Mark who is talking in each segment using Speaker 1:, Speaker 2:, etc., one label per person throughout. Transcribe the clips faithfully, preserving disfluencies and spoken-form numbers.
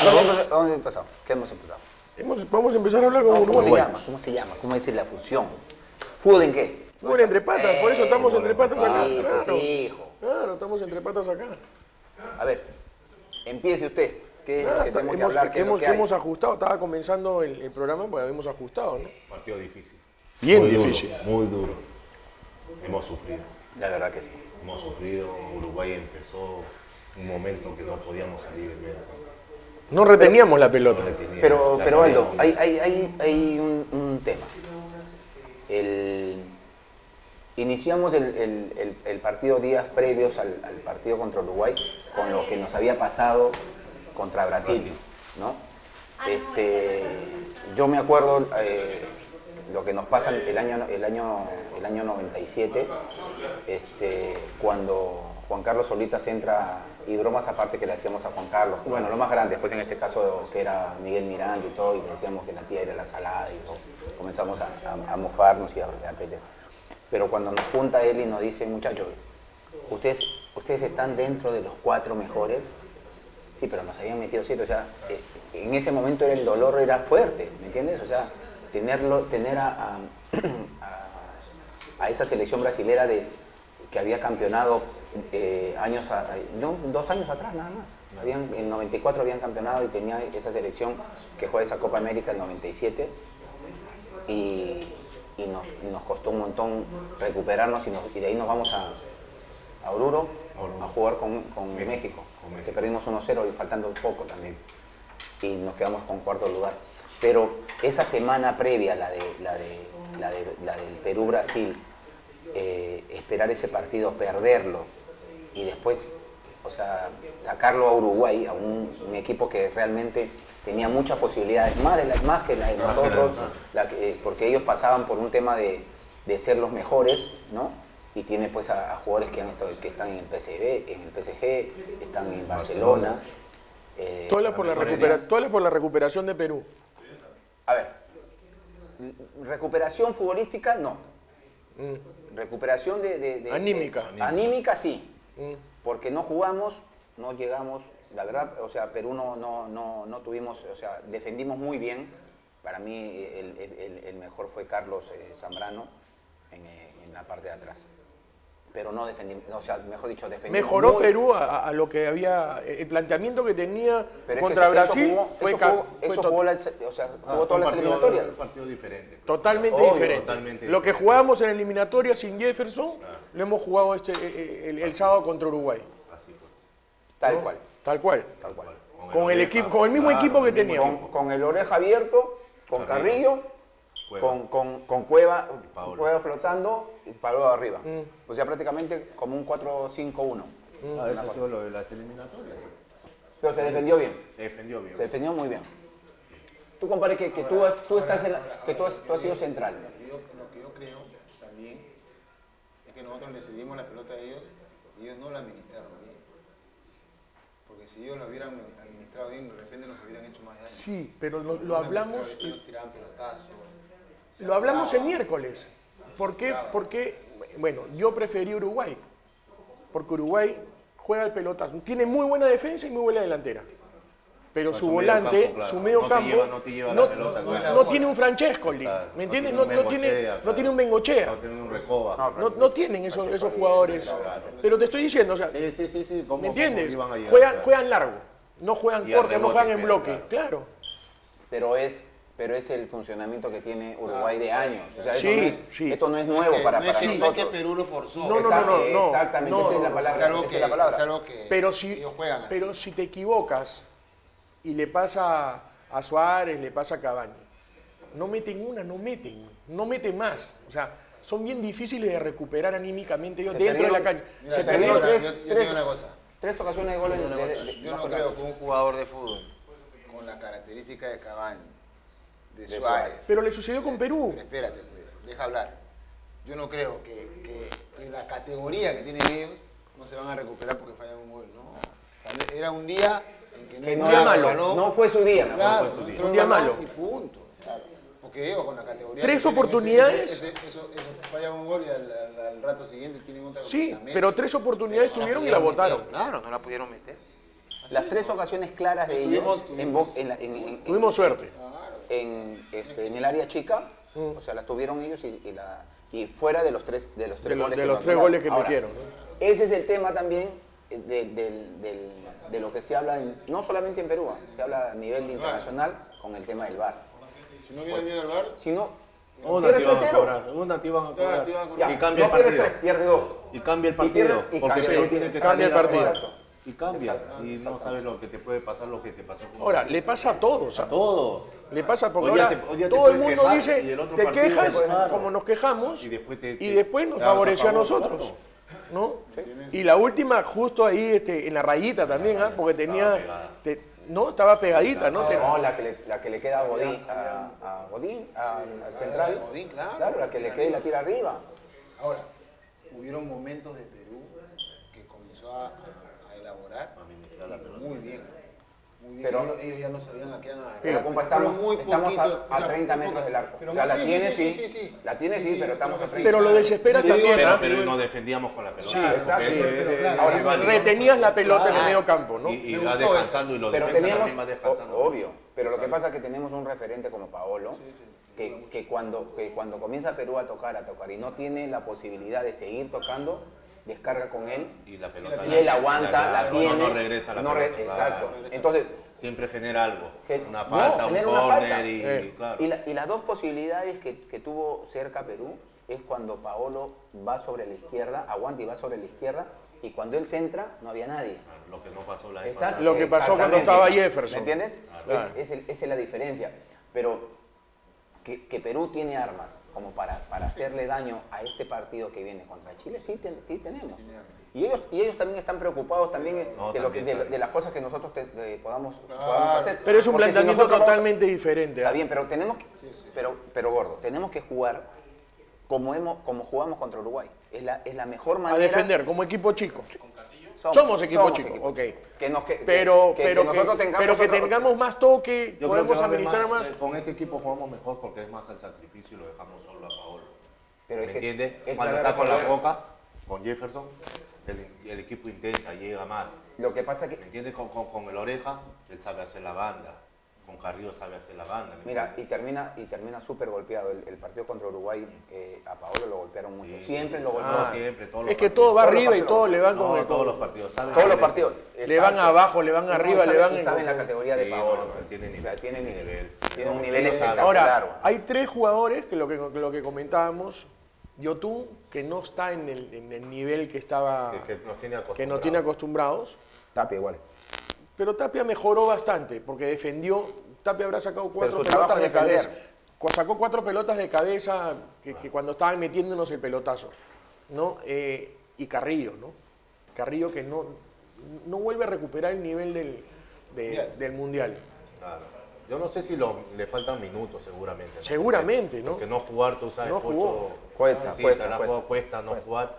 Speaker 1: ¿Dónde hemos, dónde empezado? ¿Qué hemos empezado?
Speaker 2: Hemos, vamos a empezar a hablar con
Speaker 1: No,
Speaker 2: Uruguay.
Speaker 1: ¿Cómo se llama? ¿Cómo se llama? ¿Cómo es la fusión? ¿Fútbol en qué?
Speaker 2: Fútbol entre patas, por eso estamos
Speaker 1: Eso,
Speaker 2: entre patas acá.
Speaker 1: sí,
Speaker 2: Claro,
Speaker 1: pues, hijo.
Speaker 2: claro, estamos entre patas acá.
Speaker 1: A ver, empiece usted. ¿Qué es lo
Speaker 2: Nada,
Speaker 1: que tenemos que
Speaker 2: hemos,
Speaker 1: hablar? ¿Qué es lo
Speaker 2: hemos,
Speaker 1: que hay?
Speaker 2: hemos ajustado, estaba comenzando el, el programa, pues habíamos ajustado, ¿no?
Speaker 3: Partido difícil.
Speaker 2: Bien
Speaker 3: muy
Speaker 2: difícil.
Speaker 3: Duro, muy duro. Hemos sufrido.
Speaker 1: La verdad que sí.
Speaker 3: Hemos sufrido. Uruguay empezó un momento que no podíamos salir del medio campo.
Speaker 2: No reteníamos la pelota.
Speaker 3: No reteníamos.
Speaker 1: Pero,
Speaker 3: La
Speaker 1: pero Aldo,
Speaker 3: teníamos.
Speaker 1: hay, hay, hay, hay un, un tema. El, iniciamos el, el, el, el partido días previos al, al partido contra Uruguay con lo que nos había pasado contra Brasil,
Speaker 3: Brasil.
Speaker 1: ¿no? Este, yo me acuerdo eh, lo que nos pasa el año, el año, el año noventa y siete, este, cuando Juan Carlos Solitas entra, y bromas aparte que le hacíamos a Juan Carlos, bueno, lo más grande, después en este caso que era Miguel Miranda y todo, y le decíamos que la tía era la salada, y todo. Comenzamos a, a, a mofarnos y a pelear. Pero cuando nos junta él y nos dice, muchachos, ustedes, ustedes están dentro de los cuatro mejores. Sí, pero nos habían metido siete, o sea, eh, en ese momento era el dolor era fuerte, ¿me entiendes? O sea, tenerlo, tener a, a, a, a esa selección brasilera de, que había campeonado eh, años, a, no, dos años atrás nada más. Habían, en noventa y cuatro habían campeonado y tenía esa selección que juega esa Copa América en noventa y siete y, y nos, nos costó un montón recuperarnos y, nos, y de ahí nos vamos a, a Oruro a jugar con, con México. México. Que perdimos uno cero y faltando un poco también. Y nos quedamos con cuarto lugar. Pero esa semana previa, la, de, la, de, la, de, la del Perú-Brasil, eh, esperar ese partido, perderlo y después, o sea, sacarlo a Uruguay, a un, un equipo que realmente tenía muchas posibilidades, más, de la, más que la de nosotros, la que, eh, porque ellos pasaban por un tema de, de ser los mejores, ¿no? Y tiene pues a, a jugadores que, han estado, que están en el P S V, en el P S G, están en Barcelona. Eh,
Speaker 2: Todo es por, la recupera, todo es por la recuperación de Perú.
Speaker 1: A ver, recuperación futbolística, no.
Speaker 2: Mm.
Speaker 1: Recuperación de... de, de
Speaker 2: Anímica.
Speaker 1: De, anímica, sí.
Speaker 2: Mm.
Speaker 1: Porque no jugamos, no llegamos, la verdad, o sea, Perú no, no, no, no tuvimos, o sea, defendimos muy bien. Para mí el, el, el mejor fue Carlos eh, Zambrano en, en la parte de atrás. Pero no defendimos, o sea, mejor dicho, defendimos.
Speaker 2: Mejoró
Speaker 1: muy...
Speaker 2: Perú a, a lo que había, el planteamiento que tenía
Speaker 1: Pero
Speaker 2: contra
Speaker 1: es que eso,
Speaker 2: Brasil
Speaker 1: eso jugó,
Speaker 2: fue,
Speaker 1: eso jugó,
Speaker 2: fue
Speaker 1: eso
Speaker 2: to
Speaker 1: jugó la, o sea, jugó
Speaker 3: Ah,
Speaker 1: todas las
Speaker 3: partido,
Speaker 1: eliminatorias.
Speaker 3: un partido diferente.
Speaker 2: totalmente
Speaker 1: Obvio,
Speaker 2: diferente.
Speaker 3: totalmente
Speaker 2: Lo que
Speaker 3: diferente.
Speaker 2: jugábamos en la eliminatoria sin Jefferson, lo hemos jugado este, el, el sábado contra Uruguay.
Speaker 3: Así fue.
Speaker 1: Tal
Speaker 2: ¿no?
Speaker 1: cual,
Speaker 2: Tal cual.
Speaker 1: tal cual.
Speaker 2: Con el, equipo, con el mismo
Speaker 3: Claro,
Speaker 2: equipo que
Speaker 3: el mismo
Speaker 2: teníamos.
Speaker 1: Con, con el oreja abierto, con
Speaker 3: Carrillo.
Speaker 1: Carrillo,
Speaker 3: Cueva.
Speaker 1: con, con, con Cueva,
Speaker 3: Paolo.
Speaker 1: Cueva flotando y Paolo arriba.
Speaker 2: Mm.
Speaker 1: O sea, prácticamente como un cuatro cinco uno.
Speaker 3: Ah, eso ha sido lo de las eliminatorias.
Speaker 1: Pero se defendió bien,
Speaker 3: Se defendió bien.
Speaker 1: se defendió muy bien. Tú, compadre, que, que tú, has, tú, estás en la- que tú, has, tú has sido central.
Speaker 4: Lo que, yo, lo que yo creo también es que nosotros le cedimos la pelota a ellos y ellos no la administraron bien. Porque si ellos lo hubieran administrado bien, de repente nos hubieran hecho más daño.
Speaker 2: Sí, pero lo,
Speaker 4: No
Speaker 2: lo
Speaker 4: la
Speaker 2: hablamos,
Speaker 4: administraron, ellos tiraban pelotazos. se
Speaker 2: lo hablamos el
Speaker 4: ahogaban.
Speaker 2: miércoles. ¿Por qué? Porque, bueno, yo preferí Uruguay. Porque Uruguay juega el pelotazo. Tiene muy buena defensa y muy buena delantera. Pero
Speaker 3: Con
Speaker 2: su
Speaker 3: su
Speaker 2: volante,
Speaker 3: mediocampo, claro.
Speaker 2: su medio
Speaker 3: No te
Speaker 2: campo,
Speaker 3: lleva- no te lleva la
Speaker 2: no,
Speaker 3: pelota,
Speaker 2: no-
Speaker 3: claro.
Speaker 2: no tiene un Francescoli,
Speaker 3: Claro,
Speaker 2: ¿me
Speaker 3: no
Speaker 2: entiendes?
Speaker 3: tiene
Speaker 2: No,
Speaker 3: un
Speaker 2: no tiene,
Speaker 3: Bengochea,
Speaker 2: no
Speaker 3: claro.
Speaker 2: tiene un Bengochea.
Speaker 3: No tiene un Recoba.
Speaker 1: No,
Speaker 2: No, no tienen esos, esos jugadores.
Speaker 3: Claro.
Speaker 2: Pero te estoy diciendo, o sea,
Speaker 3: Sí, sí, sí, sí. ¿Cómo,
Speaker 2: ¿me entiendes?
Speaker 3: cómo iban a llegar?
Speaker 2: Juegan,
Speaker 3: Claro.
Speaker 2: juegan largo, no juegan
Speaker 3: Y al
Speaker 2: corto, no
Speaker 3: rebote
Speaker 2: juegan en
Speaker 3: pegan,
Speaker 2: bloque,
Speaker 3: claro.
Speaker 2: claro.
Speaker 1: Pero es, pero es el funcionamiento que tiene Uruguay de años. O sea,
Speaker 2: Sí,
Speaker 1: esto, no es,
Speaker 2: sí.
Speaker 1: esto no es nuevo
Speaker 4: Que
Speaker 1: para,
Speaker 4: no es
Speaker 1: para
Speaker 4: que, no es
Speaker 1: nosotros.
Speaker 4: que Perú lo forzó.
Speaker 2: No, no,
Speaker 1: Exact-
Speaker 2: no, no,
Speaker 1: Exactamente,
Speaker 2: no,
Speaker 1: esa es la
Speaker 2: no,
Speaker 1: palabra.
Speaker 4: Es algo
Speaker 1: esa
Speaker 4: que,
Speaker 1: es la palabra.
Speaker 4: es algo que
Speaker 2: Pero si,
Speaker 4: ellos juegan así.
Speaker 2: pero si te equivocas y le pasa a Suárez, le pasa a Cavani, no meten una, no meten, no meten más. O sea, son bien difíciles de recuperar anímicamente ellos
Speaker 1: Se
Speaker 2: dentro de la
Speaker 1: perdieron-
Speaker 2: cancha.
Speaker 4: Mira,
Speaker 2: Se
Speaker 4: te
Speaker 1: perdieron
Speaker 4: digo,
Speaker 1: tres-
Speaker 4: yo, yo te
Speaker 1: tres-
Speaker 4: digo una cosa.
Speaker 1: Tres ocasiones de goles
Speaker 4: Yo,
Speaker 1: de,
Speaker 4: una
Speaker 1: de-
Speaker 4: cosa.
Speaker 1: de-
Speaker 4: Yo
Speaker 1: bajo
Speaker 4: no
Speaker 1: el
Speaker 4: creo
Speaker 1: arco.
Speaker 4: que un jugador de fútbol con la característica de Cavani, de,
Speaker 1: De
Speaker 4: Suárez,
Speaker 1: Suárez.
Speaker 2: Pero le sucedió con Perú.
Speaker 4: Pero espérate, pues, deja hablar. Yo no creo que, que, que la categoría que tienen ellos no se van a recuperar porque fallan un gol, ¿no? O sea, era un día en que no,
Speaker 1: Que no,
Speaker 4: entraba
Speaker 2: era
Speaker 4: el
Speaker 2: malo.
Speaker 4: balón,
Speaker 1: no fue su día, mejor
Speaker 4: claro,
Speaker 1: fue su
Speaker 4: no
Speaker 1: día.
Speaker 4: entró
Speaker 2: Un
Speaker 4: el
Speaker 2: día
Speaker 4: balón
Speaker 2: malo.
Speaker 4: y punto. O sea, porque ellos con la categoría
Speaker 2: Tres
Speaker 4: que tienen,
Speaker 2: oportunidades.
Speaker 4: ese- ese- eso, eso, fallan un gol y al, al- al rato siguiente tienen otra.
Speaker 2: Sí,
Speaker 4: la meten.
Speaker 2: pero tres oportunidades
Speaker 4: Pero no la
Speaker 2: tuvieron y la
Speaker 4: pudieron
Speaker 2: votaron.
Speaker 4: meter, claro, no la pudieron meter.
Speaker 1: Las tres ocasiones claras de
Speaker 4: Tuvimos-
Speaker 1: ellos en, Bo- en, la- en- en-
Speaker 2: Tuvimos suerte.
Speaker 1: en, este, en el área chica, o sea, la tuvieron ellos y, y la, y fuera de los tres, de los tres
Speaker 2: De los,
Speaker 1: goles
Speaker 2: de
Speaker 1: que
Speaker 2: los
Speaker 1: nos
Speaker 2: tres
Speaker 1: anularon.
Speaker 2: goles que
Speaker 1: Ahora,
Speaker 2: metieron, ¿no?
Speaker 1: Ese es el tema también de, del- del- de lo que se habla, en- no solamente en Perú, se habla a nivel internacional con el tema del V A R.
Speaker 4: Si no hubiera habido el V A R,
Speaker 1: Si no,
Speaker 3: Una
Speaker 1: pierdes
Speaker 3: te iban a
Speaker 1: tres cero.
Speaker 3: cobrar, una te iban a
Speaker 4: Claro,
Speaker 3: cobrar.
Speaker 4: te iban a
Speaker 1: Ya,
Speaker 3: Y cambia el
Speaker 1: no pierdes
Speaker 3: partido.
Speaker 1: tres, pierde dos.
Speaker 3: Y cambia el
Speaker 1: Y
Speaker 3: partido.
Speaker 1: pierde- y
Speaker 3: porque
Speaker 1: cambia
Speaker 3: Perú
Speaker 1: el
Speaker 3: tiene que
Speaker 2: cambia
Speaker 3: salir
Speaker 2: el
Speaker 3: a
Speaker 2: partido.
Speaker 3: jugar.
Speaker 1: Exacto.
Speaker 3: Y cambia.
Speaker 1: Exacto.
Speaker 3: Y no sabes lo que te puede pasar, lo que te pasó con
Speaker 2: Ahora, le pasa a todos.
Speaker 3: a todos.
Speaker 2: Le pasa porque
Speaker 3: Hoy día
Speaker 2: ahora
Speaker 3: te- hoy día te
Speaker 2: todo el
Speaker 3: puedes
Speaker 2: mundo
Speaker 3: quejar
Speaker 2: dice,
Speaker 3: y el otro
Speaker 2: te
Speaker 3: partido
Speaker 2: quejas
Speaker 3: te puedes quejar.
Speaker 2: como nos quejamos
Speaker 3: Y después te-
Speaker 2: y
Speaker 3: te-
Speaker 2: después nos
Speaker 3: te hagas a
Speaker 2: favoreció a
Speaker 3: favor,
Speaker 2: nosotros.
Speaker 3: claro.
Speaker 2: ¿No? Y la última, justo ahí este, en la rayita también, ¿ah? Porque tenía,
Speaker 3: pegada.
Speaker 2: te- no, estaba pegadita, ¿no? Te-
Speaker 1: No, la que le, la que le queda a Godín, a, a Godín, a- al central.
Speaker 4: Godín, claro.
Speaker 1: Claro, la que le queda y la tira arriba.
Speaker 4: ahora, hubieron momentos de Perú que comenzó a, a elaborar
Speaker 3: Administrar la pelota.
Speaker 4: muy bien. Muy bien.
Speaker 1: Pero-
Speaker 4: ellos, ellos ya no sabían a qué iban a agarrar.
Speaker 1: Pero compa, estamos,
Speaker 4: Fueron muy
Speaker 1: estamos a,
Speaker 4: poquitos,
Speaker 1: a
Speaker 4: o sea,
Speaker 1: treinta
Speaker 4: muy
Speaker 1: metros
Speaker 4: poco.
Speaker 1: del arco.
Speaker 4: Pero
Speaker 1: O sea, la
Speaker 4: sí,
Speaker 1: tiene
Speaker 4: sí,
Speaker 1: sí,
Speaker 4: sí, sí.
Speaker 1: la tiene sí,
Speaker 4: Sí,
Speaker 1: pero estamos
Speaker 4: creo
Speaker 1: a
Speaker 4: que sí.
Speaker 1: treinta.
Speaker 2: Pero lo desesperas
Speaker 4: Yo digo,
Speaker 2: también,
Speaker 3: Pero,
Speaker 2: ¿ah?
Speaker 3: pero no defendíamos con la pelota.
Speaker 1: Sí, exacto.
Speaker 3: Ese-
Speaker 4: Pero
Speaker 3: ese-
Speaker 4: claro,
Speaker 3: ese
Speaker 1: ahora,
Speaker 3: válido.
Speaker 2: Retenías la pelota en el
Speaker 1: Ah.
Speaker 2: medio campo, ¿no?
Speaker 3: Y, y
Speaker 4: Me
Speaker 3: va
Speaker 4: gustó
Speaker 3: descansando y los
Speaker 1: Pero
Speaker 3: defensas
Speaker 1: teníamos,
Speaker 3: también va descansando.
Speaker 1: o- obvio, pero lo que pasa es que tenemos un referente como Paolo, que, que, cuando, que cuando comienza Perú a tocar, a tocar, y no tiene la posibilidad de seguir tocando, descarga con él,
Speaker 3: Y la pelota.
Speaker 1: y él aguanta, la
Speaker 3: no,
Speaker 1: tiene.
Speaker 3: No, regresa la
Speaker 1: no re-
Speaker 3: pelota.
Speaker 1: Exacto.
Speaker 3: claro.
Speaker 1: Entonces,
Speaker 3: Siempre genera algo.
Speaker 1: Gen-
Speaker 3: Una
Speaker 1: no,
Speaker 3: falta, un
Speaker 1: genera una
Speaker 3: córner
Speaker 1: falta.
Speaker 3: y,
Speaker 2: Eh.
Speaker 3: claro.
Speaker 1: y, la- y las dos posibilidades que, que tuvo cerca Perú es cuando Paolo va sobre la izquierda, aguanta y va sobre la izquierda, y cuando él centra, no había nadie.
Speaker 3: Claro, Lo que no pasó la vez
Speaker 1: Exacto.
Speaker 3: pasada.
Speaker 2: Lo que pasó cuando
Speaker 1: Exactamente.
Speaker 2: estaba Jefferson.
Speaker 1: ¿Me entiendes?
Speaker 2: Claro.
Speaker 1: Es, es el- esa es la diferencia. Pero que, que Perú tiene armas como para, para hacerle daño a este partido que viene contra Chile, sí, ten- sí tenemos. Y ellos, y ellos también están preocupados también
Speaker 3: No,
Speaker 1: de, lo que-
Speaker 3: también
Speaker 1: de,
Speaker 3: saben.
Speaker 1: de las cosas que nosotros te- eh, podamos,
Speaker 4: Claro.
Speaker 1: podamos hacer.
Speaker 2: Pero es un
Speaker 1: Porque si
Speaker 2: planteamiento
Speaker 1: nosotros vamos-
Speaker 2: totalmente diferente. ¿ah?
Speaker 1: Está bien, pero tenemos que, pero, pero gordo, tenemos que jugar como, hemos, como jugamos contra Uruguay. Es la, es la mejor
Speaker 2: A
Speaker 1: manera.
Speaker 2: defender, como equipo chico. Somos equipo chico, ok.
Speaker 1: Que nos, que,
Speaker 2: Pero,
Speaker 1: que- que
Speaker 2: pero, que,
Speaker 1: nosotros tengamos
Speaker 2: pero que
Speaker 1: otro-
Speaker 2: tengamos más toque,
Speaker 3: Yo creo que
Speaker 2: podemos
Speaker 3: va a haber
Speaker 2: administrar más.
Speaker 3: eh, Con este equipo jugamos mejor porque es más el sacrificio y lo dejamos solo a Paolo.
Speaker 1: Pero
Speaker 3: ¿Me
Speaker 1: es que
Speaker 3: entiendes?
Speaker 1: él
Speaker 3: Cuando
Speaker 1: sabe
Speaker 3: está con la
Speaker 1: resolver.
Speaker 3: Boca, con Jefferson, el, el equipo intenta, llega más.
Speaker 1: Lo que pasa que
Speaker 3: ¿Me entiendes? Con, con, con el Oreja, él sabe hacer la banda. Con Carrillo sabe hacer la banda. ¿me
Speaker 1: Mira, y
Speaker 3: entiendes?
Speaker 1: termina y termina súper golpeado. El, el partido contra Uruguay, eh, a Paolo lo golpearon mucho.
Speaker 3: Sí.
Speaker 1: Siempre lo
Speaker 3: No,
Speaker 1: golpearon.
Speaker 3: siempre, todos
Speaker 2: Es
Speaker 3: los
Speaker 2: que
Speaker 3: partidos.
Speaker 2: todo va
Speaker 1: Todos los
Speaker 2: arriba y
Speaker 1: partidos.
Speaker 2: todo le van con
Speaker 3: No,
Speaker 2: el
Speaker 3: todos los partidos. saben
Speaker 1: Todos los
Speaker 3: hacer
Speaker 1: partidos.
Speaker 3: eso.
Speaker 2: Le van
Speaker 1: Exacto.
Speaker 2: abajo, le van
Speaker 1: No,
Speaker 2: arriba,
Speaker 1: saben-
Speaker 2: le van
Speaker 1: y
Speaker 2: en-
Speaker 1: saben la categoría de
Speaker 3: Sí,
Speaker 1: Paolo.
Speaker 3: no, no, tiene
Speaker 1: o
Speaker 3: nivel,
Speaker 1: sea, tiene
Speaker 3: tiene
Speaker 1: nivel.
Speaker 3: nivel.
Speaker 1: Tiene un
Speaker 3: No,
Speaker 1: nivel
Speaker 3: no sabe.
Speaker 1: espectacular.
Speaker 2: Ahora, hay tres jugadores que lo que, lo que comentábamos, Yotun, que no está en el, en el nivel que estaba,
Speaker 3: Que, que nos tiene acostumbrados.
Speaker 2: que nos tiene acostumbrados,
Speaker 1: Tapia igual.
Speaker 2: pero Tapia mejoró bastante, porque defendió, Tapia habrá sacado cuatro
Speaker 1: su trabajo
Speaker 2: pelotas de
Speaker 1: es defender.
Speaker 2: cabeza. Cu- Sacó cuatro pelotas de cabeza que, que cuando estaban metiéndonos el pelotazo, ¿no? Eh, y Carrillo, ¿no? Carrillo que no, no vuelve a recuperar el nivel del, de-
Speaker 4: Mundial.
Speaker 2: del Mundial.
Speaker 3: Claro. Yo no sé si lo- le faltan minutos seguramente. ¿no?
Speaker 2: Seguramente, ¿no?
Speaker 3: Porque no jugar, tú sabes,
Speaker 2: No
Speaker 3: Pocho,
Speaker 2: jugó.
Speaker 1: Cuesta,
Speaker 3: sí,
Speaker 1: cuesta,
Speaker 3: te la
Speaker 1: cuesta.
Speaker 3: juega, cuesta no jugar,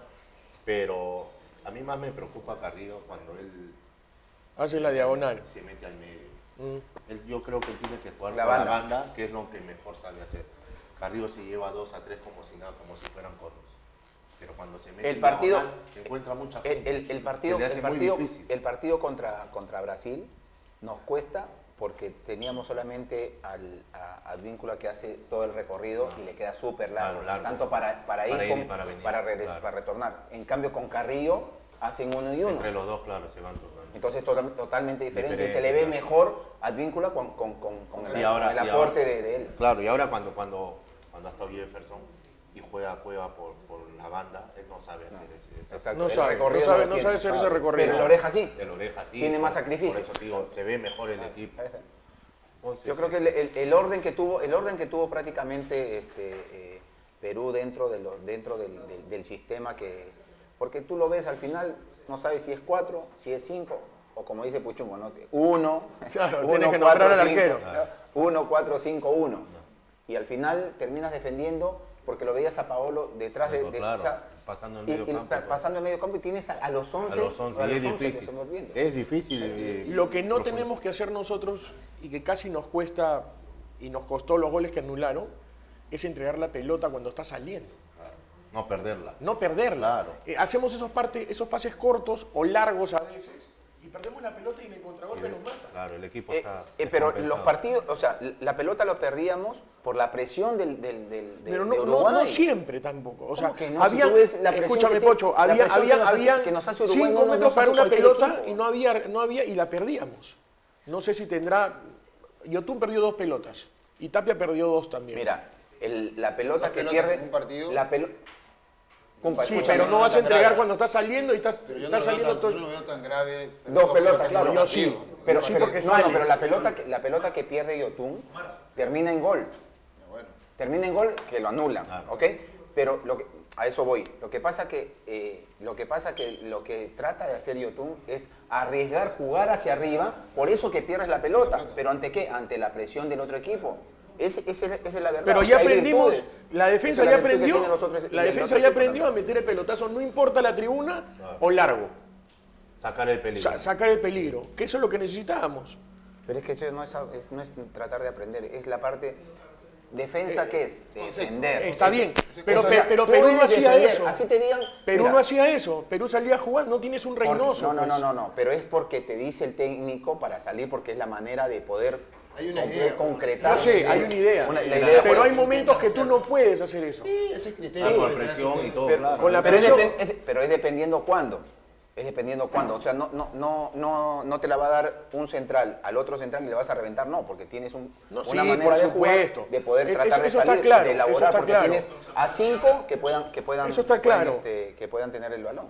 Speaker 3: pero a mí más me preocupa Carrillo cuando él
Speaker 2: Hace la diagonal.
Speaker 3: se mete al medio.
Speaker 2: Mm.
Speaker 3: Él- yo creo que él tiene que jugar
Speaker 1: La
Speaker 3: con
Speaker 1: banda.
Speaker 3: la banda, que es lo que mejor sabe hacer. Carrillo se lleva dos a tres como si nada, como si fueran cornos. Pero cuando se mete
Speaker 1: El
Speaker 3: en
Speaker 1: partido,
Speaker 3: diagonal, encuentra mucha
Speaker 1: el,
Speaker 3: gente.
Speaker 1: el- el partido,
Speaker 3: Se le
Speaker 1: el
Speaker 3: hace muy
Speaker 1: partido,
Speaker 3: difícil.
Speaker 1: el partido contra, contra Brasil nos cuesta porque teníamos solamente al, a, a Advíncula que hace todo el recorrido y le queda súper largo,
Speaker 3: Claro, largo.
Speaker 1: tanto para, para ir,
Speaker 3: Para ir y
Speaker 1: como
Speaker 3: para venir,
Speaker 1: regres-
Speaker 3: claro.
Speaker 1: para retornar. En cambio con Carrillo hacen uno y uno.
Speaker 3: Entre los dos, claro, se van turnando.
Speaker 1: Entonces total- totalmente diferente.
Speaker 3: Diferente,
Speaker 1: Se le ve
Speaker 3: claro.
Speaker 1: mejor Advíncula con, con, con, con el,
Speaker 3: Y ahora-
Speaker 1: con el
Speaker 3: y
Speaker 1: aporte
Speaker 3: ahora-
Speaker 1: de, de él.
Speaker 3: Claro, y ahora cuando, cuando, cuando ha estado Jefferson y juega, juega por, por la banda, él no sabe hacer ese, ese
Speaker 1: Exacto.
Speaker 2: No
Speaker 1: el
Speaker 2: sabe,
Speaker 1: recorrido
Speaker 2: no sabe-
Speaker 1: lo
Speaker 2: no
Speaker 1: tiene.
Speaker 2: sabe hacer ese recorrido.
Speaker 1: Pero la oreja sí.
Speaker 3: de la oreja sí.
Speaker 1: Tiene más
Speaker 3: por-
Speaker 1: sacrificio.
Speaker 3: Por eso te digo, se ve mejor el equipo. Entonces,
Speaker 1: Yo creo que el, el- el orden que tuvo, el orden que tuvo prácticamente este, eh, Perú dentro, de lo- dentro del, del- del sistema que, porque tú lo ves al final, no sabes si es cuatro, si es cinco, o como dice Puchungo, ¿no? Uno,
Speaker 2: Claro,
Speaker 1: uno,
Speaker 2: tienes que
Speaker 1: cuatro,
Speaker 2: nombrar al
Speaker 1: cinco,
Speaker 2: arquero.
Speaker 1: uno, cuatro, cinco, uno. Y al final terminas defendiendo porque lo veías a Paolo detrás de, de-
Speaker 3: Claro,
Speaker 1: o sea,
Speaker 3: pasando el
Speaker 1: y-
Speaker 3: medio
Speaker 1: y
Speaker 3: campo,
Speaker 1: pa-
Speaker 3: pues.
Speaker 1: pasando el medio campo y tienes a, a los once,
Speaker 3: a los once,
Speaker 1: a
Speaker 3: y
Speaker 1: los
Speaker 3: es
Speaker 1: once que
Speaker 3: difícil.
Speaker 1: se nos vienen.
Speaker 3: Es difícil. eh,
Speaker 2: Lo que no
Speaker 3: profundo.
Speaker 2: tenemos que hacer nosotros y que casi nos cuesta y nos costó los goles que anularon es entregar la pelota cuando está saliendo,
Speaker 3: No perderla.
Speaker 2: no perderla.
Speaker 3: Claro.
Speaker 2: Eh, hacemos esos, parte- esos pases cortos o largos a veces y perdemos la pelota y en el contragolpe nos mata.
Speaker 3: Claro, el equipo
Speaker 1: Eh,
Speaker 3: está.
Speaker 1: eh, pero
Speaker 3: descompensado.
Speaker 1: los partidos, o sea, la pelota lo perdíamos por la presión del, del, del, de,
Speaker 2: Pero
Speaker 1: de
Speaker 2: no, no,
Speaker 1: Uruguay.
Speaker 2: no siempre tampoco. O sea,
Speaker 1: ¿Cómo que no? Si
Speaker 2: había,
Speaker 1: tú ves la presión
Speaker 2: escúchame,
Speaker 1: que tiene-
Speaker 2: Pocho,
Speaker 1: la
Speaker 2: había,
Speaker 1: presión que
Speaker 2: había,
Speaker 1: nos hace-
Speaker 2: había
Speaker 1: que nos hace Uruguay
Speaker 2: cinco
Speaker 1: no nos
Speaker 2: metros
Speaker 1: hace
Speaker 2: para una
Speaker 1: cualquier
Speaker 2: pelota
Speaker 1: equipo.
Speaker 2: y no había, no había y la perdíamos. No sé si tendrá. Yotun perdió dos pelotas y Tapia perdió dos también.
Speaker 1: Mira, el- la pelota
Speaker 4: Dos
Speaker 1: que
Speaker 4: pelotas
Speaker 1: pierde.
Speaker 4: en un partido.
Speaker 1: La pelo- Compa,
Speaker 2: sí,
Speaker 1: escúchame,
Speaker 2: pero no vas a
Speaker 4: tan
Speaker 2: entregar
Speaker 4: grave.
Speaker 2: cuando estás saliendo y estás,
Speaker 4: Pero yo no,
Speaker 2: estás
Speaker 4: lo veo
Speaker 2: saliendo
Speaker 4: tan,
Speaker 2: todo.
Speaker 4: yo no lo veo tan grave. pero
Speaker 1: Dos
Speaker 4: dos
Speaker 1: pelotas,
Speaker 4: en
Speaker 1: claro.
Speaker 4: un
Speaker 2: Yo sí.
Speaker 4: partido.
Speaker 1: Pero,
Speaker 2: sí,
Speaker 1: pero-
Speaker 2: porque
Speaker 1: no,
Speaker 2: sales.
Speaker 1: no, pero la pelota, que- la pelota que pierde Yotun termina en gol.
Speaker 4: Bueno,
Speaker 1: Termina en gol que lo anulan,
Speaker 3: Claro.
Speaker 1: ¿ok? Pero lo que, a eso voy. Lo que pasa que eh, lo que pasa que lo que trata de hacer Yotun es arriesgar jugar hacia arriba, por eso que pierdes la pelota. Pero ¿ante qué? Ante la presión del otro equipo. Ese- ese- esa es la verdad.
Speaker 2: Pero
Speaker 1: O
Speaker 2: ya
Speaker 1: sea, hay
Speaker 2: aprendimos,
Speaker 1: virtudes.
Speaker 2: la defensa
Speaker 1: Esa es
Speaker 2: ya
Speaker 1: la virtud que
Speaker 2: aprendió,
Speaker 1: tienen los otros-
Speaker 2: la
Speaker 1: del
Speaker 2: defensa
Speaker 1: otro
Speaker 2: ya
Speaker 1: equipo
Speaker 2: aprendió a
Speaker 1: también.
Speaker 2: meter el pelotazo, no importa la tribuna o largo,
Speaker 3: Sacar el peligro.
Speaker 2: sa- sacar el peligro, que eso es lo que necesitábamos.
Speaker 1: Pero es que eso no es, es- no es tratar de aprender, es la parte defensa que es defender.
Speaker 2: Está bien, pero,
Speaker 1: Eso,
Speaker 2: pe-
Speaker 1: o sea,
Speaker 2: pero
Speaker 1: tú
Speaker 2: Perú no
Speaker 1: debes
Speaker 2: hacía
Speaker 1: defender,
Speaker 2: eso.
Speaker 1: Así te digan.
Speaker 2: Perú
Speaker 1: mira,
Speaker 2: no hacía eso, Perú salía a jugar, no tienes un
Speaker 1: porque-
Speaker 2: Reynoso.
Speaker 1: no, no, no,
Speaker 2: pues.
Speaker 1: no, no, pero es porque te dice el técnico para salir porque es la manera de poder
Speaker 4: Hay una
Speaker 1: concre-
Speaker 4: idea.
Speaker 1: concretar.
Speaker 2: Yo sé, hay una idea,
Speaker 1: Una- la idea
Speaker 2: pero
Speaker 1: fue-
Speaker 2: hay momentos que tú no puedes hacer eso.
Speaker 4: sí, ese es criterio.
Speaker 3: Ah, por
Speaker 4: que tenés
Speaker 3: presión
Speaker 4: que
Speaker 3: y
Speaker 4: tener.
Speaker 3: todo,
Speaker 1: Pero,
Speaker 3: claro.
Speaker 2: con la
Speaker 1: pero es,
Speaker 2: presión.
Speaker 1: depen- es- pero es dependiendo cuándo. Es dependiendo cuándo. O sea, no, no, no, no, no te la va a dar un central al otro central y le vas a reventar, no, porque tienes un,
Speaker 2: No,
Speaker 1: una
Speaker 2: sí,
Speaker 1: manera
Speaker 2: por
Speaker 1: de jugar,
Speaker 2: supuesto.
Speaker 1: de poder
Speaker 2: Es-
Speaker 1: tratar
Speaker 2: eso- eso
Speaker 1: de
Speaker 2: está
Speaker 1: salir,
Speaker 2: claro,
Speaker 1: de
Speaker 2: eso
Speaker 1: elaborar,
Speaker 2: está
Speaker 1: porque
Speaker 2: claro.
Speaker 1: tienes a cinco que puedan, que puedan,
Speaker 2: Eso está
Speaker 1: que puedan,
Speaker 2: claro.
Speaker 1: este, que puedan tener el balón.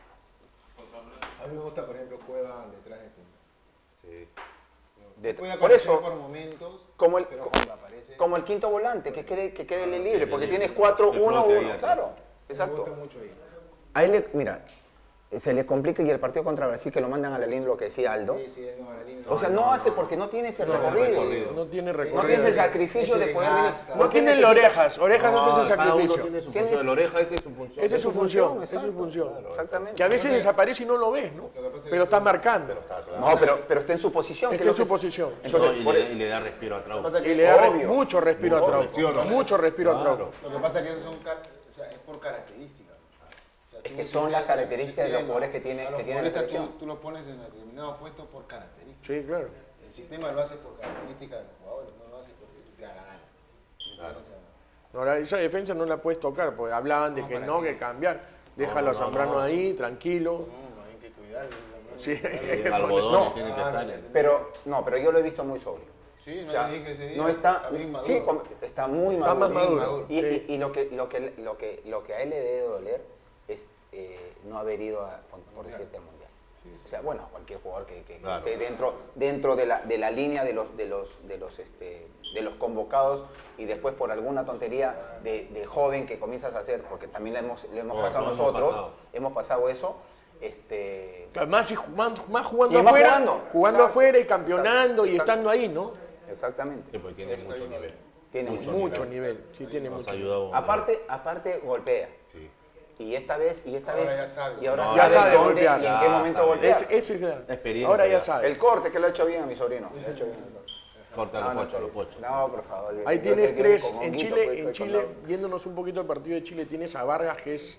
Speaker 4: A mí me gusta, por ejemplo, Cueva detrás de punta.
Speaker 3: Sí.
Speaker 1: De-
Speaker 4: Puede
Speaker 1: por
Speaker 4: aparecer
Speaker 1: eso,
Speaker 4: por momentos,
Speaker 1: como el,
Speaker 4: pero cuando aparece,
Speaker 1: como el quinto volante, que quede, que quede libre,
Speaker 3: quede
Speaker 1: porque
Speaker 3: libre.
Speaker 1: tienes cuatro,
Speaker 3: Que
Speaker 1: uno,
Speaker 3: flote ahí
Speaker 1: uno,
Speaker 3: atrás.
Speaker 1: claro,
Speaker 4: me
Speaker 1: exacto.
Speaker 4: gusta mucho ahí.
Speaker 1: A él le, mira, se le complica y el partido contra Brasil que lo mandan a la línea, lo que decía Aldo.
Speaker 4: Sí, sí, no, la línea.
Speaker 1: O sea, no, hace porque no tiene ese recorrido.
Speaker 3: recorrido.
Speaker 2: No tiene
Speaker 1: No
Speaker 2: recorrido.
Speaker 1: tienes el sacrificio
Speaker 4: Ese
Speaker 1: de poder venir.
Speaker 4: desgasta.
Speaker 2: No
Speaker 1: porque
Speaker 2: tienen
Speaker 1: necesita-
Speaker 2: orejas, orejas no, es ese
Speaker 3: cada uno
Speaker 2: sacrificio.
Speaker 3: tiene su
Speaker 1: Tiene-
Speaker 3: función. La oreja, esa es su función.
Speaker 2: Esa es su
Speaker 1: su
Speaker 2: función,
Speaker 1: función,
Speaker 2: esa es su
Speaker 1: exacto.
Speaker 2: función.
Speaker 3: Claro,
Speaker 1: Exactamente.
Speaker 2: Que a veces desaparece y no lo ves, ¿no?
Speaker 4: Lo que pasa es que
Speaker 2: Pero está
Speaker 4: tú-
Speaker 2: marcando.
Speaker 3: Está claro.
Speaker 1: No, pero, pero está en su posición.
Speaker 2: Está
Speaker 1: que
Speaker 2: en
Speaker 1: es lo
Speaker 2: su
Speaker 1: que-
Speaker 2: posición.
Speaker 1: Entonces,
Speaker 3: No, y,
Speaker 1: por-
Speaker 3: le, y le da respiro a Trauco.
Speaker 4: Lo que pasa es
Speaker 2: Y
Speaker 4: que-
Speaker 2: le da
Speaker 1: obvio.
Speaker 2: mucho respiro a Trauco.
Speaker 3: Corrección, ¿no?
Speaker 2: Mucho respiro a
Speaker 3: Claro.
Speaker 2: Trauco.
Speaker 4: Lo que pasa es que esos son car- o sea, es por características. O sea,
Speaker 1: Es
Speaker 4: tú
Speaker 1: que
Speaker 4: tienes
Speaker 1: son las
Speaker 4: un
Speaker 1: características de los
Speaker 4: sistema,
Speaker 1: jugadores que tiene-
Speaker 4: a los
Speaker 1: que tiene la
Speaker 4: futbolistas tú,
Speaker 1: selección.
Speaker 4: tú los pones en determinados puestos por características.
Speaker 2: Sí, claro.
Speaker 4: El sistema lo hace por características de los jugadores, no lo hace porque tú te da la gana.
Speaker 3: Claro.
Speaker 4: O sea,
Speaker 2: Ahora, esa defensa no la puedes tocar, porque hablaban de
Speaker 4: No,
Speaker 2: que
Speaker 4: ¿para
Speaker 2: no,
Speaker 4: qué?
Speaker 2: que cambiar. Déjalo a
Speaker 3: no, no,
Speaker 2: Zambrano
Speaker 3: no.
Speaker 2: ahí, tranquilo.
Speaker 4: no, hay que cuidarlo. ¿no?
Speaker 2: Sí.
Speaker 3: El algodón
Speaker 1: No.
Speaker 3: tiene que
Speaker 4: Claro.
Speaker 3: estar en-
Speaker 1: Pero, no, pero yo lo he visto muy sobrio.
Speaker 4: Sí, no
Speaker 1: O sea,
Speaker 4: dije que ese día
Speaker 1: no está,
Speaker 4: bien maduro.
Speaker 1: sí, com- está muy
Speaker 2: Está
Speaker 1: maduro.
Speaker 2: más
Speaker 1: Bien
Speaker 2: maduro,
Speaker 1: Y,
Speaker 2: sí.
Speaker 1: y- y lo, que, lo, que, lo, que, lo que a él le debe doler es eh, no haber ido, a, por, por decirte, al Mundial. O sea, bueno, cualquier jugador que, que- que
Speaker 3: Claro.
Speaker 1: esté dentro, dentro de, la, de la línea de los, de los, de los, este, de los convocados y después por alguna tontería de, de joven que comienzas a hacer, porque también lo hemos, lo hemos
Speaker 3: Oh,
Speaker 1: pasado
Speaker 3: lo hemos
Speaker 1: nosotros,
Speaker 3: pasado.
Speaker 1: hemos pasado eso, este,
Speaker 2: Claro, Más, y ju- más, más jugando
Speaker 1: Y más
Speaker 2: afuera,
Speaker 1: jugando.
Speaker 2: jugando
Speaker 1: Exacto,
Speaker 2: afuera y campeonando y
Speaker 1: exacto.
Speaker 2: estando ahí, ¿no?
Speaker 1: exactamente,
Speaker 3: Sí, porque tiene mucho nivel.
Speaker 1: tiene mucho.
Speaker 2: Mucho nivel, sí tiene
Speaker 3: Nos
Speaker 2: mucho
Speaker 3: ha
Speaker 2: nivel.
Speaker 3: ayudado.
Speaker 1: Aparte, aparte golpea.
Speaker 3: Sí.
Speaker 1: Y esta vez, y esta
Speaker 4: Ahora
Speaker 1: vez,
Speaker 4: ya sabe.
Speaker 1: y ahora
Speaker 3: No,
Speaker 2: ya
Speaker 1: sabe
Speaker 2: sabe
Speaker 1: dónde
Speaker 2: golpear.
Speaker 1: y en
Speaker 3: Ya
Speaker 1: qué momento
Speaker 3: sabe.
Speaker 1: golpear.
Speaker 2: Es, ese es la-
Speaker 3: Experiencia
Speaker 2: Ahora ya
Speaker 3: ya.
Speaker 2: sabes.
Speaker 1: El corte que lo ha hecho bien a mi sobrino. Lo ha hecho bien.
Speaker 3: Corta
Speaker 1: No,
Speaker 3: los
Speaker 1: no,
Speaker 3: pochos, los pochos.
Speaker 1: no, por favor.
Speaker 2: Ahí
Speaker 1: Yo-
Speaker 2: tienes
Speaker 1: yo-
Speaker 2: tres.
Speaker 1: con
Speaker 2: En
Speaker 1: honguito,
Speaker 2: Chile,
Speaker 1: pues,
Speaker 2: en
Speaker 1: estoy
Speaker 2: Chile,
Speaker 1: con
Speaker 2: viéndonos un poquito el partido de Chile, tienes a Vargas, que es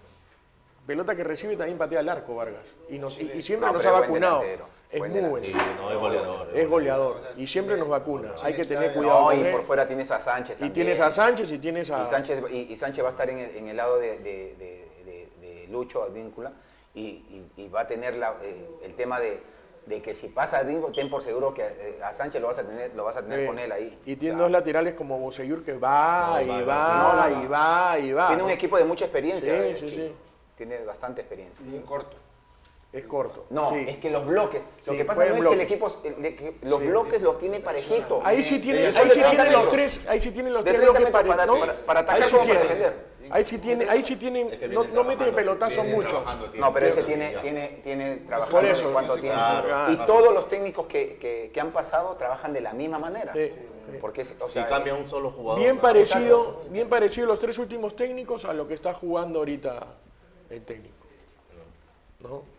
Speaker 2: pelota que recibe también patea al arco, Vargas. Y, nos, y, y siempre
Speaker 1: No,
Speaker 2: nos
Speaker 1: pero
Speaker 2: ha
Speaker 1: es buen
Speaker 2: vacunado.
Speaker 1: delantero,
Speaker 2: Es
Speaker 1: buen
Speaker 2: muy
Speaker 1: delantero.
Speaker 2: bueno.
Speaker 3: Sí, no, es goleador.
Speaker 2: Es goleador. Y siempre nos vacuna. Hay que tener
Speaker 4: sabe.
Speaker 2: cuidado
Speaker 1: No,
Speaker 2: con
Speaker 1: y
Speaker 2: él.
Speaker 1: por fuera tienes a Sánchez
Speaker 2: Y
Speaker 1: también.
Speaker 2: tienes a Sánchez y tienes a...
Speaker 1: Y Sánchez, y, y Sánchez va a estar en el, en el lado de, de, de, de- de Lucho Advíncula y, y, y va a tener la, eh, el tema de, de que si pasa Advíncula, ten por seguro que eh, a Sánchez lo vas a tener, lo vas a tener
Speaker 2: Sí.
Speaker 1: con él ahí.
Speaker 2: Y
Speaker 1: O
Speaker 2: tiene
Speaker 1: sea,
Speaker 2: dos laterales como Boseyur que va
Speaker 3: No,
Speaker 2: y
Speaker 3: va,
Speaker 2: va,
Speaker 3: va,
Speaker 1: sí. No, no, no.
Speaker 2: y va y va.
Speaker 1: Tiene un
Speaker 2: ¿no?
Speaker 1: equipo de mucha experiencia.
Speaker 2: Sí,
Speaker 1: eh,
Speaker 2: sí,
Speaker 1: Chile.
Speaker 2: sí.
Speaker 1: Tiene bastante experiencia.
Speaker 4: Bien corto.
Speaker 2: Es corto.
Speaker 1: No,
Speaker 2: Sí.
Speaker 1: es que los bloques, lo
Speaker 2: Sí,
Speaker 1: que pasa
Speaker 2: juega
Speaker 1: no
Speaker 2: en
Speaker 1: es que el
Speaker 2: bloque.
Speaker 1: equipo, el- de que los bloques los tiene parejito.
Speaker 2: Ahí sí tiene,
Speaker 1: Ellos
Speaker 2: ahí
Speaker 1: son
Speaker 2: sí
Speaker 1: de treinta
Speaker 2: tienen los
Speaker 1: metros.
Speaker 2: tres, ahí sí tienen los
Speaker 1: De
Speaker 2: tres
Speaker 1: treinta
Speaker 2: bloques
Speaker 1: metros
Speaker 2: pare-
Speaker 1: para-
Speaker 2: ¿no?
Speaker 1: para- para atacar
Speaker 2: Ahí sí
Speaker 1: como para
Speaker 2: tienen.
Speaker 1: defender.
Speaker 2: Ahí sí tiene, ahí sí tienen,
Speaker 3: Es que
Speaker 2: no,
Speaker 3: viene
Speaker 2: no meten
Speaker 3: trabajando,
Speaker 2: pelotazo
Speaker 3: viene
Speaker 2: mucho.
Speaker 3: trabajando tiempo.
Speaker 1: No, pero ese
Speaker 3: Ya.
Speaker 1: tiene, tiene, tiene trabajando
Speaker 2: Por eso,
Speaker 1: de cuánto
Speaker 4: sí,
Speaker 1: tiempo.
Speaker 3: claro.
Speaker 1: Y todos los técnicos que, que, que han pasado trabajan de la misma manera.
Speaker 2: Sí, sí.
Speaker 1: Porque, es- o
Speaker 3: Si
Speaker 1: sea,
Speaker 3: cambia un solo jugador.
Speaker 2: Bien
Speaker 3: no.
Speaker 2: parecido, bien parecido los tres últimos técnicos a lo que está jugando ahorita el técnico. ¿No?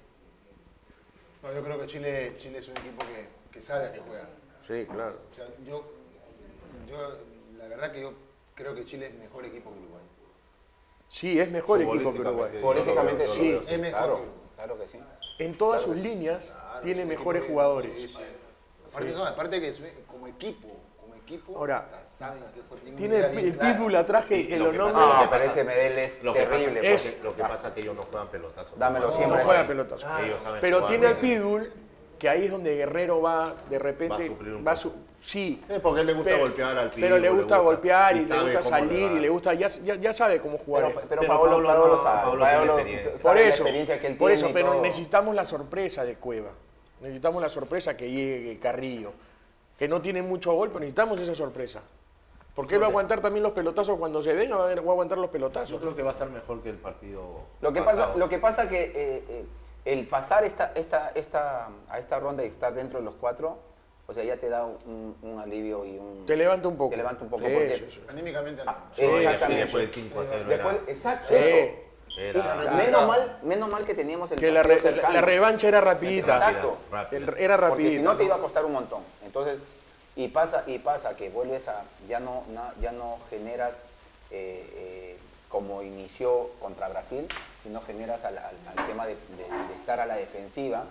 Speaker 4: No, yo creo que Chile, Chile es un equipo que, que sabe a qué juega.
Speaker 2: Sí, claro.
Speaker 4: O sea, yo, yo, la verdad que yo creo que Chile es mejor equipo que Uruguay.
Speaker 2: Sí, es mejor equipo que Uruguay.
Speaker 1: Políticamente
Speaker 3: Yo lo
Speaker 1: sí.
Speaker 3: veo,
Speaker 4: Es mejor
Speaker 1: claro.
Speaker 4: que Uruguay.
Speaker 1: Claro que sí.
Speaker 2: En todas
Speaker 1: Claro.
Speaker 2: sus líneas
Speaker 4: Claro,
Speaker 2: tiene
Speaker 4: sí,
Speaker 2: mejores
Speaker 4: sí,
Speaker 2: jugadores.
Speaker 4: sí, sí. Aparte, no, aparte que su- como equipo, como equipo,
Speaker 2: Ahora,
Speaker 4: saben a qué juego tienen
Speaker 2: Tiene
Speaker 4: una
Speaker 2: el,
Speaker 4: idea bien
Speaker 2: el
Speaker 4: clara.
Speaker 2: pitbull atrás que, que
Speaker 3: Lo
Speaker 2: lo
Speaker 3: que
Speaker 2: nombra.
Speaker 3: pasa-
Speaker 1: No,
Speaker 3: que
Speaker 1: pero
Speaker 3: pasa-
Speaker 1: ese Medel es
Speaker 3: Lo que
Speaker 1: terrible.
Speaker 3: pasa,
Speaker 2: Es-
Speaker 3: es, lo que pasa es que ellos no juegan pelotazo.
Speaker 1: Dámelo
Speaker 3: No,
Speaker 1: siempre.
Speaker 2: No juega pelotazo.
Speaker 3: Ellos saben
Speaker 2: Pero
Speaker 3: jugar
Speaker 2: tiene al
Speaker 3: bien.
Speaker 2: pitbull, que ahí es donde Guerrero va, de repente,
Speaker 3: Va a sufrir un
Speaker 2: va a
Speaker 3: poco.
Speaker 2: su- sí.
Speaker 3: Eh, porque a él le gusta
Speaker 2: pero,
Speaker 3: golpear al
Speaker 2: pero le
Speaker 3: pitbull,
Speaker 2: gusta golpear y, le
Speaker 3: sabe
Speaker 2: gusta
Speaker 3: cómo le
Speaker 2: salir
Speaker 3: va.
Speaker 2: y le gusta, ya, ya, ya sabe cómo jugar.
Speaker 1: Pero,
Speaker 2: él.
Speaker 1: pero,
Speaker 3: Pero
Speaker 1: Paolo,
Speaker 3: Paolo
Speaker 1: Paolo
Speaker 3: no,
Speaker 1: sabe,
Speaker 3: Paolo
Speaker 1: Paolo
Speaker 3: tiene
Speaker 1: sabe
Speaker 3: experiencia.
Speaker 2: Por
Speaker 1: la
Speaker 2: eso,
Speaker 1: experiencia que él
Speaker 2: por
Speaker 1: tiene
Speaker 2: eso,
Speaker 1: y
Speaker 2: pero
Speaker 1: todo.
Speaker 2: necesitamos la sorpresa de Cueva. Necesitamos la sorpresa que llegue Carrillo. Que no tiene mucho gol, pero necesitamos esa sorpresa. Porque él va a aguantar también los pelotazos cuando se venga, va a, va a aguantar los
Speaker 3: Yo
Speaker 2: pelotazos.
Speaker 3: creo que va a estar mejor que el partido
Speaker 1: Lo que pasa,
Speaker 3: pasado.
Speaker 1: lo que pasa que eh, eh, el pasar esta, esta, esta, a esta ronda y estar dentro de los cuatro, o sea, ya te da un, un alivio y un...
Speaker 2: Te levanta un poco.
Speaker 1: Te levanta un poco
Speaker 2: Sí,
Speaker 1: porque...
Speaker 2: sí, sí.
Speaker 4: Anímicamente
Speaker 1: Ah,
Speaker 4: no.
Speaker 3: Sí, y
Speaker 1: exactamente.
Speaker 3: después del cinco a cero
Speaker 1: Después,
Speaker 3: era-
Speaker 1: exacto,
Speaker 2: Sí.
Speaker 1: eso.
Speaker 3: era-
Speaker 1: Y menos, mal, menos mal que teníamos el
Speaker 2: Que la,
Speaker 1: partido
Speaker 2: re-
Speaker 1: cercano.
Speaker 2: la revancha era rapidita.
Speaker 1: Exacto.
Speaker 3: rápida.
Speaker 2: El- Era
Speaker 1: Porque
Speaker 2: rapidita.
Speaker 1: si no te iba a costar un montón. Entonces, y pasa, y pasa que vuelves a, ya no, na- ya no generas eh, eh, como inició contra Brasil, sino generas al, al- al tema de, de- de estar a la defensiva,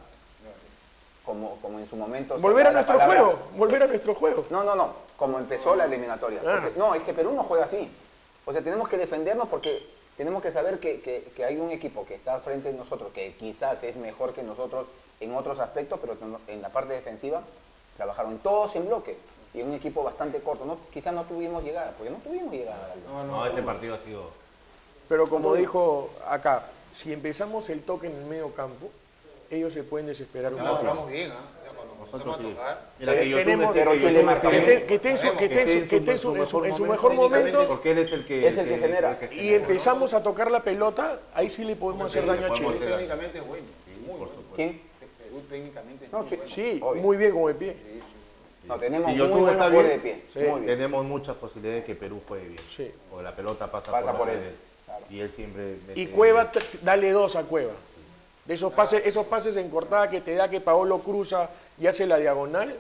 Speaker 1: como, como en su momento... se
Speaker 2: Volver
Speaker 1: da
Speaker 2: a
Speaker 1: la
Speaker 2: nuestro
Speaker 1: palabra-
Speaker 2: juego, volver a nuestro juego.
Speaker 1: No, no, no, como empezó la eliminatoria.
Speaker 2: Ah.
Speaker 1: Porque- no, es que Perú no juega así. O sea, tenemos que defendernos porque tenemos que saber que, que- que hay un equipo que está frente a nosotros, que quizás es mejor que nosotros en otros aspectos, pero en la parte defensiva trabajaron todos en bloque. Y un equipo bastante corto. No, quizás no tuvimos llegada, porque no tuvimos llegada. Aldo.
Speaker 3: No, este partido ha sido...
Speaker 2: Pero como dijo acá, si empezamos el toque en el medio campo, ellos se pueden desesperar un
Speaker 4: No,
Speaker 2: poco.
Speaker 4: vamos bien, ¿ah? O sea, cuando
Speaker 3: Nosotros
Speaker 4: empezamos
Speaker 3: sí.
Speaker 4: a tocar,
Speaker 3: Mira,
Speaker 2: Eh,
Speaker 3: que YouTube
Speaker 2: tenemos-
Speaker 3: esté-
Speaker 1: pero
Speaker 3: que
Speaker 1: Chile
Speaker 3: YouTube
Speaker 1: marca
Speaker 2: Que
Speaker 3: esté-
Speaker 1: bien.
Speaker 2: esté- que esté en su- que esté en su- que esté en su- en su- en su mejor momento
Speaker 3: Porque él es el que...
Speaker 1: Es el que genera.
Speaker 2: y empezamos a tocar la pelota, ahí sí le podemos hacer daño a
Speaker 3: podemos
Speaker 2: Chile.
Speaker 3: hacer-
Speaker 4: técnicamente es bueno. Muy bueno.
Speaker 1: ¿Quién?
Speaker 4: Perú técnicamente es
Speaker 1: No,
Speaker 4: muy
Speaker 1: sí,
Speaker 4: bueno.
Speaker 2: Sí,
Speaker 1: Obvio.
Speaker 2: muy bien como de pie.
Speaker 4: Sí, sí.
Speaker 1: No, tenemos
Speaker 3: Si
Speaker 1: muy
Speaker 3: YouTube
Speaker 1: buenos
Speaker 3: está
Speaker 1: jugadores de
Speaker 3: bien,
Speaker 1: pie.
Speaker 2: sí.
Speaker 1: Muy bien.
Speaker 3: Tenemos muchas posibilidades de que Perú juegue bien.
Speaker 2: Sí.
Speaker 3: Porque la pelota pasa,
Speaker 1: Pasa
Speaker 3: por,
Speaker 1: por
Speaker 3: la
Speaker 1: él,
Speaker 3: red.
Speaker 1: claro.
Speaker 3: Y él siempre...
Speaker 2: Y
Speaker 3: mete-
Speaker 2: Cueva, t- dale dos a Cueva. De esos pases, esos pases en cortada que te da que Paolo cruza y hace la diagonal,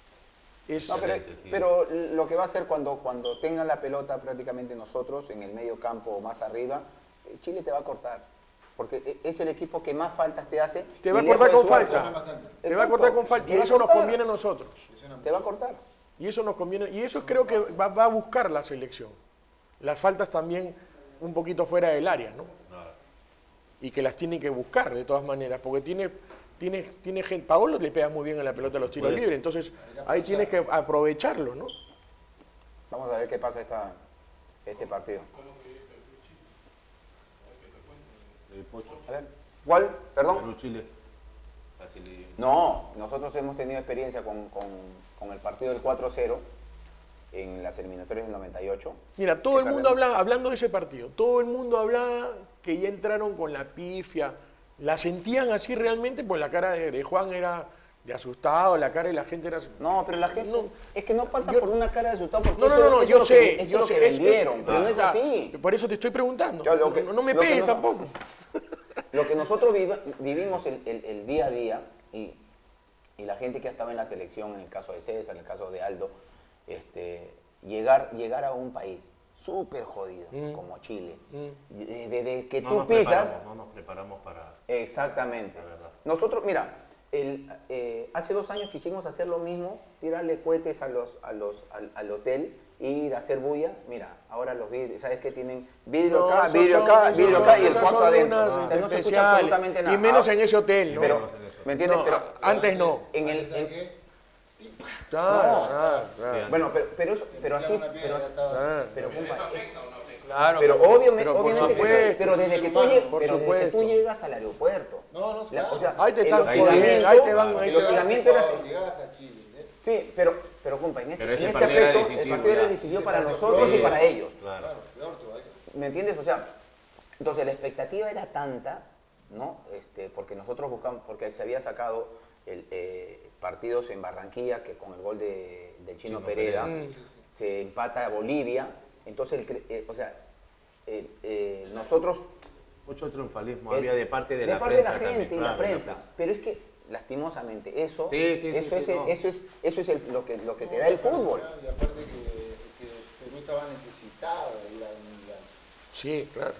Speaker 2: es...
Speaker 1: No, pero,
Speaker 3: Excelente, sí.
Speaker 1: pero lo que va a hacer cuando, cuando tengan la pelota prácticamente nosotros, en el medio campo o más arriba, eh, Chile te va a cortar. Porque e- es el equipo que más faltas te hace.
Speaker 2: Te va a
Speaker 1: y
Speaker 2: cortar
Speaker 1: lejos
Speaker 2: con
Speaker 1: de su arco.
Speaker 2: falta.
Speaker 4: bastante.
Speaker 2: Te va a
Speaker 1: Exacto.
Speaker 2: cortar con falta.
Speaker 1: Te
Speaker 2: Y
Speaker 1: va a
Speaker 2: eso nos
Speaker 1: cortar.
Speaker 2: conviene a nosotros.
Speaker 1: Te va a cortar.
Speaker 2: Y eso nos conviene. Y eso creo que va, va a buscar la selección. Las faltas también un poquito fuera del área, ¿no?
Speaker 3: Claro.
Speaker 2: Y que las tiene que buscar de todas maneras. Porque tiene, tiene, tiene gente. Paolo le pega muy bien a la pelota a los tiros
Speaker 3: Puede.
Speaker 2: libres. Entonces ahí tienes que aprovecharlo, ¿no?
Speaker 1: Vamos a ver qué pasa esta, este partido.
Speaker 3: El Pocho.
Speaker 1: A ver. ¿Cuál? Perdón.
Speaker 3: Perú, Chile. Así le-
Speaker 1: No, nosotros hemos tenido experiencia con, con, con el partido del cuatro cero en las eliminatorias del noventa y ocho.
Speaker 2: Mira, todo el
Speaker 1: Que
Speaker 2: mundo
Speaker 1: perdemos.
Speaker 2: habla, hablando de ese partido, todo el mundo hablaba que ya entraron con la pifia. ¿La sentían así realmente? Pues la cara de, de Juan era de asustado, la cara de la gente era...
Speaker 1: No, pero la gente...
Speaker 2: No.
Speaker 1: es que no pasa
Speaker 2: Yo-
Speaker 1: por una cara de asustado porque
Speaker 2: No, no,
Speaker 1: eso,
Speaker 2: no, no,
Speaker 1: eso
Speaker 2: yo
Speaker 1: es lo
Speaker 2: sé,
Speaker 1: que, eso
Speaker 2: yo
Speaker 1: es lo
Speaker 2: sé,
Speaker 1: que
Speaker 2: es-
Speaker 1: vendieron, pero no es
Speaker 2: o sea,
Speaker 1: así.
Speaker 2: Por eso te estoy preguntando.
Speaker 1: Yo lo que-
Speaker 2: no, no me
Speaker 1: lo que
Speaker 2: pegues
Speaker 1: no-
Speaker 2: tampoco.
Speaker 1: Lo que nosotros viva- vivimos el, el- el día a día y, y la gente que ha estado en la selección, en el caso de César, en el caso de Aldo, este, llegar, llegar a un país súper jodido
Speaker 2: Mm.
Speaker 1: como Chile,
Speaker 2: Mm.
Speaker 1: de- desde que
Speaker 3: No
Speaker 1: tú
Speaker 3: nos
Speaker 1: pisas,
Speaker 3: preparamos, no nos preparamos para...
Speaker 1: exactamente.
Speaker 3: La verdad.
Speaker 1: Nosotros, mira, el, eh, hace dos años quisimos hacer lo mismo, tirarle cohetes a los, a los, al, al hotel, ir a hacer bulla. Mira, ahora los vidrios, ¿sabes qué? Tienen vidrio
Speaker 2: No,
Speaker 1: acá,
Speaker 2: esos
Speaker 1: vidrio
Speaker 2: son-
Speaker 1: acá,
Speaker 2: esos
Speaker 1: vidrio
Speaker 2: son-
Speaker 1: acá y el
Speaker 2: esas
Speaker 1: cuarto
Speaker 2: son
Speaker 1: adentro.
Speaker 2: unas
Speaker 1: O sea, no se escucha
Speaker 2: especiales.
Speaker 1: absolutamente nada.
Speaker 2: Y menos
Speaker 1: Ah,
Speaker 2: en ese hotel, ¿no?
Speaker 1: Pero,
Speaker 3: menos en eso.
Speaker 1: ¿me entiendes?
Speaker 2: No,
Speaker 1: pero,
Speaker 2: a- antes no.
Speaker 1: en el,
Speaker 4: ¿Sabes
Speaker 1: en-
Speaker 4: qué?
Speaker 2: Claro,
Speaker 1: No.
Speaker 2: claro, claro.
Speaker 1: bueno, pero, pero, eso- pero así,
Speaker 4: Una piedra,
Speaker 1: pero,
Speaker 4: ya estaba.
Speaker 2: Ah,
Speaker 1: pero, compa,
Speaker 2: claro,
Speaker 1: pero obviamente,
Speaker 2: pero por
Speaker 1: obviamente que sí,
Speaker 2: supuesto,
Speaker 1: pero desde que tú,
Speaker 4: humano,
Speaker 1: lleg-
Speaker 2: por
Speaker 1: pero desde que tú
Speaker 2: supuesto.
Speaker 1: llegas al aeropuerto,
Speaker 4: No, no,
Speaker 1: la-
Speaker 4: claro.
Speaker 1: o sea,
Speaker 2: Ahí te
Speaker 1: el
Speaker 2: están
Speaker 3: ahí
Speaker 2: jodiendo,
Speaker 1: hostigamiento-
Speaker 2: ahí te van, ahí
Speaker 1: el
Speaker 2: te
Speaker 4: Llegabas a
Speaker 1: hostigamiento era
Speaker 4: Ecuador,
Speaker 1: así.
Speaker 4: llegabas a Chile, ¿eh?
Speaker 1: Sí, pero, pero compa, en este,
Speaker 3: Pero
Speaker 1: en
Speaker 3: ese
Speaker 1: este
Speaker 3: partido era
Speaker 1: aspecto, el
Speaker 3: decisivo,
Speaker 1: partido era
Speaker 3: ya.
Speaker 1: decisivo
Speaker 4: Ese
Speaker 1: para
Speaker 4: partido-
Speaker 1: nosotros y
Speaker 3: Sí,
Speaker 1: para ellos.
Speaker 3: Claro.
Speaker 4: Claro, peor todavía.
Speaker 1: ¿Me entiendes? O sea, entonces la expectativa era tanta, ¿no? Este, porque nosotros buscamos, porque se había sacado el, eh, partidos en Barranquilla, que con el gol de, de Chino,
Speaker 3: Chino
Speaker 1: Pereda,
Speaker 3: Pereda.
Speaker 2: Mm.
Speaker 1: se empata a Bolivia. Entonces, el cre- eh, o sea, eh, eh, nosotros...
Speaker 3: Mucho triunfalismo
Speaker 1: eh,
Speaker 3: había de parte de, la
Speaker 1: parte
Speaker 3: prensa
Speaker 1: de la gente
Speaker 3: también,
Speaker 1: y la
Speaker 3: claro,
Speaker 1: prensa. Pero es que, lastimosamente, eso,
Speaker 3: Sí, sí, sí,
Speaker 1: eso,
Speaker 3: sí,
Speaker 1: es, el-
Speaker 3: no.
Speaker 1: eso es, eso es el- lo que, lo que te da el fútbol.
Speaker 4: Y aparte que, que Perú estaba necesitado de ir al Mundial,
Speaker 2: Sí, claro.
Speaker 4: ¿no?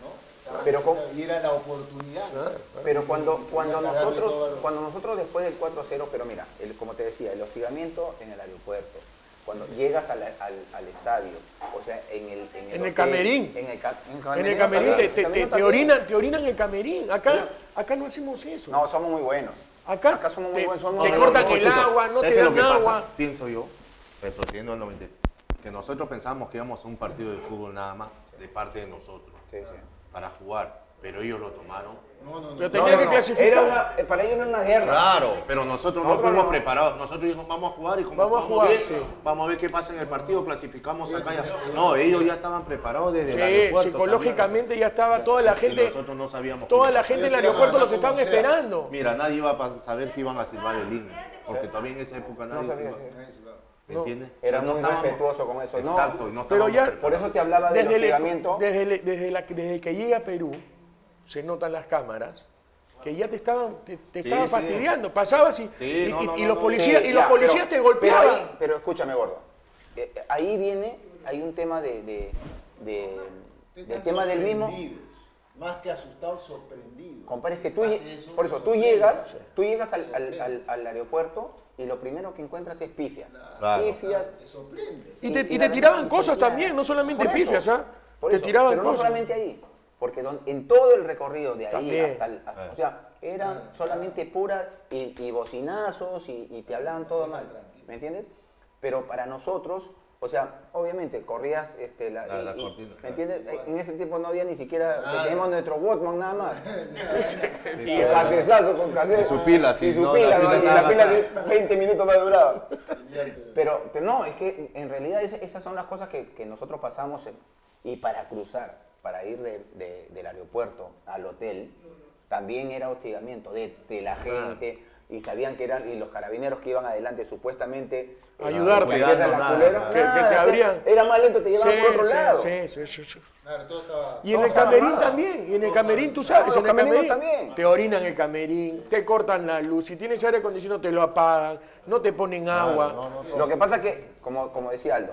Speaker 1: Pero con-
Speaker 4: Y era la oportunidad.
Speaker 1: Pero cuando, cuando,
Speaker 4: Tenía que darle todo
Speaker 1: nosotros,
Speaker 4: al-
Speaker 1: cuando nosotros después del cuatro cero, pero mira, el- como te decía, el hostigamiento en el aeropuerto, cuando llegas al, al, al estadio, o sea, en el, en el,
Speaker 2: En el
Speaker 1: hotel,
Speaker 2: camerín.
Speaker 1: En el, ca-
Speaker 2: En el camerín te, te, te, te
Speaker 1: también.
Speaker 2: orinan, te orinan en el camerín. Acá, acá no hacemos eso.
Speaker 1: No, somos muy buenos.
Speaker 2: Acá,
Speaker 1: acá somos muy
Speaker 2: te,
Speaker 1: buenos, somos
Speaker 2: te
Speaker 1: muy
Speaker 2: cortan
Speaker 1: buenos.
Speaker 2: el
Speaker 3: chicos,
Speaker 2: agua, no
Speaker 3: es
Speaker 2: te
Speaker 3: que lo
Speaker 2: dan
Speaker 3: que pasa,
Speaker 2: agua.
Speaker 3: pienso yo, retrocediendo al noventa, que nosotros pensábamos que íbamos a un partido de fútbol nada más, de parte de nosotros,
Speaker 1: Sí, sí.
Speaker 3: para jugar, pero ellos lo tomaron.
Speaker 4: No, no, no.
Speaker 2: Pero
Speaker 1: No,
Speaker 2: tenía
Speaker 1: no,
Speaker 2: que
Speaker 1: no,
Speaker 2: clasificar.
Speaker 1: era una- eh, para ellos era una guerra.
Speaker 3: Claro, pero nosotros no
Speaker 1: Nosotros
Speaker 3: fuimos
Speaker 1: no.
Speaker 3: preparados. Nosotros dijimos, vamos a jugar y como
Speaker 2: Vamos a
Speaker 3: jugamos
Speaker 2: jugar,
Speaker 3: bien,
Speaker 2: sí.
Speaker 3: vamos a ver qué pasa en el partido, clasificamos acá. Ya. No, ellos ya estaban preparados desde el
Speaker 2: Sí,
Speaker 3: aeropuerto.
Speaker 2: psicológicamente ya estaba toda la
Speaker 3: sabían- y
Speaker 2: gente,
Speaker 3: nosotros no sabíamos.
Speaker 2: toda
Speaker 3: qué
Speaker 2: la
Speaker 3: iba a
Speaker 2: gente del
Speaker 4: Ellos
Speaker 2: aeropuerto
Speaker 4: iban a
Speaker 2: los estaban
Speaker 4: como sea.
Speaker 2: esperando.
Speaker 3: Mira, nadie iba a saber que iban a silbar el himno, porque todavía en esa época nadie
Speaker 1: No
Speaker 3: se
Speaker 1: sabía,
Speaker 3: iba.
Speaker 1: sí.
Speaker 3: ¿Me
Speaker 2: No.
Speaker 3: entiendes?
Speaker 1: Era
Speaker 3: No
Speaker 1: muy
Speaker 3: estábamos-
Speaker 1: respetuoso con eso. No,
Speaker 3: Exacto, y no
Speaker 2: Pero
Speaker 3: estábamos
Speaker 2: ya-
Speaker 3: preparados.
Speaker 1: por eso te hablaba del
Speaker 2: Desde, el-
Speaker 1: hostigamiento.
Speaker 2: desde, el- desde, la- desde que llega a Perú, se notan las cámaras, que ya te estaban, te, te
Speaker 3: Sí,
Speaker 2: estaban
Speaker 3: sí.
Speaker 2: fastidiando. Pasabas y,
Speaker 3: Sí,
Speaker 2: y,
Speaker 3: no,
Speaker 2: y-
Speaker 3: no,
Speaker 2: y
Speaker 3: no,
Speaker 2: los
Speaker 3: no.
Speaker 2: policías,
Speaker 1: Sí,
Speaker 2: y los
Speaker 1: ya,
Speaker 2: policías
Speaker 1: pero-
Speaker 2: te golpeaban.
Speaker 1: Pero, ahí- pero escúchame, gordo. Eh, eh, ahí viene, hay un tema de, de, de-
Speaker 4: Ustedes
Speaker 1: del
Speaker 4: están
Speaker 1: tema del mismo.
Speaker 4: sorprendidos, Más que asustados, sorprendidos.
Speaker 1: Compadre, es que tú,
Speaker 4: Hace
Speaker 1: lle-
Speaker 4: eso,
Speaker 1: por eso, tú
Speaker 4: sorprende.
Speaker 1: llegas, tú llegas al, al,
Speaker 4: Sorprende.
Speaker 1: al- al aeropuerto y lo primero que encuentras es pifias.
Speaker 3: Claro.
Speaker 1: Pifias.
Speaker 4: Te sorprende.
Speaker 2: Y te,
Speaker 1: y
Speaker 2: y
Speaker 1: la
Speaker 2: te tiraban
Speaker 1: verdad,
Speaker 2: cosas
Speaker 1: claro.
Speaker 2: también, no solamente
Speaker 1: Por eso,
Speaker 2: pifias, ¿ah?
Speaker 1: por
Speaker 2: Te
Speaker 1: eso,
Speaker 2: tiraban
Speaker 1: pero no
Speaker 2: cosas.
Speaker 1: solamente ahí, porque don- en todo el recorrido de ahí
Speaker 2: También.
Speaker 1: hasta el, hasta- o sea, eran solamente puras y, y bocinazos y, y te hablaban todo mal, ¿me entiendes? Pero para nosotros, o sea, obviamente corrías este, la,
Speaker 3: La-
Speaker 1: y-
Speaker 3: la
Speaker 1: y-
Speaker 3: cortina,
Speaker 1: ¿me
Speaker 3: claro.
Speaker 1: entiendes? En ese tiempo no había ni siquiera,
Speaker 4: Ah,
Speaker 1: teníamos nuestro Walkman nada más.
Speaker 3: Sí,
Speaker 1: Y casesazo con cassette.
Speaker 3: Y su pila, sí,
Speaker 1: Y su
Speaker 3: no,
Speaker 1: pila,
Speaker 3: la
Speaker 1: ¿no?
Speaker 3: pila
Speaker 1: Y la
Speaker 3: estaba
Speaker 1: pila
Speaker 3: gastada.
Speaker 1: de veinte minutos más duraba. Pero, pero no, es que en realidad es- esas son las cosas que, que nosotros pasamos en- y para cruzar, para ir de- de- del aeropuerto al hotel, también era hostigamiento de, de la gente y sabían que eran, y los carabineros que iban adelante supuestamente eh,
Speaker 2: Ayudarte.
Speaker 1: que cierran la
Speaker 3: Nada,
Speaker 1: culera,
Speaker 3: nada.
Speaker 2: Que- que te
Speaker 1: nada, o sea,
Speaker 2: abrían.
Speaker 1: era más lento, te llevaban
Speaker 2: Sí,
Speaker 1: por otro
Speaker 2: sí,
Speaker 1: lado.
Speaker 2: sí, sí, sí, sí.
Speaker 4: Claro, todo estaba.
Speaker 2: Y en
Speaker 1: Todo
Speaker 2: el
Speaker 1: estaba
Speaker 2: camerín
Speaker 1: armado.
Speaker 2: también, y en el
Speaker 4: Todo
Speaker 2: camerín tú
Speaker 4: estaba
Speaker 2: sabes,
Speaker 1: armado.
Speaker 2: en el
Speaker 1: Los camerinos
Speaker 2: camerín
Speaker 1: también.
Speaker 2: te orinan el camerín, te cortan la luz, si tienes aire acondicionado te lo apagan, no te ponen agua.
Speaker 3: no, no, no.
Speaker 1: Lo que pasa es que, como, como decía Aldo,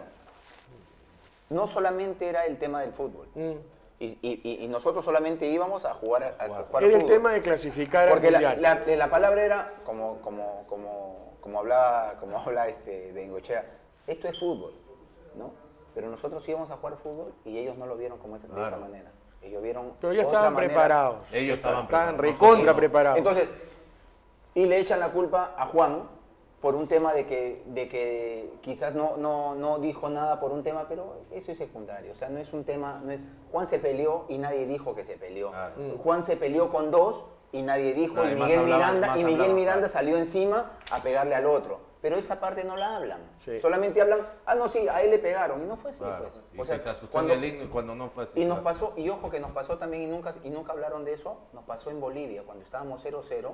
Speaker 1: no solamente era el tema del fútbol.
Speaker 2: Mm.
Speaker 1: Y, y- y- y nosotros solamente íbamos a jugar, a, a jugar
Speaker 2: Era el
Speaker 1: fútbol.
Speaker 2: tema de clasificar al
Speaker 1: Porque la,
Speaker 2: mundial.
Speaker 1: la- la palabra era, como, como, como, como hablaba, como habla este Bengochea, esto es fútbol, ¿no? Pero nosotros íbamos a jugar fútbol y ellos no lo vieron como esa, de esa
Speaker 3: Claro.
Speaker 1: manera. Ellos vieron
Speaker 2: Pero ya
Speaker 1: otra
Speaker 2: estaban
Speaker 1: manera.
Speaker 2: preparados.
Speaker 3: Ellos estaban
Speaker 2: Estaban
Speaker 3: preparados.
Speaker 2: recontra
Speaker 3: Nosotros no.
Speaker 2: preparados.
Speaker 1: Entonces, y le echan la culpa a Juan por un tema de que, de que quizás no, no, no dijo nada por un tema, pero eso es secundario. O sea, no es un tema... No es, Juan se peleó y nadie dijo que se peleó.
Speaker 3: Claro.
Speaker 1: Juan se peleó con dos y nadie dijo.
Speaker 3: Claro,
Speaker 1: y
Speaker 3: y más
Speaker 1: Miguel
Speaker 3: hablaban,
Speaker 1: Miranda,
Speaker 3: más
Speaker 1: y Miguel
Speaker 3: hablaban,
Speaker 1: Miranda
Speaker 3: claro.
Speaker 1: salió encima a pegarle al otro. Pero esa parte no la hablan.
Speaker 2: Sí.
Speaker 1: Solamente hablan, ah, no, sí, a él le pegaron. Y no fue así,
Speaker 3: Claro.
Speaker 1: pues.
Speaker 3: Y
Speaker 1: O sea,
Speaker 3: que se asustó
Speaker 1: cuando-
Speaker 3: en el himno y cuando no fue así.
Speaker 1: y nos
Speaker 3: claro.
Speaker 1: pasó, y ojo que nos pasó también, y nunca, y nunca hablaron de eso, nos pasó en Bolivia, cuando estábamos cero cero.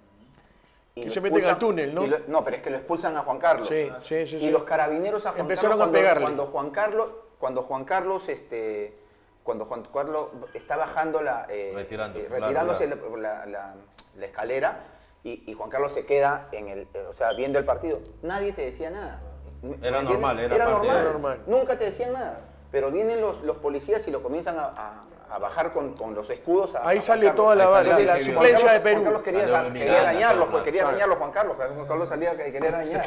Speaker 1: y
Speaker 2: Que
Speaker 1: lo
Speaker 2: se meten
Speaker 1: expulsan-
Speaker 2: al túnel, ¿no?
Speaker 1: y lo- no, pero es que lo expulsan a Juan Carlos.
Speaker 2: Sí, sí, sí,
Speaker 1: Y
Speaker 2: sí.
Speaker 1: los carabineros a Juan
Speaker 2: Empezaron
Speaker 1: Carlos,
Speaker 2: a
Speaker 1: cuando,
Speaker 2: pegarle.
Speaker 1: cuando Juan Carlos, cuando Juan Carlos, este, cuando Juan Carlos está bajando la, eh,
Speaker 3: Retirando,
Speaker 1: eh,
Speaker 3: claro,
Speaker 1: retirándose
Speaker 3: claro.
Speaker 1: La, la- la escalera, y, y Juan Carlos se queda en el, eh, o sea, viendo el partido. Nadie te decía nada. ¿Me
Speaker 3: Era
Speaker 1: entiendes?
Speaker 3: normal, era
Speaker 1: era
Speaker 3: parte de-
Speaker 1: normal.
Speaker 2: Era normal.
Speaker 1: Nunca te decían nada. Pero vienen los, los policías y lo comienzan a, a- a bajar con, con los escudos. A,
Speaker 2: Ahí
Speaker 1: a Juan
Speaker 2: sale
Speaker 1: Carlos.
Speaker 2: toda la,
Speaker 3: Ahí sale,
Speaker 2: la-
Speaker 3: sí,
Speaker 2: la
Speaker 3: sí,
Speaker 2: suplencia
Speaker 1: Juan Carlos-
Speaker 2: de Perú.
Speaker 1: Juan Carlos quería,
Speaker 3: Salió
Speaker 1: sa-
Speaker 3: de
Speaker 1: quería
Speaker 3: Miranda,
Speaker 1: arañarlos,
Speaker 3: claro,
Speaker 1: pues quería
Speaker 2: claro.
Speaker 1: arañarlos Juan Carlos. Juan Carlos salía que quería arañar.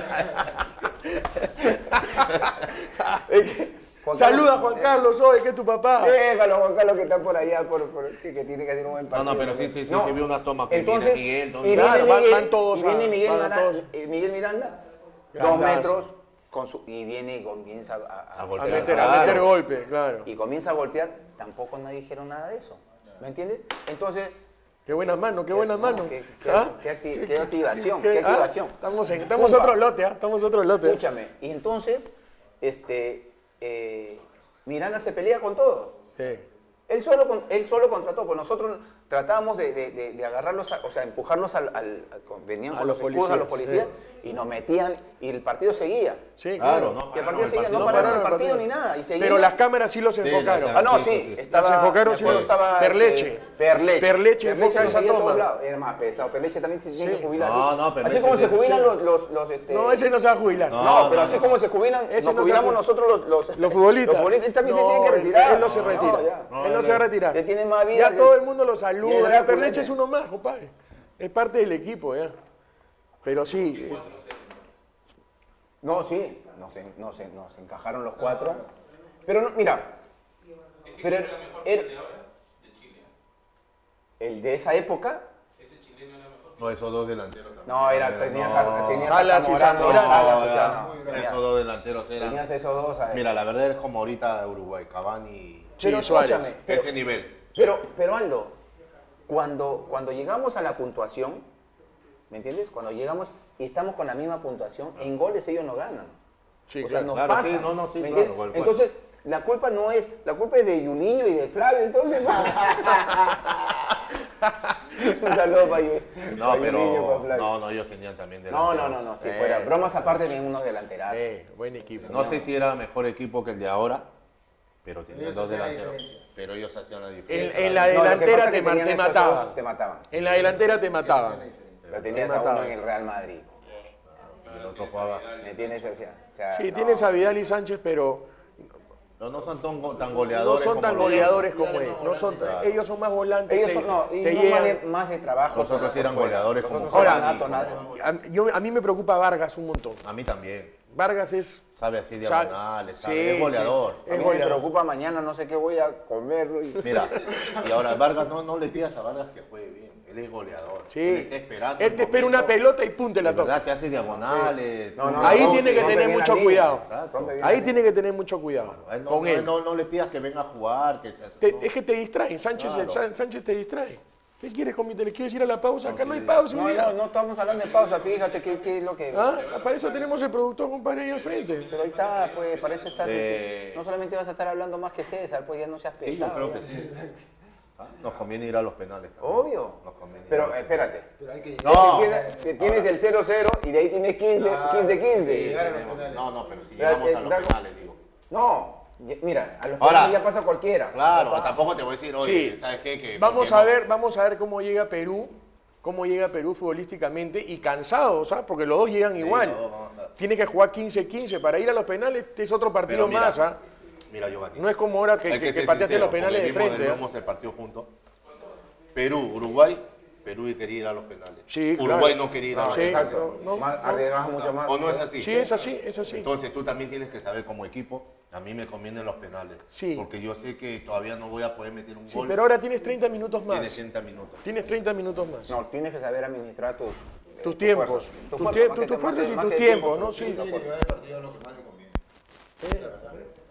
Speaker 1: Es que Juan
Speaker 2: Saluda
Speaker 1: Carlos-
Speaker 2: Juan Carlos hoy, que es tu papá.
Speaker 1: Déjalo, Juan Carlos, que está por allá, por, por- que, que tiene que hacer un buen
Speaker 3: No,
Speaker 1: partido.
Speaker 3: no, pero sí, sí, sí, que vi una toma que
Speaker 1: entonces,
Speaker 3: viene Miguel, todo-
Speaker 1: y viene
Speaker 2: Claro, van-
Speaker 1: Miguel,
Speaker 2: van todos
Speaker 1: y viene
Speaker 2: a-
Speaker 1: Miguel,
Speaker 2: van
Speaker 1: Mara-
Speaker 2: todos.
Speaker 1: eh, Miguel Miranda, dos
Speaker 2: Grandazo.
Speaker 1: metros, con su, y viene y comienza a, a-
Speaker 3: A
Speaker 2: A
Speaker 3: golpear.
Speaker 2: meter, a
Speaker 3: Claro.
Speaker 2: meter golpe, claro.
Speaker 1: y comienza a golpear, tampoco nadie dijeron nada de eso. ¿Me entiendes? Entonces,
Speaker 2: Qué buenas manos, qué buenas
Speaker 1: no,
Speaker 2: manos.
Speaker 1: qué- qué-
Speaker 2: ¿Ah?
Speaker 1: qué acti- qué activación,
Speaker 2: ¿Qué-
Speaker 1: qué
Speaker 2: ah?
Speaker 1: activación.
Speaker 2: Estamos, en, estamos
Speaker 1: Pumba.
Speaker 2: otro lote, ¿ah? Estamos otro lote.
Speaker 1: Escúchame, y entonces, este, eh, Miranda se pelea con todos.
Speaker 2: Sí.
Speaker 1: Él solo, con- él solo contrató, pues nosotros tratábamos de, de, de, de agarrarlos, a, o sea, empujarlos al, al, al- con- venían
Speaker 2: A
Speaker 1: con
Speaker 2: los
Speaker 1: los escudos a los
Speaker 2: policías,
Speaker 1: policías y nos metían y el partido seguía.
Speaker 2: Sí,
Speaker 3: Claro,
Speaker 2: claro.
Speaker 3: no
Speaker 1: Y el
Speaker 3: pararon
Speaker 1: partido
Speaker 3: el
Speaker 1: seguía,
Speaker 3: partido.
Speaker 1: no
Speaker 2: No
Speaker 1: pararon el
Speaker 2: pararon el
Speaker 1: partido
Speaker 2: partido.
Speaker 1: ni nada. Y seguía.
Speaker 2: Pero las cámaras sí los
Speaker 3: Sí,
Speaker 2: enfocaron.
Speaker 3: las-
Speaker 1: Ah, no,
Speaker 3: Sí,
Speaker 1: sí,
Speaker 3: sí, sí.
Speaker 1: estaba.
Speaker 2: Las enfocaron,
Speaker 1: me acuerdo,
Speaker 2: sí.
Speaker 1: estaba,
Speaker 2: Perleche.
Speaker 1: este, Perleche.
Speaker 2: Perleche enfoca
Speaker 1: lo
Speaker 2: esa
Speaker 1: seguía a todos
Speaker 2: toma.
Speaker 1: lados. Era más pesado. Perleche también se tiene
Speaker 2: Sí.
Speaker 1: que jubilar.
Speaker 3: No,
Speaker 1: así.
Speaker 3: no, Perleche
Speaker 1: Así como se
Speaker 3: sí.
Speaker 1: jubilan los. los, los este,
Speaker 2: No, ese no se va a jubilar.
Speaker 1: No,
Speaker 3: No,
Speaker 1: pero
Speaker 3: no,
Speaker 1: así
Speaker 3: no.
Speaker 1: como se jubilan,
Speaker 2: Ese
Speaker 1: nos
Speaker 2: no se
Speaker 1: jubilamos
Speaker 2: jubil-
Speaker 1: nosotros los, los,
Speaker 2: Los futbolistas.
Speaker 1: Los futbolistas, él también se
Speaker 2: No,
Speaker 1: tiene que
Speaker 2: él-
Speaker 1: retirar.
Speaker 2: Él no se
Speaker 1: No,
Speaker 2: retira.
Speaker 1: ya.
Speaker 3: No,
Speaker 2: él no
Speaker 3: él-
Speaker 2: se va a retirar.
Speaker 1: ya tiene más vida
Speaker 2: Ya
Speaker 1: que-
Speaker 2: todo el mundo lo
Speaker 1: Y el
Speaker 2: saluda. Ya
Speaker 1: Drácula
Speaker 2: Perleche
Speaker 1: ese.
Speaker 2: es uno más, compadre. Es parte del equipo, ya. Pero sí. es-
Speaker 1: No, sí, nos, en- nos, en- nos encajaron los cuatro. Pero no, mira. Pero era- el de esa época,
Speaker 3: No, esos dos delanteros también.
Speaker 1: no, era,
Speaker 3: Eran-
Speaker 1: tenías,
Speaker 3: no,
Speaker 1: a, tenías a
Speaker 2: Salas y
Speaker 1: Zamorano,
Speaker 2: Zamorano.
Speaker 1: Salas, o
Speaker 3: no,
Speaker 1: sea,
Speaker 3: ya,
Speaker 1: no, tenías-
Speaker 3: esos dos delanteros eran.
Speaker 1: tenías esos dos. ¿sabes?
Speaker 3: Mira, la verdad es como ahorita Uruguay, Cavani y
Speaker 1: pero
Speaker 2: Sí, Suárez.
Speaker 1: escúchame, pero,
Speaker 3: ese nivel.
Speaker 1: pero, pero Aldo, cuando, cuando llegamos a la puntuación, ¿me entiendes? Cuando llegamos y estamos con la misma puntuación, en goles ellos no ganan.
Speaker 2: Sí,
Speaker 1: o sea,
Speaker 2: claro.
Speaker 1: nos
Speaker 3: Claro,
Speaker 1: pasan.
Speaker 3: sí, no, no, sí,
Speaker 1: ¿me
Speaker 3: claro,
Speaker 1: entiendes?
Speaker 3: gol, gol.
Speaker 1: Entonces, la culpa no es, la culpa es de Juninho y de Flavio, entonces. Un saludo para Yu-
Speaker 3: No,
Speaker 1: para
Speaker 3: pero.
Speaker 1: Juninho, para Flavio.
Speaker 3: No, no, ellos tenían también
Speaker 1: No,
Speaker 3: delanteros.
Speaker 1: no, no, no, si
Speaker 2: Eh,
Speaker 1: fuera. Bromas aparte, tenían unos delanterazos.
Speaker 2: Eh, buen equipo.
Speaker 3: No sé si era mejor equipo que el de ahora, pero tenían
Speaker 4: Ellos
Speaker 3: dos
Speaker 4: hacían la
Speaker 3: delanteros.
Speaker 4: diferencia.
Speaker 3: Pero ellos hacían la
Speaker 2: En,
Speaker 3: diferencia.
Speaker 2: en la
Speaker 1: No, lo que
Speaker 2: delantera
Speaker 1: pasa es
Speaker 2: te,
Speaker 1: que
Speaker 2: ma-
Speaker 1: tenían
Speaker 2: te
Speaker 1: esos
Speaker 2: mataban.
Speaker 1: dos, te mataban.
Speaker 2: En la delantera te
Speaker 4: Esa
Speaker 2: mataban.
Speaker 4: es la diferencia.
Speaker 1: La tenías
Speaker 2: Te
Speaker 1: a uno
Speaker 2: mataban.
Speaker 1: en el Real Madrid.
Speaker 3: El otro jugaba.
Speaker 1: ¿Me tienes? O sea, o sea,
Speaker 2: Sí,
Speaker 1: no.
Speaker 2: tienes a Vidal y Sánchez, pero
Speaker 3: No, no son tan, go- tan
Speaker 2: no
Speaker 3: goleadores.
Speaker 2: son
Speaker 3: como
Speaker 2: tan
Speaker 3: los
Speaker 2: goleadores
Speaker 3: otros.
Speaker 2: como ellos. No son,
Speaker 3: Claro.
Speaker 2: ellos son más volantes.
Speaker 1: Ellos
Speaker 2: te-
Speaker 1: son, no,
Speaker 2: te
Speaker 1: ellos son más
Speaker 2: llegan.
Speaker 1: de, más de trabajo.
Speaker 3: Los otros
Speaker 1: por
Speaker 3: eran
Speaker 1: fuera.
Speaker 3: goleadores
Speaker 1: Los
Speaker 3: como
Speaker 1: otros eran
Speaker 3: Cavani,
Speaker 1: natos,
Speaker 3: como-
Speaker 1: natos.
Speaker 2: A, yo- a mí me preocupa Vargas un montón.
Speaker 3: A mí también.
Speaker 2: Vargas es.
Speaker 3: Sabe así
Speaker 2: sabe-
Speaker 3: diagonales, sabe.
Speaker 2: sí,
Speaker 3: es goleador.
Speaker 2: sí.
Speaker 1: A mí
Speaker 2: Es
Speaker 1: me
Speaker 2: goleador.
Speaker 1: preocupa mañana, no sé qué voy a comer. y-
Speaker 3: Mira, y ahora Vargas, no, no le digas a Vargas que juegue bien. Él es goleador.
Speaker 2: Sí.
Speaker 3: Él está esperando.
Speaker 2: Él
Speaker 3: el
Speaker 2: te espera
Speaker 3: momento.
Speaker 2: una pelota y pum, te la
Speaker 3: De
Speaker 2: toca.
Speaker 3: verdad, te hace diagonales.
Speaker 1: No, no,
Speaker 3: tú-
Speaker 2: Ahí
Speaker 1: no,
Speaker 2: tiene que
Speaker 1: rompe
Speaker 2: tener
Speaker 1: bien
Speaker 2: mucho
Speaker 1: la
Speaker 2: cuidado.
Speaker 1: línea.
Speaker 3: Exacto.
Speaker 1: Rompe bien
Speaker 2: Ahí
Speaker 1: la
Speaker 2: tiene que tener mucho cuidado
Speaker 3: A él no,
Speaker 2: con
Speaker 3: no,
Speaker 2: él.
Speaker 3: no, no le pidas que venga a jugar. Que se,
Speaker 2: Te-
Speaker 3: no.
Speaker 2: es que te distraen. Sánchez,
Speaker 3: Claro.
Speaker 2: Sá- Sánchez te distrae. ¿Qué quieres con mi tele? ¿Quieres ir a la pausa? Acá no hay pausa.
Speaker 1: No,
Speaker 2: mira.
Speaker 1: no, no estamos hablando de pausa, fíjate qué, qué es lo que...
Speaker 2: ¿Ah? Para eso tenemos el productor, compadre, ahí al frente.
Speaker 1: Pero ahí está, pues, para eso estás...
Speaker 3: Eh.
Speaker 1: No solamente vas a estar hablando más que César, pues ya no seas
Speaker 3: Sí, yo
Speaker 1: pesado.
Speaker 3: creo que
Speaker 1: ya.
Speaker 3: sí. Ah, Nos conviene ir a los penales también.
Speaker 1: Obvio.
Speaker 3: Nos conviene ir a
Speaker 1: Pero
Speaker 3: los
Speaker 1: eh, espérate.
Speaker 4: Pero hay que
Speaker 3: No.
Speaker 1: Tienes- que Tienes el cero cero y de ahí tienes quince, quince, quince.
Speaker 3: Sí,
Speaker 4: Llegar a los
Speaker 3: tenemos-
Speaker 4: penales.
Speaker 3: no, no, pero si
Speaker 1: Ya,
Speaker 3: llegamos
Speaker 1: eh,
Speaker 3: a los
Speaker 1: Drago-
Speaker 3: penales, digo.
Speaker 1: No, ya- mira, a los
Speaker 3: Ahora.
Speaker 1: penales ya pasa cualquiera.
Speaker 3: Claro, tampoco te voy a decir, oye,
Speaker 2: Sí.
Speaker 3: ¿sabes qué? Que,
Speaker 2: Vamos
Speaker 3: ¿por
Speaker 2: a
Speaker 3: qué no?
Speaker 2: ver, vamos a ver cómo llega Perú, cómo llega Perú futbolísticamente y cansado, ¿sabes? Porque los dos llegan igual.
Speaker 3: los dos vamos a-
Speaker 2: Tiene que jugar quince quince para ir a los penales, es otro partido
Speaker 3: Pero mira,
Speaker 2: más, ¿ah?
Speaker 3: Mira, Giovanni.
Speaker 2: No es como ahora que,
Speaker 3: Hay
Speaker 2: que, que
Speaker 3: ser
Speaker 2: pateaste
Speaker 3: sincero,
Speaker 2: los penales de
Speaker 3: porque vimos-
Speaker 2: frente. ¿ah?
Speaker 3: Vimos el partido juntos. Perú, Uruguay, Perú quería ir a los penales.
Speaker 2: Sí, claro.
Speaker 3: Uruguay no quería ir a
Speaker 1: No,
Speaker 3: los
Speaker 2: Sí.
Speaker 3: penales.
Speaker 1: exacto.
Speaker 2: no, no,
Speaker 1: Más,
Speaker 2: no.
Speaker 1: arriesgas mucho más.
Speaker 3: ¿O no es así?
Speaker 2: Sí, es así, es así.
Speaker 3: Entonces tú también tienes que saber como equipo, a mí me convienen los penales.
Speaker 2: Sí.
Speaker 3: Porque yo sé que todavía no voy a poder meter un
Speaker 2: Sí,
Speaker 3: gol.
Speaker 2: pero ahora tienes treinta minutos más.
Speaker 3: Tiene treinta minutos.
Speaker 2: Tienes treinta minutos más.
Speaker 1: No, tienes que saber administrar tus, eh,
Speaker 2: Tus tiempos.
Speaker 1: fuerzas.
Speaker 2: Tus
Speaker 1: fuerzas,
Speaker 2: tie-
Speaker 1: más
Speaker 2: tus-
Speaker 1: que
Speaker 2: tus
Speaker 1: te-
Speaker 2: fuerzas
Speaker 1: más que-
Speaker 2: y
Speaker 1: más
Speaker 2: tus
Speaker 1: que
Speaker 2: tiempos,
Speaker 1: tiempo,
Speaker 2: ¿no?
Speaker 1: tus
Speaker 2: Sí.
Speaker 4: Tiene que
Speaker 1: fuerzas.
Speaker 4: llevar el partido a lo que más le conviene. La verdad.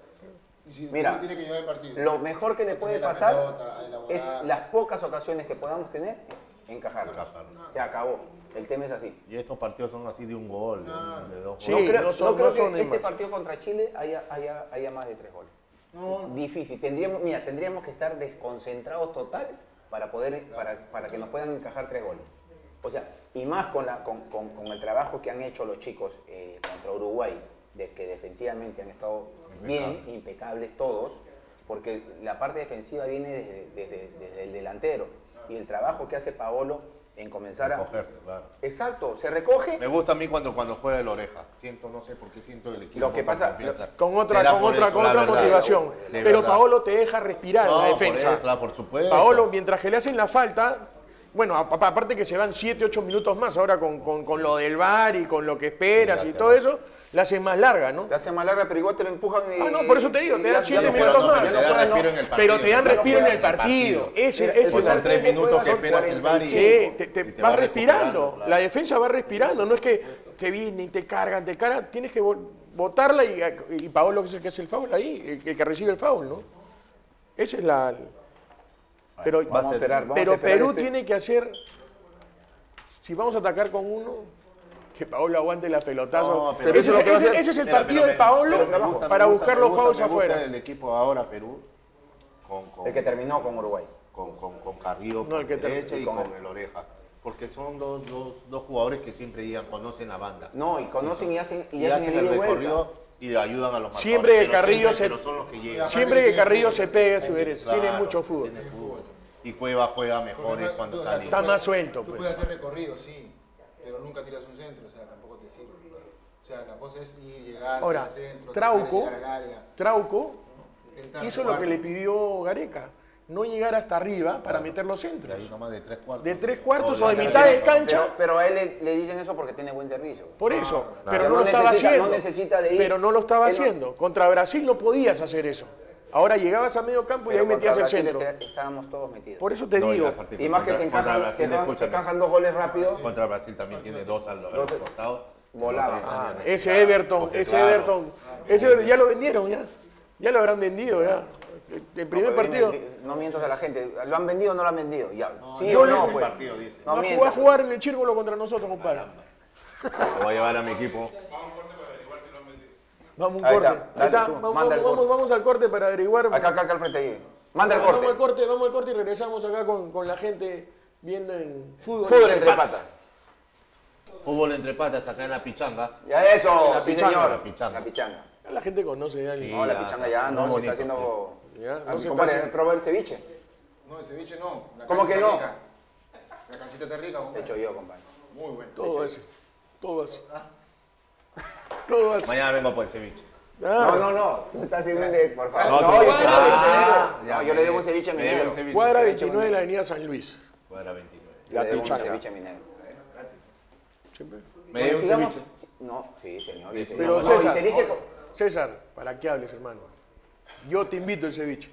Speaker 4: Y si
Speaker 1: Mira,
Speaker 4: uno tiene que llevar el partido.
Speaker 1: Lo mejor que le puede
Speaker 4: Tener la
Speaker 1: pasar
Speaker 4: pelota, a elaborar.
Speaker 1: es las pocas ocasiones que podamos tener, encajarlas.
Speaker 3: Encajarlas.
Speaker 1: Se acabó. El tema es así.
Speaker 3: Y estos partidos son así de un gol, de, un- de dos
Speaker 2: Sí,
Speaker 1: no
Speaker 3: goles.
Speaker 1: creo,
Speaker 2: no son-
Speaker 1: no creo
Speaker 2: no son
Speaker 1: que este
Speaker 2: más.
Speaker 1: partido contra Chile haya, haya, haya más de tres goles.
Speaker 4: No,
Speaker 1: Difícil. Tendríamos, mira, tendríamos que estar desconcentrados total para poder, para, para que nos puedan encajar tres goles. O sea, y más con, la, con, con, con el trabajo que han hecho los chicos eh, contra Uruguay, de que defensivamente han estado bien, impecables todos, porque la parte defensiva viene desde, desde- desde el delantero. Y el trabajo que hace Paolo en comenzar a...
Speaker 3: Recogerte, claro.
Speaker 1: Exacto, se recoge.
Speaker 3: Me gusta a mí cuando, cuando juega el oreja. Siento, no sé por qué siento el equipo.
Speaker 1: Lo que
Speaker 3: con
Speaker 1: pasa-
Speaker 3: confianza.
Speaker 2: Con otra,
Speaker 3: Será
Speaker 2: con
Speaker 3: por
Speaker 2: otra,
Speaker 3: eso,
Speaker 2: con
Speaker 3: la
Speaker 2: otra
Speaker 3: verdad.
Speaker 2: motivación.
Speaker 3: De
Speaker 2: Pero
Speaker 3: verdad.
Speaker 2: Paolo te deja respirar
Speaker 3: No,
Speaker 2: la
Speaker 3: por
Speaker 2: defensa.
Speaker 3: eso, claro, por supuesto.
Speaker 2: Paolo, mientras que le hacen la falta, bueno, a- a- aparte que se van siete, ocho minutos más ahora con, con- con lo del V A R y con lo que esperas
Speaker 3: Sí,
Speaker 2: y
Speaker 3: la
Speaker 2: todo
Speaker 3: hace
Speaker 2: eso, la hacen más larga, ¿no?
Speaker 1: Te hace más larga, pero igual te lo empujan y...
Speaker 2: Ah, no, por eso te digo, te
Speaker 1: y
Speaker 2: dan
Speaker 1: ya-
Speaker 2: siete
Speaker 1: ya no
Speaker 2: minutos
Speaker 1: juegan,
Speaker 2: más.
Speaker 1: ya
Speaker 3: Pero
Speaker 1: no
Speaker 3: te dan
Speaker 1: juegan, no.
Speaker 3: respiro en el partido.
Speaker 2: Pero te dan
Speaker 3: no
Speaker 2: respiro en
Speaker 3: juegan
Speaker 2: el partido. Ese,
Speaker 1: Mira,
Speaker 2: ese
Speaker 1: el
Speaker 2: es
Speaker 3: Pues son
Speaker 2: el-
Speaker 3: tres minutos que
Speaker 1: son
Speaker 3: esperas el V A R y...
Speaker 2: Sí, te, te
Speaker 3: y te
Speaker 2: vas
Speaker 3: va
Speaker 2: respirando.
Speaker 3: recuperando, claro.
Speaker 2: La defensa va respirando. No es que te vienen y te cargan, te cargan. Tienes que vo- botarla y, y Paolo es el que hace el foul ahí, el, el que recibe el foul, ¿no? Esa es la. Pero,
Speaker 1: Vamos a esperar, vamos
Speaker 2: pero
Speaker 1: a esperar
Speaker 2: Perú
Speaker 1: este-
Speaker 2: tiene que hacer. Si vamos a atacar con uno, que Paolo aguante la pelotazo.
Speaker 3: No, pero
Speaker 2: ese,
Speaker 1: eso es lo
Speaker 2: es,
Speaker 1: que va a
Speaker 2: ese-
Speaker 1: hacer.
Speaker 2: ese es el
Speaker 3: Mira,
Speaker 2: partido
Speaker 3: pero
Speaker 2: de
Speaker 3: me-
Speaker 2: Paolo
Speaker 3: pero me gusta,
Speaker 2: para
Speaker 3: me gusta,
Speaker 2: buscar
Speaker 3: me
Speaker 2: los
Speaker 3: gusta,
Speaker 2: fouls
Speaker 3: me gusta
Speaker 2: afuera.
Speaker 3: el equipo ahora, Perú, con, con-
Speaker 1: El que terminó con Uruguay.
Speaker 3: con, con, con Carrillo
Speaker 2: No,
Speaker 3: por
Speaker 2: el que te-
Speaker 3: derecha y
Speaker 1: con
Speaker 3: con
Speaker 1: el-
Speaker 3: el Oreja. Porque son dos, dos, dos jugadores que siempre llegan, conocen la banda.
Speaker 1: No, y conocen y hacen, y
Speaker 3: Y
Speaker 1: hacen
Speaker 3: hacen
Speaker 1: el
Speaker 3: el
Speaker 1: ida y vuelta.
Speaker 3: recorrido y ayudan a los marcadores.
Speaker 2: Siempre que
Speaker 3: pero
Speaker 2: Carrillo
Speaker 3: siempre,
Speaker 2: se-
Speaker 3: pero son los que llegan.
Speaker 2: Siempre que Carrillo
Speaker 4: fútbol.
Speaker 2: se pegue a su derecha, tiene
Speaker 3: Claro,
Speaker 2: mucho fútbol.
Speaker 3: tiene fútbol. Y Cueva juega mejores
Speaker 4: Porque
Speaker 3: cuando
Speaker 4: tú-
Speaker 3: está
Speaker 4: tú
Speaker 3: libre.
Speaker 2: Está
Speaker 4: puedes-
Speaker 2: más suelto,
Speaker 4: Tú
Speaker 2: pues.
Speaker 4: puedes hacer recorrido, sí, pero nunca tiras un centro, o sea, tampoco te sirve. O sea, la cosa es ir, llegar
Speaker 2: Ahora,
Speaker 4: al centro,
Speaker 2: Trauco,
Speaker 4: tratar de llegar al área,
Speaker 2: Trauco
Speaker 4: intentar
Speaker 2: hizo lo
Speaker 4: jugar.
Speaker 2: que le pidió Gareca, no llegar hasta arriba para meter los
Speaker 3: Y
Speaker 2: centros.
Speaker 3: ahí nomás de tres cuartos.
Speaker 2: De tres cuartos
Speaker 3: No,
Speaker 2: o de
Speaker 3: ya-
Speaker 2: mitad de
Speaker 1: Pero,
Speaker 2: cancha,
Speaker 1: pero a él le, le dicen eso porque tiene buen servicio.
Speaker 2: por eso,
Speaker 3: Claro.
Speaker 2: pero no,
Speaker 1: No
Speaker 2: lo estaba
Speaker 1: necesita-
Speaker 2: haciendo.
Speaker 1: no necesita de ir.
Speaker 2: Pero no lo estaba
Speaker 1: Él no-
Speaker 2: haciendo. Contra Brasil no podías hacer eso. Ahora llegabas a medio campo y
Speaker 1: Pero
Speaker 2: ahí metías el
Speaker 1: contra Brasil
Speaker 2: centro.
Speaker 1: este- estábamos todos metidos.
Speaker 2: Por eso te
Speaker 3: No, y
Speaker 2: digo,
Speaker 3: la partida
Speaker 1: Y más que te
Speaker 3: contra- contra
Speaker 1: encajan,
Speaker 3: Brasil,
Speaker 1: te encajan- te
Speaker 3: escúchame.
Speaker 1: encajan dos goles rápido,
Speaker 3: Contra Brasil también tiene dos a los, a los
Speaker 1: Dos-
Speaker 3: costados.
Speaker 1: volaba.
Speaker 2: ah, ese Everton,
Speaker 3: Porque
Speaker 2: ese
Speaker 3: claro,
Speaker 2: Everton, ese Everton ya lo vendieron ya. Ya lo habrán vendido ya. El primer
Speaker 1: No, pero dime,
Speaker 2: partido
Speaker 1: di- no mientas a la gente. ¿Lo han vendido o no lo han vendido? Ya. ¿Sí
Speaker 3: yo
Speaker 1: o
Speaker 3: no
Speaker 1: no?
Speaker 3: vi el
Speaker 1: Pues?
Speaker 3: partido, dice.
Speaker 1: No
Speaker 2: va a
Speaker 1: mientas.
Speaker 2: jugar, a jugar en el Chírgolo contra nosotros, compadre.
Speaker 3: Lo voy a llevar a mi equipo.
Speaker 2: Vamos un
Speaker 1: Ahí
Speaker 2: corte.
Speaker 1: está,
Speaker 2: Ahí
Speaker 1: dale
Speaker 2: está.
Speaker 1: tú,
Speaker 2: Vamos,
Speaker 1: manda el
Speaker 2: vamos,
Speaker 1: corte.
Speaker 2: vamos al corte para averiguar.
Speaker 1: Acá, acá, acá al frente ahí. Manda el
Speaker 2: Vamos al
Speaker 1: corte.
Speaker 2: corte, vamos al corte y regresamos acá con, con la gente viendo en fútbol.
Speaker 1: Fútbol entre patas.
Speaker 3: Fútbol entre patas acá en la pichanga.
Speaker 1: Ya eso,
Speaker 2: La
Speaker 1: sí
Speaker 2: pichanga,
Speaker 1: señor.
Speaker 3: la pichanga.
Speaker 1: La pichanga.
Speaker 2: Ya la gente conoce ya. el-
Speaker 3: Sí.
Speaker 1: No, la
Speaker 3: ya,
Speaker 1: pichanga ya
Speaker 3: muy
Speaker 1: no se
Speaker 3: bonito,
Speaker 1: está haciendo...
Speaker 2: Ya,
Speaker 1: Ah,
Speaker 2: no se
Speaker 1: compadre,
Speaker 2: está haciendo-
Speaker 1: ¿probó el ceviche?
Speaker 4: No, el ceviche no. La
Speaker 1: ¿Cómo
Speaker 4: cancha
Speaker 1: que
Speaker 4: está
Speaker 1: no?
Speaker 4: rica. La canchita está rica,
Speaker 1: De
Speaker 4: compadre.
Speaker 1: hecho yo, compadre.
Speaker 4: Muy bueno.
Speaker 2: Todo así. Todo así. Todo así.
Speaker 3: Mañana vengo por el ceviche.
Speaker 2: Ah,
Speaker 1: No, no, no. Tú estás haciendo un de... Por favor.
Speaker 3: No,
Speaker 1: No,
Speaker 3: tú-
Speaker 1: yo te
Speaker 2: Ah,
Speaker 1: debo. No, yo le debo un ceviche
Speaker 3: me debe
Speaker 1: minero.
Speaker 3: un ceviche.
Speaker 2: Cuadra
Speaker 3: De
Speaker 2: veintinueve de la avenida San Luis.
Speaker 3: Cuadra veintinueve.
Speaker 1: Yo
Speaker 2: La
Speaker 1: le debo un
Speaker 2: pichanga.
Speaker 1: ceviche minero.
Speaker 2: Siempre.
Speaker 3: ¿Me debe un
Speaker 1: sigamos-
Speaker 3: ceviche?
Speaker 1: No, sí, señor.
Speaker 3: Sí,
Speaker 1: sí,
Speaker 2: Pero
Speaker 1: señor. No, y
Speaker 2: César,
Speaker 1: te dije... co-
Speaker 2: César, para que hables, hermano. Yo te invito el ceviche.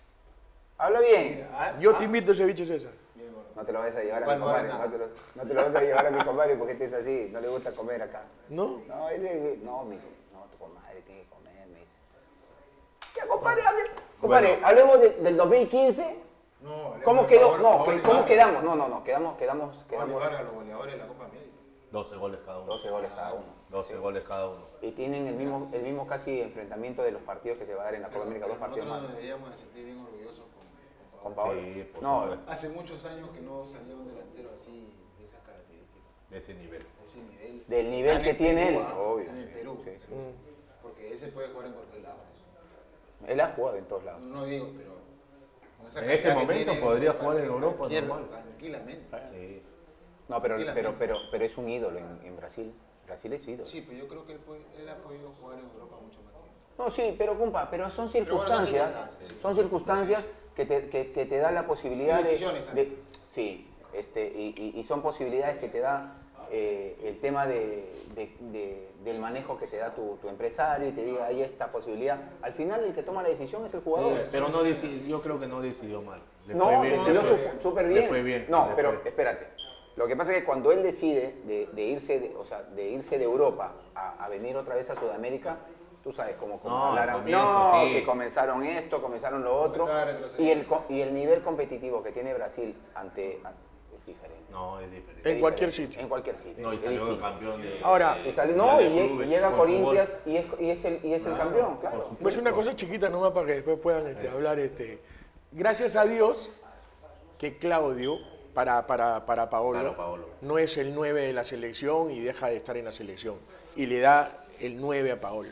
Speaker 1: Habla bien.
Speaker 2: Yo te invito el ceviche, César.
Speaker 4: Bien, bueno.
Speaker 1: No te lo vas a llevar a
Speaker 4: ¿Cuál
Speaker 1: mi
Speaker 4: no
Speaker 1: compadre.
Speaker 4: era?
Speaker 1: No te, lo, no te lo vas a llevar a mi compadre porque este es así. No le gusta comer acá.
Speaker 2: ¿No?
Speaker 1: No, él es- no, mi, no, tu comadre tiene que comer, me dice. ¿Qué, compadre? Hable- Compadre,
Speaker 3: Bueno.
Speaker 1: hablemos de- del dos mil quince.
Speaker 4: No, hablemos
Speaker 1: ¿Cómo
Speaker 4: de
Speaker 1: quedó?
Speaker 4: Paolo-
Speaker 1: No,
Speaker 4: Paolo
Speaker 1: que-
Speaker 4: y
Speaker 1: ¿cómo
Speaker 4: Vargas.
Speaker 1: quedamos? No, no, no, quedamos, quedamos,
Speaker 4: Paolo y
Speaker 1: quedamos
Speaker 4: Vargas, los goleadores de la Copa América.
Speaker 3: doce goles cada uno.
Speaker 1: doce goles cada uno.
Speaker 3: doce goles cada uno.
Speaker 1: Y tienen el mismo, el mismo casi enfrentamiento de los partidos que se va a dar en la Copa América, dos partidos
Speaker 4: Nosotros
Speaker 1: más.
Speaker 4: nos deberíamos de sentir bien orgullosos con, con
Speaker 1: Con
Speaker 4: Paolo.
Speaker 1: Paolo.
Speaker 3: Sí, por
Speaker 1: No,
Speaker 3: supuesto.
Speaker 4: Hace muchos años que no salía un delantero así, de esas características,
Speaker 3: De ese nivel.
Speaker 4: de ese nivel.
Speaker 1: del nivel
Speaker 4: En
Speaker 1: que
Speaker 4: el
Speaker 1: tiene él,
Speaker 4: Perú, ah,
Speaker 1: obvio.
Speaker 4: En el Perú.
Speaker 1: Sí, sí.
Speaker 4: Porque ese puede jugar en cualquier lado.
Speaker 1: Él ha jugado en todos lados.
Speaker 4: No digo, pero. con esa
Speaker 3: En
Speaker 4: calidad
Speaker 3: este
Speaker 4: que
Speaker 3: momento
Speaker 4: tiene,
Speaker 3: podría jugar en
Speaker 4: cualquier-
Speaker 3: Europa
Speaker 4: cualquier-
Speaker 3: normal.
Speaker 4: Tranquilamente.
Speaker 3: Sí.
Speaker 1: No, pero,
Speaker 4: Tranquilamente.
Speaker 1: pero, pero, pero es un ídolo en, en Brasil. Brasil es ídolo.
Speaker 4: Sí, pero yo creo que él, puede- él ha podido jugar en Europa mucho más tiempo.
Speaker 1: No, sí, pero compa, pero son
Speaker 4: bueno, son
Speaker 1: circunstancias,
Speaker 4: circunstancias, sí.
Speaker 1: son circunstancias que te, que, que te da la posibilidad
Speaker 4: Y
Speaker 1: de,
Speaker 4: decisiones también.
Speaker 1: de- sí, este, y, y- y son posibilidades que te da eh, el tema de, de- de- del manejo que te da tu, tu empresario y te diga, hay esta posibilidad. Al final el que toma la decisión es el jugador.
Speaker 4: Sí,
Speaker 3: Pero no deci- yo creo que no decidió mal. Le
Speaker 1: No,
Speaker 3: fue bien,
Speaker 1: decidió
Speaker 3: le
Speaker 1: su-
Speaker 3: fue-
Speaker 1: súper
Speaker 3: le
Speaker 1: bien.
Speaker 3: fue bien.
Speaker 1: No,
Speaker 3: le
Speaker 1: pero
Speaker 3: fue-
Speaker 1: espérate. Lo que pasa es que cuando él decide de, de irse, de, o sea, de irse de Europa a, a venir otra vez a Sudamérica, tú sabes cómo, cómo
Speaker 3: No, al
Speaker 1: hablaron.
Speaker 3: comienzo,
Speaker 1: No,
Speaker 3: sí.
Speaker 1: que comenzaron esto, comenzaron lo otro.
Speaker 4: Estaba retrocediendo.
Speaker 1: Y el, co- y el nivel competitivo que tiene Brasil ante, ante- es diferente.
Speaker 3: No, es diferente.
Speaker 2: En
Speaker 1: Es
Speaker 2: cualquier
Speaker 1: diferente.
Speaker 2: sitio.
Speaker 1: En cualquier sitio.
Speaker 3: No, y
Speaker 1: Es
Speaker 3: salió
Speaker 1: distinto.
Speaker 3: campeón de.
Speaker 2: Ahora,
Speaker 3: de-
Speaker 1: Y sale-
Speaker 3: de
Speaker 1: no, y,
Speaker 3: clubes,
Speaker 1: llega
Speaker 3: con
Speaker 1: Corinthians
Speaker 3: fútbol.
Speaker 1: y es, y es el, y es el
Speaker 3: Claro,
Speaker 1: campeón,
Speaker 3: por
Speaker 1: claro.
Speaker 3: supuesto.
Speaker 2: Pues una cosa chiquita nomás para que después puedan este, hablar. Este. Gracias a Dios que Claudio, para, para, para Paolo,
Speaker 3: Para Paolo.
Speaker 2: no es el nueve de la selección y deja de estar en la selección. Y le da el nueve a Paolo.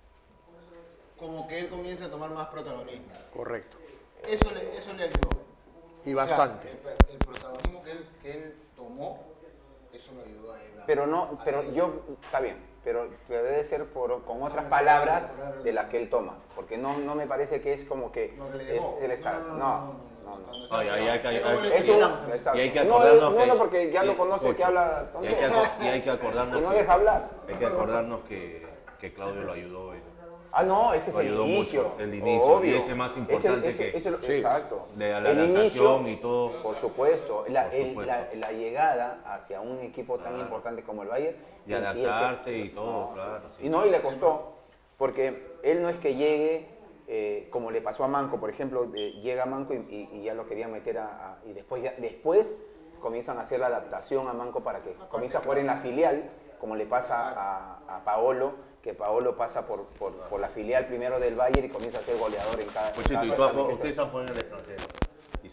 Speaker 4: Como que él comienza a tomar más protagonismo.
Speaker 2: Correcto.
Speaker 4: Eso le, eso le ayudó.
Speaker 2: Y
Speaker 4: O sea,
Speaker 2: bastante.
Speaker 4: el, el protagonismo que él, que él tomó, eso lo ayudó a él. a-
Speaker 1: Pero no, pero
Speaker 4: así.
Speaker 1: yo, está bien, pero, pero debe ser por, con otras
Speaker 4: no,
Speaker 1: palabras
Speaker 4: no, no, no, no.
Speaker 1: de las que él toma, porque no, no me parece que es como que
Speaker 4: No, que le
Speaker 1: es-
Speaker 4: dejó.
Speaker 1: él es-
Speaker 4: No,
Speaker 1: no,
Speaker 4: no,
Speaker 1: no,
Speaker 4: no,
Speaker 1: no.
Speaker 4: Cuando
Speaker 3: Ay,
Speaker 4: se-
Speaker 3: ay, ay, ay,
Speaker 4: es
Speaker 3: ay,
Speaker 4: como le
Speaker 1: Eso,
Speaker 4: tiramos.
Speaker 1: exacto.
Speaker 3: Y hay que
Speaker 1: no,
Speaker 3: acordarnos
Speaker 1: no,
Speaker 3: que-
Speaker 1: no, porque ya
Speaker 3: y-
Speaker 1: lo conoce que
Speaker 3: escucha,
Speaker 1: habla
Speaker 3: Y hay que,
Speaker 1: tonterías.
Speaker 3: acor- y hay que acordarnos
Speaker 1: Y no
Speaker 3: que-
Speaker 1: deja hablar.
Speaker 3: Hay que acordarnos que, que Claudio lo ayudó. en-
Speaker 1: Ah, no, ese es
Speaker 3: Lo
Speaker 1: el
Speaker 3: ayudó
Speaker 1: inicio.
Speaker 3: mucho, el inicio,
Speaker 1: obvio.
Speaker 3: y ese más importante
Speaker 1: Ese-
Speaker 3: que-
Speaker 1: ese- ese-
Speaker 2: Sí.
Speaker 1: exacto.
Speaker 3: De la
Speaker 1: el
Speaker 3: adaptación
Speaker 1: inicio,
Speaker 3: y todo.
Speaker 1: por supuesto, la,
Speaker 3: Por
Speaker 1: el-
Speaker 3: supuesto.
Speaker 1: la- la llegada hacia un equipo tan
Speaker 3: Claro.
Speaker 1: importante como el Bayern.
Speaker 3: Y
Speaker 1: el que-
Speaker 3: adaptarse y todo,
Speaker 1: No,
Speaker 3: claro,
Speaker 1: sí.
Speaker 3: sí.
Speaker 1: Y no, y le costó, porque él no es que llegue, eh, como le pasó a Manco, por ejemplo, de- llega Manco y, y- y ya lo querían meter a... a- y después, ya, después comienzan a hacer la adaptación a Manco para que comience a jugar en la filial, como le pasa a, a Paolo, que Paolo pasa por, por, por la filial primero del Bayern y comienza a ser goleador en cada... en
Speaker 3: Pochito,
Speaker 1: cada
Speaker 3: y tú has-
Speaker 1: certamen que
Speaker 3: ustedes han jugado en el extranjero. Y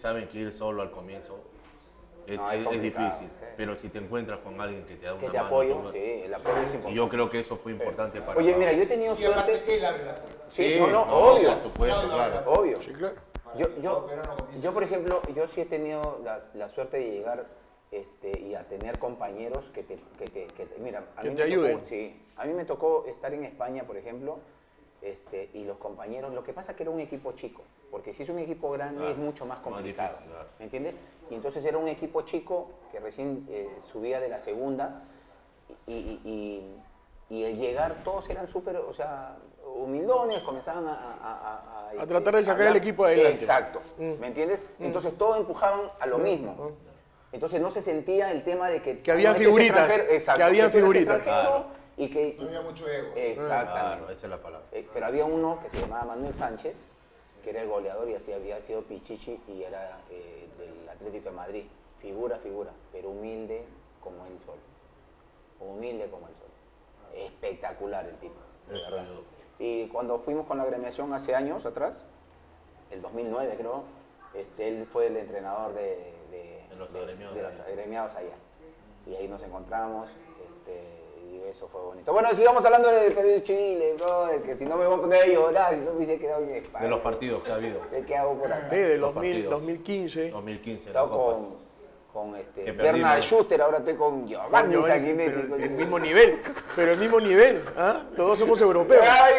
Speaker 3: saben que ir solo al comienzo es,
Speaker 1: No, es
Speaker 3: es- es
Speaker 1: complicado,
Speaker 3: difícil.
Speaker 1: sí.
Speaker 3: Pero si te encuentras con alguien que te da una
Speaker 1: Que te
Speaker 3: mano,
Speaker 1: apoyo,
Speaker 3: tú-
Speaker 1: sí, el apoyo es importante.
Speaker 3: y yo creo que eso fue importante para
Speaker 1: Oye,
Speaker 3: Pablo.
Speaker 1: mira, yo he tenido
Speaker 4: Y aparte,
Speaker 1: suerte.
Speaker 4: él abre la puerta.
Speaker 1: Sí,
Speaker 2: Sí,
Speaker 1: no, no,
Speaker 3: no,
Speaker 1: obvio.
Speaker 3: por supuesto, claro.
Speaker 1: Obvio.
Speaker 2: Sí, claro.
Speaker 4: Para
Speaker 1: Yo,
Speaker 4: que el
Speaker 1: yo,
Speaker 4: fútbol peruano comience
Speaker 1: yo, por
Speaker 4: a ser-
Speaker 1: ejemplo, yo sí he tenido la, la suerte de llegar este, y a tener compañeros que te, que te, que te- mira, a
Speaker 2: Que
Speaker 1: mí
Speaker 2: te
Speaker 1: me
Speaker 2: ayuden.
Speaker 1: Tocó, sí, a mí me tocó estar en España, por ejemplo, este, y los compañeros, lo que pasa es que era un equipo chico, porque si es un equipo grande
Speaker 3: Claro,
Speaker 1: es mucho más
Speaker 3: más
Speaker 1: complicado,
Speaker 3: difícil, claro.
Speaker 1: ¿me entiendes? Y entonces era un equipo chico que recién eh, subía de la segunda y, y- y- y el llegar todos eran súper, o sea, humildones, comenzaban a... A, a-
Speaker 2: A tratar de sacar
Speaker 1: hablar.
Speaker 2: el equipo adelante.
Speaker 1: Exacto,
Speaker 2: Mm.
Speaker 1: ¿me entiendes? Entonces todos empujaban a lo mismo. Entonces no se sentía el tema de que...
Speaker 2: Que habían
Speaker 1: no, este es
Speaker 2: figuritas,
Speaker 1: extranjero, exacto,
Speaker 2: que habían
Speaker 1: tú eres
Speaker 2: figuritas.
Speaker 1: extranjero
Speaker 3: Claro.
Speaker 1: y que...
Speaker 4: No había mucho ego.
Speaker 1: Exactamente.
Speaker 3: Claro, esa es la palabra.
Speaker 1: Eh, pero había uno que se llamaba Manuel Sánchez, que era el goleador y así había sido Pichichi y era eh, del Atlético de Madrid. Figura, figura, pero humilde como él solo. Humilde como él solo. Espectacular el tipo. de
Speaker 3: Eso
Speaker 1: verdad.
Speaker 3: ayudó.
Speaker 1: Y cuando fuimos con la agremiación hace años atrás, el dos mil nueve creo, este, él fue el entrenador de, de,
Speaker 3: De los
Speaker 1: de-
Speaker 3: agremiados
Speaker 1: de
Speaker 3: de
Speaker 1: los
Speaker 3: allá.
Speaker 1: agremiados allá. Y ahí nos encontramos. Este, y eso fue bonito. Bueno, sigamos hablando de Perú y Chile, brother, que si no me voy a poner a llorar, si no me hubiese quedado en España.
Speaker 3: De los partidos que ha habido.
Speaker 1: Sé qué hago por acá.
Speaker 2: Sí, de
Speaker 3: Los
Speaker 2: dos mil,
Speaker 3: partidos.
Speaker 2: dos mil quince.
Speaker 3: dos mil quince
Speaker 1: He
Speaker 3: la
Speaker 1: estado
Speaker 3: Copa.
Speaker 1: con, con este,
Speaker 3: Que
Speaker 1: Bernard
Speaker 3: perdimos.
Speaker 1: Schuster, ahora estoy con Giovanni
Speaker 2: Coño, es-
Speaker 1: Sanguinetti.
Speaker 2: pero el mismo nivel, pero el mismo nivel, ¿ah? Los dos somos europeos.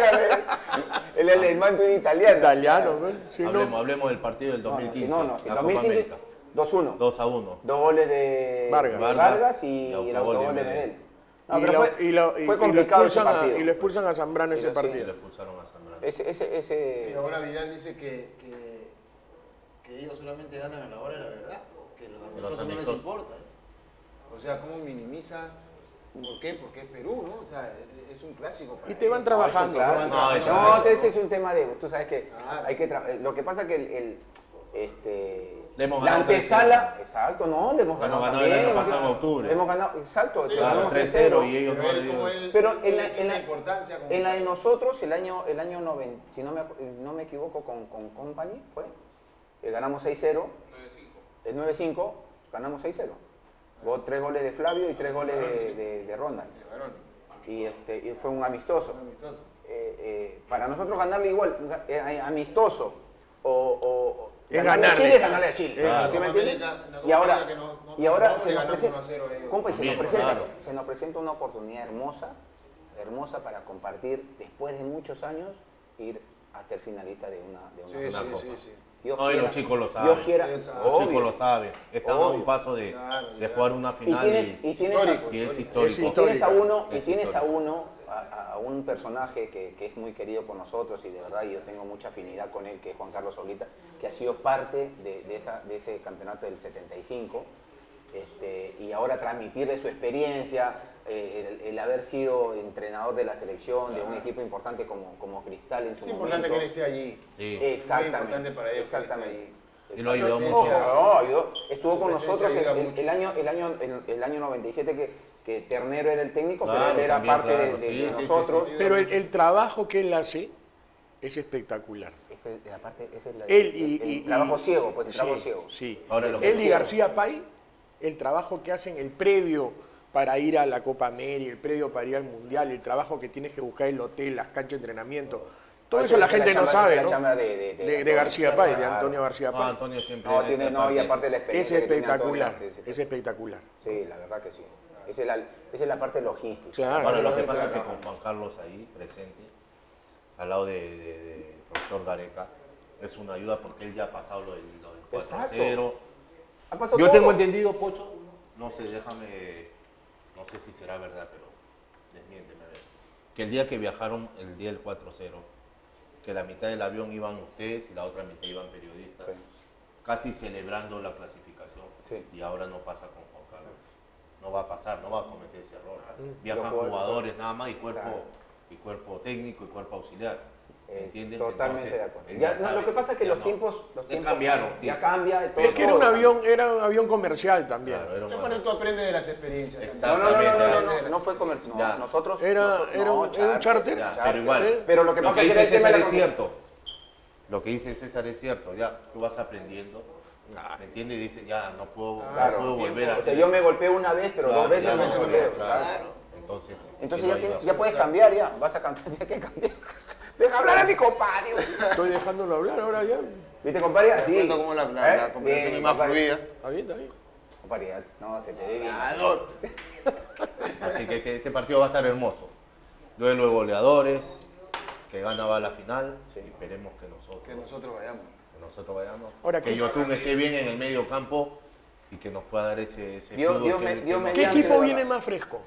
Speaker 1: El alemán, tú eres italiano.
Speaker 2: Italiano, ¿no? Sí, no.
Speaker 3: Hablemos, hablemos del partido del
Speaker 1: No,
Speaker 3: dos
Speaker 1: no,
Speaker 3: mil
Speaker 1: si
Speaker 3: quince,
Speaker 1: no, no, si
Speaker 3: la
Speaker 1: dos
Speaker 3: Copa
Speaker 1: mil quince,
Speaker 3: América.
Speaker 1: dos uno.
Speaker 3: dos a uno.
Speaker 1: Dos goles de
Speaker 2: Vargas.
Speaker 1: Vargas,
Speaker 3: Vargas
Speaker 1: y,
Speaker 3: y
Speaker 1: y el
Speaker 3: autogol
Speaker 1: autogol
Speaker 3: de
Speaker 1: de
Speaker 3: Medel.
Speaker 1: Medel. No,
Speaker 2: y,
Speaker 1: pero
Speaker 2: lo,
Speaker 1: fue,
Speaker 2: y, lo, y-
Speaker 1: fue
Speaker 2: y lo
Speaker 1: complicado ese
Speaker 2: expulsan a,
Speaker 1: partido.
Speaker 2: y lo expulsan a Zambrano
Speaker 1: Y
Speaker 2: ese
Speaker 1: lo- sí,
Speaker 3: Y le
Speaker 2: partido.
Speaker 3: expulsaron a Zambrano.
Speaker 1: Ese, ese, ese...
Speaker 4: Y ahora Vidal dice que, que, que ellos solamente ganan a la hora de la verdad, que los amistosos no les
Speaker 3: amistosos.
Speaker 4: importa. O sea, ¿cómo minimiza? ¿Por qué? Porque es Perú, ¿no? O sea, es un clásico para
Speaker 2: Y te van
Speaker 4: ellos.
Speaker 2: trabajando.
Speaker 1: Claro,
Speaker 4: van
Speaker 1: no,
Speaker 4: trabajando
Speaker 1: no,
Speaker 4: eso,
Speaker 1: ese
Speaker 4: ¿no?
Speaker 1: es un tema de, tú sabes que
Speaker 4: Claro.
Speaker 1: hay que tra- lo que pasa es que el, el, este
Speaker 3: Le hemos
Speaker 1: la
Speaker 3: ganado
Speaker 1: antesala,
Speaker 3: tres
Speaker 1: exacto, no, le hemos
Speaker 3: Le
Speaker 1: ganado
Speaker 3: hemos ganado el
Speaker 1: también,
Speaker 3: año pasado en octubre.
Speaker 1: le hemos ganado, exacto,
Speaker 4: Sí,
Speaker 1: le
Speaker 3: Claro,
Speaker 1: ganamos
Speaker 3: tres
Speaker 1: tres cero.
Speaker 3: cero y ellos
Speaker 4: Pero
Speaker 3: no
Speaker 4: él, como
Speaker 3: le
Speaker 4: él,
Speaker 1: Pero en
Speaker 4: él
Speaker 1: la-
Speaker 4: le
Speaker 1: en
Speaker 4: quita
Speaker 1: la-
Speaker 4: importancia como
Speaker 1: En la de nosotros, el año, el año noventa, si no me, acu- no me equivoco, con, con Company, fue, eh, ganamos seis cero, el nueve cinco, ganamos seis cero. Go- Tres goles de Flavio y tres goles de, de, de Ronald.
Speaker 4: de varón,
Speaker 1: Y, este, y fue un amistoso.
Speaker 4: un amistoso.
Speaker 1: Eh, eh, para nosotros ganarle igual, ga- eh, amistoso o, o
Speaker 2: Es
Speaker 1: ganarle a
Speaker 2: ganarle.
Speaker 1: Chile es ganarle a Chile.
Speaker 3: Claro.
Speaker 1: ¿Sí me
Speaker 4: En la Copa
Speaker 1: entiendes?
Speaker 4: América- en la Copa
Speaker 1: Y ahora,
Speaker 4: América que no- no-
Speaker 1: y ahora
Speaker 4: no
Speaker 1: se,
Speaker 4: le
Speaker 1: nos
Speaker 4: ganamos
Speaker 1: presenta,
Speaker 4: uno a cero a ellos.
Speaker 1: compa, y se, nos
Speaker 3: También,
Speaker 1: presenta,
Speaker 3: claro.
Speaker 1: se nos presenta una oportunidad hermosa, hermosa para compartir después de muchos años ir a ser finalista de una, de una
Speaker 4: Sí,
Speaker 3: una
Speaker 4: sí,
Speaker 3: copa.
Speaker 4: sí, sí.
Speaker 1: Dios
Speaker 3: No, y
Speaker 1: quiera,
Speaker 3: los chicos lo
Speaker 1: Dios
Speaker 3: saben.
Speaker 1: quiera,
Speaker 4: Los
Speaker 3: Los
Speaker 1: obvio.
Speaker 3: chicos lo saben. Están a
Speaker 1: Obvio.
Speaker 3: un paso de,
Speaker 4: Claro,
Speaker 3: de
Speaker 4: ya.
Speaker 3: jugar una
Speaker 1: Y
Speaker 3: final
Speaker 1: tienes,
Speaker 3: y,
Speaker 1: y tienes, a,
Speaker 4: Histórico.
Speaker 3: y es
Speaker 2: Es
Speaker 3: histórico.
Speaker 1: y tienes a uno, y
Speaker 3: Es
Speaker 1: tienes a
Speaker 3: histórico.
Speaker 1: uno, a, a un personaje que, que es muy querido por nosotros y de verdad yo tengo mucha afinidad con él, que es Juan Carlos Oblita, que ha sido parte de, de, esa, de ese campeonato del setenta y cinco, este, y ahora transmitirle su experiencia, eh, el, el haber sido entrenador de la selección, de un equipo importante como, como Cristal en su
Speaker 4: Es importante
Speaker 1: momento.
Speaker 4: que él esté allí.
Speaker 3: Sí.
Speaker 1: Exactamente.
Speaker 4: Muy importante para ellos que él esté
Speaker 1: Exactamente.
Speaker 4: allí.
Speaker 3: Y lo ayudó
Speaker 4: Su
Speaker 3: mucho.
Speaker 1: Ojo,
Speaker 4: presencia-
Speaker 1: no, ayudó. Estuvo
Speaker 4: su
Speaker 1: con
Speaker 4: presencia
Speaker 1: nosotros el,
Speaker 4: ayuda
Speaker 1: el-
Speaker 4: mucho.
Speaker 1: el año, el, año, el, el año noventa y siete que, que Ternero era el técnico,
Speaker 3: Claro,
Speaker 1: pero él era
Speaker 3: también,
Speaker 1: parte de-
Speaker 3: claro,
Speaker 1: de,
Speaker 3: sí,
Speaker 1: de
Speaker 3: sí, sí,
Speaker 1: nosotros.
Speaker 4: sí.
Speaker 2: Pero el, el trabajo que él hace es espectacular.
Speaker 1: Esa es la parte, esa es la,
Speaker 2: Él
Speaker 1: el,
Speaker 2: y,
Speaker 1: el
Speaker 2: y-
Speaker 1: trabajo
Speaker 2: y-
Speaker 1: ciego, pues el
Speaker 2: sí,
Speaker 1: trabajo ciego.
Speaker 2: Sí.
Speaker 3: Ahora lo que
Speaker 2: Él y
Speaker 1: decía.
Speaker 2: García Pay, el trabajo que hacen, el previo para ir a la Copa América, el previo para ir al Mundial, el trabajo que tienes que buscar el hotel, las canchas de entrenamiento. Todo
Speaker 1: Esa
Speaker 2: eso la
Speaker 1: es
Speaker 2: gente no
Speaker 1: chamba-
Speaker 2: sabe,
Speaker 1: esa es
Speaker 2: ¿no?
Speaker 1: la chamba de, de,
Speaker 2: De, de
Speaker 1: Antonio
Speaker 2: García Pay, de
Speaker 1: Claro.
Speaker 2: Antonio García
Speaker 3: No,
Speaker 2: Pay.
Speaker 3: Antonio siempre
Speaker 1: No,
Speaker 3: en
Speaker 1: tiene,
Speaker 3: esa
Speaker 1: no, y
Speaker 3: parte.
Speaker 1: aparte de la
Speaker 2: Es
Speaker 1: experiencia que tiene Antonio,
Speaker 2: espectacular,
Speaker 1: sí, sí, sí.
Speaker 2: es espectacular.
Speaker 1: Sí, la verdad que sí. Esa es la, esa es la parte logística.
Speaker 2: Claro.
Speaker 3: Ahora, lo que
Speaker 2: Claro,
Speaker 3: pasa es que
Speaker 1: claro.
Speaker 3: con Juan Carlos ahí, presente, al lado de, de, de profesor Gareca, es una ayuda porque él ya ha pasado lo del, lo del cuatro a cero.
Speaker 1: Ha pasado
Speaker 3: Yo
Speaker 1: todo.
Speaker 3: tengo entendido, Pocho, no sé, déjame, no sé si será verdad, pero desmiénteme a ver, que el día que viajaron, el día del cuatro cero, que la mitad del avión iban ustedes y la otra mitad iban periodistas,
Speaker 1: Sí.
Speaker 3: casi celebrando la clasificación,
Speaker 1: Sí.
Speaker 3: y ahora no pasa con Juan Carlos. No va a pasar, no va a cometer ese error.
Speaker 1: Mm.
Speaker 3: Viajan
Speaker 1: Los jugadores-
Speaker 3: jugadores nada más y cuerpo,
Speaker 1: Claro.
Speaker 3: y cuerpo técnico y cuerpo auxiliar.
Speaker 1: Eh,
Speaker 3: ¿Entiendes?
Speaker 1: Totalmente
Speaker 3: Entonces,
Speaker 1: de acuerdo.
Speaker 3: él
Speaker 1: Ya,
Speaker 3: ya
Speaker 1: no,
Speaker 3: sabe
Speaker 1: lo que pasa es que
Speaker 3: ya
Speaker 1: los
Speaker 3: no.
Speaker 1: tiempos, los
Speaker 3: Ya
Speaker 1: tiempos
Speaker 3: cambiaron, sí.
Speaker 1: ya cambia. Todo,
Speaker 2: Es que era
Speaker 1: todo
Speaker 2: un
Speaker 1: cambia.
Speaker 2: avión, era un avión comercial también.
Speaker 3: Claro, era un-
Speaker 4: Y aparte tú aprendes de las experiencias.
Speaker 3: Exacto.
Speaker 1: No, no, no, no, no,
Speaker 3: Exactamente,
Speaker 1: no, no, no fue comercial. No,
Speaker 3: Ya.
Speaker 1: nosotros.
Speaker 2: Era-
Speaker 1: nosotros-
Speaker 2: era
Speaker 1: no,
Speaker 2: un- era un charter.
Speaker 3: Ya,
Speaker 1: charter.
Speaker 3: pero igual.
Speaker 1: Pero lo que pasa es que
Speaker 3: dice
Speaker 1: era el tema de
Speaker 3: César
Speaker 1: la
Speaker 3: es cierto. Lo que dice César es cierto. Ya, tú vas aprendiendo ¿Me entiendes? Y dice, ya, no puedo,
Speaker 1: Claro.
Speaker 3: no puedo volver a
Speaker 1: O sea,
Speaker 3: hacer.
Speaker 1: yo me golpeé una vez, pero
Speaker 3: Claro,
Speaker 1: dos veces
Speaker 3: ya
Speaker 1: no
Speaker 3: no
Speaker 1: me
Speaker 3: se
Speaker 1: golpeo.
Speaker 3: golpea, claro.
Speaker 1: ¿sabes?
Speaker 3: Entonces,
Speaker 1: Entonces
Speaker 3: ¿qué
Speaker 1: ya,
Speaker 3: lo
Speaker 1: tienes-
Speaker 3: ayuda?
Speaker 1: ya puedes cambiar, ya. Vas a cambiar, ya que cambiar. Deja hablar a mi compadre.
Speaker 2: Estoy dejándolo hablar ahora ya.
Speaker 1: ¿Viste, compadre?
Speaker 4: Te
Speaker 1: Así.
Speaker 4: cuento cómo la, la,
Speaker 1: ¿Eh?
Speaker 4: la conversación
Speaker 1: Bien,
Speaker 4: es más
Speaker 1: compadre.
Speaker 4: fluida.
Speaker 2: Está bien, está bien.
Speaker 1: Compadre, ya, no, se te ve bien.
Speaker 4: Ganador.
Speaker 3: Así que este, este partido va a estar hermoso. Duelo de goleadores, que gana va a la final.
Speaker 1: Sí.
Speaker 3: Y esperemos que nosotros,
Speaker 4: Que nosotros vayamos.
Speaker 3: que nosotros vayamos.
Speaker 2: Ahora,
Speaker 3: que
Speaker 2: ¿qué-
Speaker 3: Yotun esté bien en el medio campo y que nos pueda dar ese, ese
Speaker 1: Dios-
Speaker 3: fútbol
Speaker 1: Dios
Speaker 3: que-
Speaker 1: me-
Speaker 3: que
Speaker 1: Dios
Speaker 3: nos-
Speaker 1: me-
Speaker 2: ¿Qué
Speaker 1: Mediante,
Speaker 2: equipo
Speaker 1: de
Speaker 2: viene
Speaker 1: verdad.
Speaker 2: más fresco?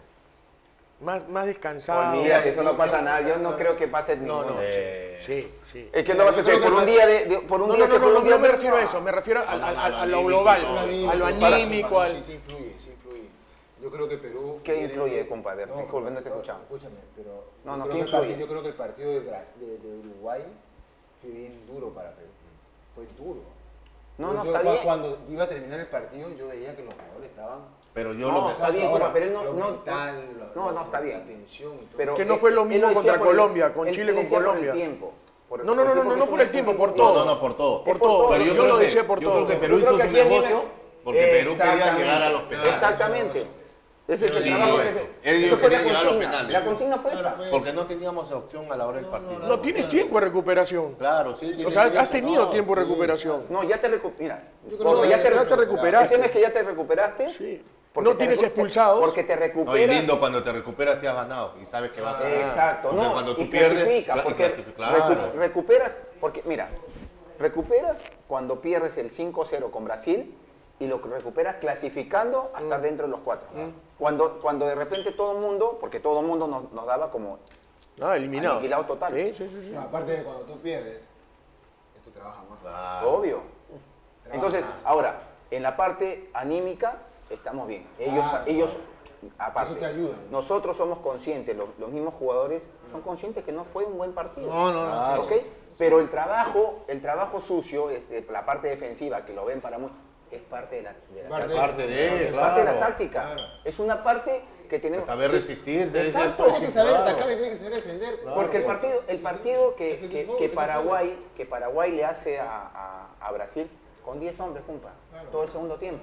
Speaker 2: Más, más descansado.
Speaker 1: Olvídate, eso no pasa nada. Yo no creo que pase
Speaker 2: No,
Speaker 1: ninguno.
Speaker 2: no,
Speaker 3: Eh,
Speaker 2: sí, sí.
Speaker 1: Es que no vas a
Speaker 4: Yo
Speaker 1: hacer
Speaker 4: creo que
Speaker 1: por un
Speaker 4: el-
Speaker 1: día de, de- por un
Speaker 2: No,
Speaker 1: día
Speaker 2: no,
Speaker 1: que
Speaker 2: no,
Speaker 1: por
Speaker 2: no,
Speaker 1: un
Speaker 2: no
Speaker 1: día
Speaker 2: me
Speaker 1: de-
Speaker 2: refiero a eso, me refiero a, a- a- a lo
Speaker 3: anímico,
Speaker 2: global,
Speaker 3: todo.
Speaker 2: a lo
Speaker 4: Para-
Speaker 2: anímico,
Speaker 4: para-
Speaker 2: al...
Speaker 4: Sí, sí influye, sí influye. Yo creo que Perú...
Speaker 1: ¿Qué
Speaker 4: viene-
Speaker 1: influye, compadre? Disculpe, no te escuchaba.
Speaker 4: Escúchame, pero...
Speaker 1: No,
Speaker 4: yo
Speaker 1: no,
Speaker 4: creo
Speaker 1: ¿qué
Speaker 4: que el partido-
Speaker 1: influye?
Speaker 4: Yo creo que el partido de, Bras- de, de Uruguay fue bien duro para Perú. Fue duro.
Speaker 1: No, no,
Speaker 4: Yo-
Speaker 1: está
Speaker 4: yo,
Speaker 1: bien.
Speaker 4: Cuando iba a terminar el partido, yo veía que los jugadores estaban...
Speaker 3: Pero yo
Speaker 1: No,
Speaker 3: lo que
Speaker 1: está bien,
Speaker 4: ahora,
Speaker 1: compa, pero él no-
Speaker 4: lo
Speaker 1: no-
Speaker 4: mental, lo-
Speaker 1: no, no, está bien.
Speaker 4: La tensión y todo.
Speaker 1: Pero
Speaker 2: Que no
Speaker 1: él-
Speaker 2: fue lo
Speaker 1: él
Speaker 2: mismo
Speaker 1: decía
Speaker 2: contra
Speaker 1: por el-
Speaker 2: Colombia, con
Speaker 1: él-
Speaker 2: Chile
Speaker 1: él
Speaker 2: con
Speaker 1: decía por el
Speaker 2: Colombia.
Speaker 1: tiempo. Por-
Speaker 2: No, no, no,
Speaker 1: por el
Speaker 2: no,
Speaker 1: tiempo
Speaker 2: no
Speaker 1: que
Speaker 2: por
Speaker 1: es
Speaker 2: el
Speaker 1: un
Speaker 2: tiempo,
Speaker 1: equipo
Speaker 2: por
Speaker 1: de-
Speaker 2: todo.
Speaker 3: No, no, por todo.
Speaker 2: Por
Speaker 1: Es por
Speaker 2: todo.
Speaker 1: todo.
Speaker 3: Pero yo,
Speaker 2: Yo
Speaker 3: creo
Speaker 2: lo
Speaker 3: que-
Speaker 2: decía por
Speaker 3: yo
Speaker 2: todo.
Speaker 3: creo que Perú
Speaker 1: Yo creo
Speaker 3: hizo
Speaker 1: que
Speaker 3: su
Speaker 1: aquí viene-
Speaker 3: negocio porque Perú quería
Speaker 1: Exactamente.
Speaker 3: llegar a los penales.
Speaker 1: Exactamente. Ese es el
Speaker 3: Sí,
Speaker 1: trabajo que
Speaker 3: eso.
Speaker 1: se...
Speaker 3: Ellos
Speaker 1: eso fue la
Speaker 3: querían llegar a los
Speaker 1: consigna.
Speaker 3: penales.
Speaker 1: La consigna fue
Speaker 4: Claro,
Speaker 1: esa.
Speaker 4: fue-
Speaker 3: Porque no teníamos opción a la hora del partido.
Speaker 2: No tienes tiempo de recuperación.
Speaker 3: Claro, sí.
Speaker 2: O
Speaker 3: tienes
Speaker 2: sea,
Speaker 3: tiempo.
Speaker 2: has tenido
Speaker 3: No,
Speaker 2: tiempo de
Speaker 3: sí.
Speaker 2: recuperación.
Speaker 1: No, ya te recuperaste. Mira,
Speaker 4: Yo creo
Speaker 1: cuando
Speaker 4: que
Speaker 1: ya
Speaker 4: ya
Speaker 1: te
Speaker 4: te
Speaker 1: recuperaste. El
Speaker 2: recuperaste.
Speaker 1: tema es que ya te recuperaste.
Speaker 2: Sí.
Speaker 1: porque
Speaker 2: No
Speaker 1: te
Speaker 2: tienes
Speaker 1: recu-
Speaker 2: expulsados.
Speaker 1: Porque te
Speaker 3: No, y
Speaker 1: recuperas.
Speaker 3: lindo cuando te recuperas si has ganado y sabes que vas a ganar.
Speaker 1: Exacto,
Speaker 3: Porque
Speaker 1: no,
Speaker 3: cuando tú
Speaker 1: y
Speaker 3: pierdes,
Speaker 1: clasifica,
Speaker 3: cla- y
Speaker 1: porque
Speaker 3: clasifica, claro.
Speaker 1: recu- recuperas, porque mira, recuperas cuando pierdes el cinco cero con Brasil y lo recuperas clasificando a estar dentro de los cuatro. Cuando, cuando de repente todo el mundo, porque todo el mundo nos, nos daba como
Speaker 2: Ah, eliminado.
Speaker 1: aniquilado total.
Speaker 2: Sí, sí, sí, sí.
Speaker 4: No, aparte de cuando tú pierdes, esto trabaja más.
Speaker 3: Claro.
Speaker 1: Obvio. Entonces, ahora, en la parte anímica estamos bien. Ellos,
Speaker 4: Ah,
Speaker 1: ellos aparte,
Speaker 4: Eso te ayuda.
Speaker 1: nosotros somos conscientes, los, los mismos jugadores son conscientes que no fue un buen partido.
Speaker 4: No, no, no, sí,
Speaker 1: ¿Ok? Pero el trabajo, el trabajo sucio, es de la parte defensiva, que lo ven para muchos, es parte de la, de la
Speaker 4: Parte
Speaker 1: táctica.
Speaker 3: Parte de,
Speaker 1: Es parte de la
Speaker 3: claro.
Speaker 1: táctica.
Speaker 4: Claro.
Speaker 1: Es una parte que tenemos.
Speaker 3: Saber resistir. debe ser
Speaker 1: Exacto.
Speaker 3: por-
Speaker 4: Hay que saber
Speaker 3: claro.
Speaker 4: atacar y tiene que saber defender.
Speaker 1: Porque el partido, el partido que,
Speaker 4: Ese
Speaker 1: que-
Speaker 4: fue-
Speaker 1: que
Speaker 4: ese
Speaker 1: Paraguay, que Paraguay le hace a, a- a Brasil con diez hombres, compa,
Speaker 4: Claro.
Speaker 1: todo el segundo tiempo.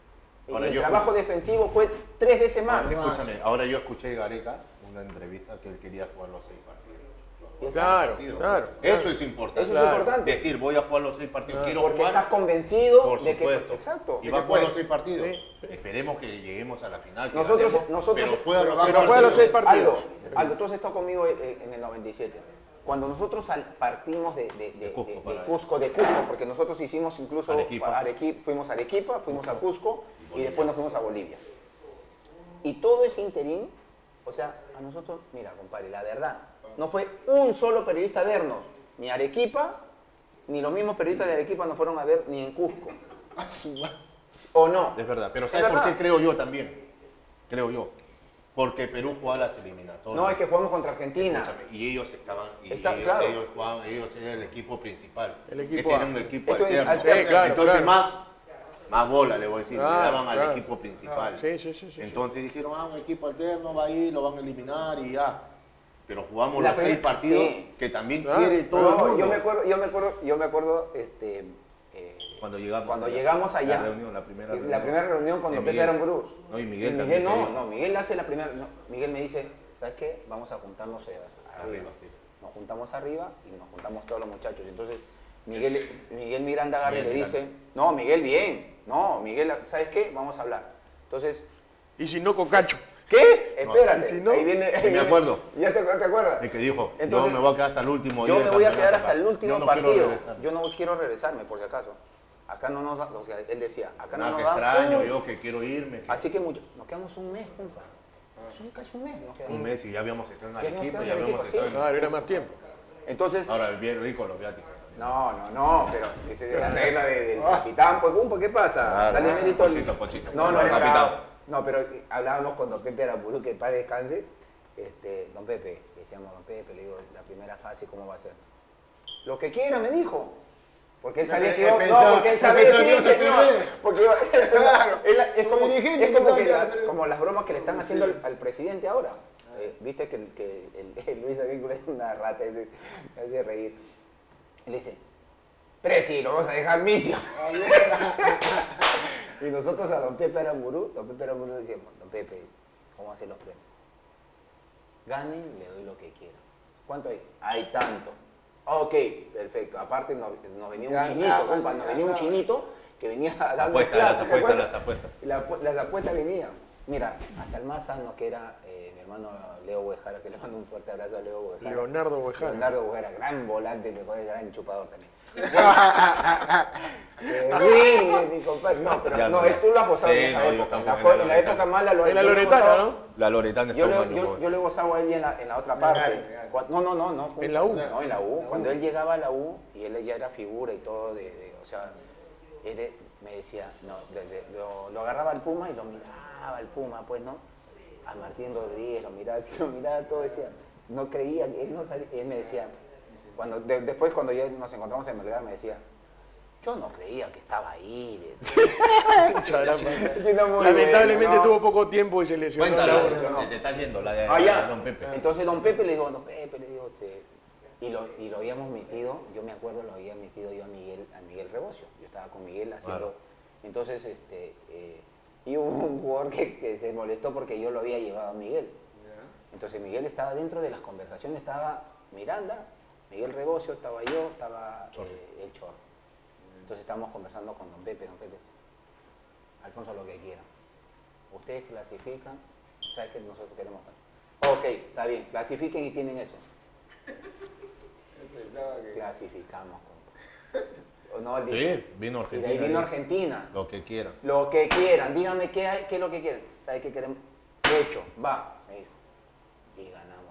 Speaker 1: Y
Speaker 3: Ahora
Speaker 1: el
Speaker 3: yo-
Speaker 1: trabajo defensivo fue tres veces más.
Speaker 3: Ahora, escúchame, ahora yo escuché a Gareca una entrevista que él quería jugar los seis partidos. Los
Speaker 2: Claro,
Speaker 3: partidos.
Speaker 2: claro,
Speaker 3: Eso
Speaker 2: claro.
Speaker 3: es importante.
Speaker 1: Eso es
Speaker 2: Claro.
Speaker 1: importante.
Speaker 3: Decir, voy a jugar los seis partidos, quiero
Speaker 1: Porque
Speaker 3: jugar.
Speaker 1: estás convencido
Speaker 3: Por
Speaker 1: de que.
Speaker 3: supuesto.
Speaker 1: Exacto.
Speaker 3: Y va a jugar los seis
Speaker 2: Sí,
Speaker 3: partidos.
Speaker 2: sí.
Speaker 3: Esperemos que lleguemos a la final. que
Speaker 1: Nosotros-
Speaker 3: ganemos,
Speaker 1: nosotros-
Speaker 3: pero juega los
Speaker 1: pero
Speaker 3: seis
Speaker 2: juega los
Speaker 3: partidos.
Speaker 2: seis partidos.
Speaker 1: Aldo, Aldo, tú has estado conmigo eh, en el noventa y siete. Cuando nosotros al- partimos de, de- de-
Speaker 3: De Cusco,
Speaker 1: de- de
Speaker 3: para-
Speaker 1: Cusco, de Cusco, porque nosotros hicimos incluso
Speaker 3: Arequipa.
Speaker 1: Arequipa, fuimos a Arequipa, fuimos a Cusco y después nos fuimos a Bolivia. Y todo ese interín, o sea, a nosotros, mira, compadre, la verdad, no fue un solo periodista a vernos, ni a Arequipa, ni los mismos periodistas de Arequipa nos fueron a ver ni en Cusco.
Speaker 4: A su madre.
Speaker 1: ¿O no?
Speaker 3: Es verdad. Pero
Speaker 1: Es
Speaker 3: ¿sabes por
Speaker 1: verdad.
Speaker 3: qué creo yo también? Creo yo. Porque Perú jugaba las eliminatorias.
Speaker 1: No, es que jugamos contra Argentina.
Speaker 3: Escúchame, y ellos estaban, y
Speaker 1: Está-
Speaker 3: ellos,
Speaker 1: claro.
Speaker 3: ellos jugaban, ellos eran el equipo principal.
Speaker 2: El equipo
Speaker 3: Este era
Speaker 2: A.
Speaker 3: un equipo
Speaker 1: Esto es
Speaker 3: alterno.
Speaker 1: alterno.
Speaker 2: Eh, claro,
Speaker 3: Entonces
Speaker 2: claro.
Speaker 3: más, más bola le voy a decir,
Speaker 2: Claro,
Speaker 3: le daban al
Speaker 2: claro.
Speaker 3: equipo principal.
Speaker 2: Sí, sí, sí, sí,
Speaker 3: Entonces dijeron, ah, un equipo alterno va ahí, lo van a eliminar y ya. Pero jugamos
Speaker 1: La
Speaker 3: los
Speaker 1: primer-
Speaker 3: seis partidos
Speaker 1: sí.
Speaker 3: que también
Speaker 2: Claro.
Speaker 3: quiere todo
Speaker 1: No,
Speaker 3: el mundo.
Speaker 1: yo me acuerdo, yo me acuerdo, yo me acuerdo, este, eh,
Speaker 3: Cuando llegamos
Speaker 1: cuando
Speaker 3: allá.
Speaker 1: llegamos allá,
Speaker 3: La reunión, la primera
Speaker 1: la
Speaker 3: reunión.
Speaker 1: primera reunión cuando
Speaker 3: De
Speaker 1: Pepe
Speaker 3: Miguel.
Speaker 1: Aramburu.
Speaker 3: No, y
Speaker 1: Y
Speaker 3: Miguel
Speaker 1: Miguel
Speaker 3: también
Speaker 1: no,
Speaker 3: te dijo.
Speaker 1: no, Miguel hace la primera, no, Miguel me dice, ¿sabes qué? Vamos a juntarnos eh, arriba.
Speaker 3: Arriba, sí.
Speaker 1: Nos juntamos arriba y nos juntamos todos los muchachos. Entonces, Miguel, Miguel Miranda agarra y le
Speaker 3: Miguel
Speaker 1: dice, no, Miguel bien, no, Miguel, ¿sabes qué? Vamos a hablar. Entonces,
Speaker 2: Y si no, con Cacho.
Speaker 1: ¿qué?
Speaker 3: No,
Speaker 1: Espérate,
Speaker 2: y si no,
Speaker 1: ahí viene, ahí
Speaker 3: sí me
Speaker 1: viene-
Speaker 3: acuerdo.
Speaker 1: ¿Ya te, te acuerdas?
Speaker 3: El que dijo,
Speaker 1: Entonces,
Speaker 3: yo me voy a quedar hasta el último
Speaker 1: Yo
Speaker 3: día
Speaker 1: me
Speaker 3: del
Speaker 1: voy a
Speaker 3: campeonato
Speaker 1: quedar hasta
Speaker 3: acá.
Speaker 1: el último
Speaker 3: Yo no quiero
Speaker 1: partido.
Speaker 3: regresar.
Speaker 1: Yo no quiero regresarme, por si acaso. Acá no nos da, o sea, él decía, acá no
Speaker 3: Nada,
Speaker 1: nos
Speaker 3: que
Speaker 1: da.
Speaker 3: extraño,
Speaker 1: un-
Speaker 3: yo que quiero irme. que-
Speaker 1: Así que mucho, nos quedamos un mes, compa. Son casi un mes. Nos quedamos.
Speaker 3: Un mes y ya habíamos estado en
Speaker 1: Ya habíamos
Speaker 3: Arequipa,
Speaker 1: estado
Speaker 3: ya
Speaker 1: en
Speaker 3: habíamos
Speaker 1: Arequipa,
Speaker 3: estado
Speaker 1: sí.
Speaker 3: en...
Speaker 2: Claro, era más tiempo.
Speaker 1: Entonces,
Speaker 3: Ahora, bien rico los viáticos.
Speaker 1: no, no, no, pero esa es la regla de- del capitán, pues, compa, ¿qué pasa?
Speaker 3: Claro.
Speaker 1: Dale mérito al...
Speaker 3: Pochito, pochito.
Speaker 1: No, no,
Speaker 3: Al
Speaker 1: no,
Speaker 3: capitán.
Speaker 1: no, pero eh, hablábamos con don Pepe Aramburu, que para descanse. Este, don Pepe, le decíamos, don Pepe, le digo, la primera fase, ¿cómo va a ser? Lo que quiera, me dijo. Porque él sabía
Speaker 4: He
Speaker 1: que yo,
Speaker 4: pensado-
Speaker 1: no, porque él
Speaker 4: he
Speaker 1: sabía
Speaker 4: pensado
Speaker 1: sí,
Speaker 4: que ibas a
Speaker 1: señor,
Speaker 4: perder.
Speaker 1: porque iba- él- es como,
Speaker 4: Como dirigente
Speaker 1: es como,
Speaker 4: pensaba
Speaker 1: que
Speaker 4: que iba a
Speaker 1: la-
Speaker 4: perder.
Speaker 1: como las bromas que le están haciendo al, al presidente ahora. Eh, Viste que, el, que el, el Luis Avícola es una rata, y se- me hace reír. Él dice, Presi, lo vamos a dejar misio. Y nosotros a don Pepe Aramburu, don Pepe Aramburu decíamos, don Pepe, ¿cómo hacen los premios? Ganen, le doy lo que quieran. ¿Cuánto hay? Hay tanto. Ok, perfecto. Aparte nos, nos venía un
Speaker 4: Ya,
Speaker 1: chinito,
Speaker 4: ya,
Speaker 1: compa,
Speaker 4: ya,
Speaker 1: nos
Speaker 4: ya,
Speaker 1: venía un
Speaker 4: ya.
Speaker 1: chinito que venía dando
Speaker 3: Apuestas,
Speaker 1: plata,
Speaker 3: las
Speaker 1: ¿te
Speaker 3: apuestas,
Speaker 1: acuerdas?
Speaker 3: las apuestas.
Speaker 1: Y la apu- las apuestas venían. Mira, hasta el más sano que era eh, mi hermano Leo Huejara, que le mando un fuerte abrazo a Leo Huejara.
Speaker 2: Leonardo Huejara.
Speaker 1: Leonardo Huejara, gran volante, me parece gran chupador también. Eh, sí, mi compadre. No, pero
Speaker 3: Ya,
Speaker 1: no,
Speaker 3: ya.
Speaker 1: tú lo has gozado
Speaker 3: Sí,
Speaker 1: en esa
Speaker 3: no, yo
Speaker 1: época. En la,
Speaker 3: tampoco, en
Speaker 1: en
Speaker 3: la
Speaker 1: la época mala lo
Speaker 2: En la
Speaker 1: yo lo he
Speaker 2: Loretana,
Speaker 1: gozado-
Speaker 2: ¿no?
Speaker 3: La Loretana
Speaker 1: Yo,
Speaker 3: está
Speaker 1: le-
Speaker 3: un
Speaker 1: yo,
Speaker 3: año
Speaker 1: yo le he gozado a él en la, en la otra
Speaker 4: Legal,
Speaker 1: parte.
Speaker 4: legal.
Speaker 1: Cua- No, no, no, no.
Speaker 2: ¿En la U?
Speaker 1: No, en la U.
Speaker 4: La
Speaker 1: Cuando
Speaker 4: U.
Speaker 1: él llegaba a la U y él ya era figura y todo, de, de- o sea, él me decía, no, desde- lo, lo agarraba al Puma y lo miraba al Puma, pues, ¿no? A Martín Rodríguez, lo miraba así, lo miraba todo, decía, no creía, él, no sabía, él me decía, cuando, de- después cuando ya nos encontramos en Melgar, me decía, yo no creía que estaba ahí. decía. Sí, no, muy
Speaker 2: Lamentablemente
Speaker 1: bueno, ¿no?
Speaker 2: tuvo poco tiempo y se lesionó.
Speaker 3: Cuéntala,
Speaker 2: la-
Speaker 1: Laura.
Speaker 3: te, te estás yendo, la de,
Speaker 1: Ah,
Speaker 3: la
Speaker 1: ya.
Speaker 3: de Don Pepe.
Speaker 1: Entonces don Pepe le digo, don Pepe, le digo, se- y, lo, y lo habíamos metido, yo me acuerdo, lo había metido yo a Miguel, a Miguel Rebocio. Yo estaba con Miguel haciendo.
Speaker 3: Claro.
Speaker 1: Entonces, este, eh, y hubo un jugador que, que se molestó porque yo lo había llevado a Miguel. Entonces Miguel estaba dentro de las conversaciones, estaba Miranda, Miguel Rebocio, estaba yo, estaba eh, el Chorro. Entonces estábamos conversando con don Pepe, don Pepe, Alfonso, lo que quieran. Ustedes clasifican, ¿sabes que nosotros queremos? Ok, está bien, clasifiquen y tienen eso.
Speaker 4: Pensaba que...
Speaker 1: Clasificamos. compa. ¿O no,
Speaker 3: Sí,
Speaker 1: dije?
Speaker 3: vino
Speaker 1: Y de
Speaker 3: Argentina.
Speaker 1: ahí vino
Speaker 3: ahí.
Speaker 1: Argentina.
Speaker 3: Lo que quieran.
Speaker 1: Lo que quieran, díganme qué, hay, qué es lo que quieren. ¿Sabes qué queremos? Hecho, va, me dijo. Y ganamos.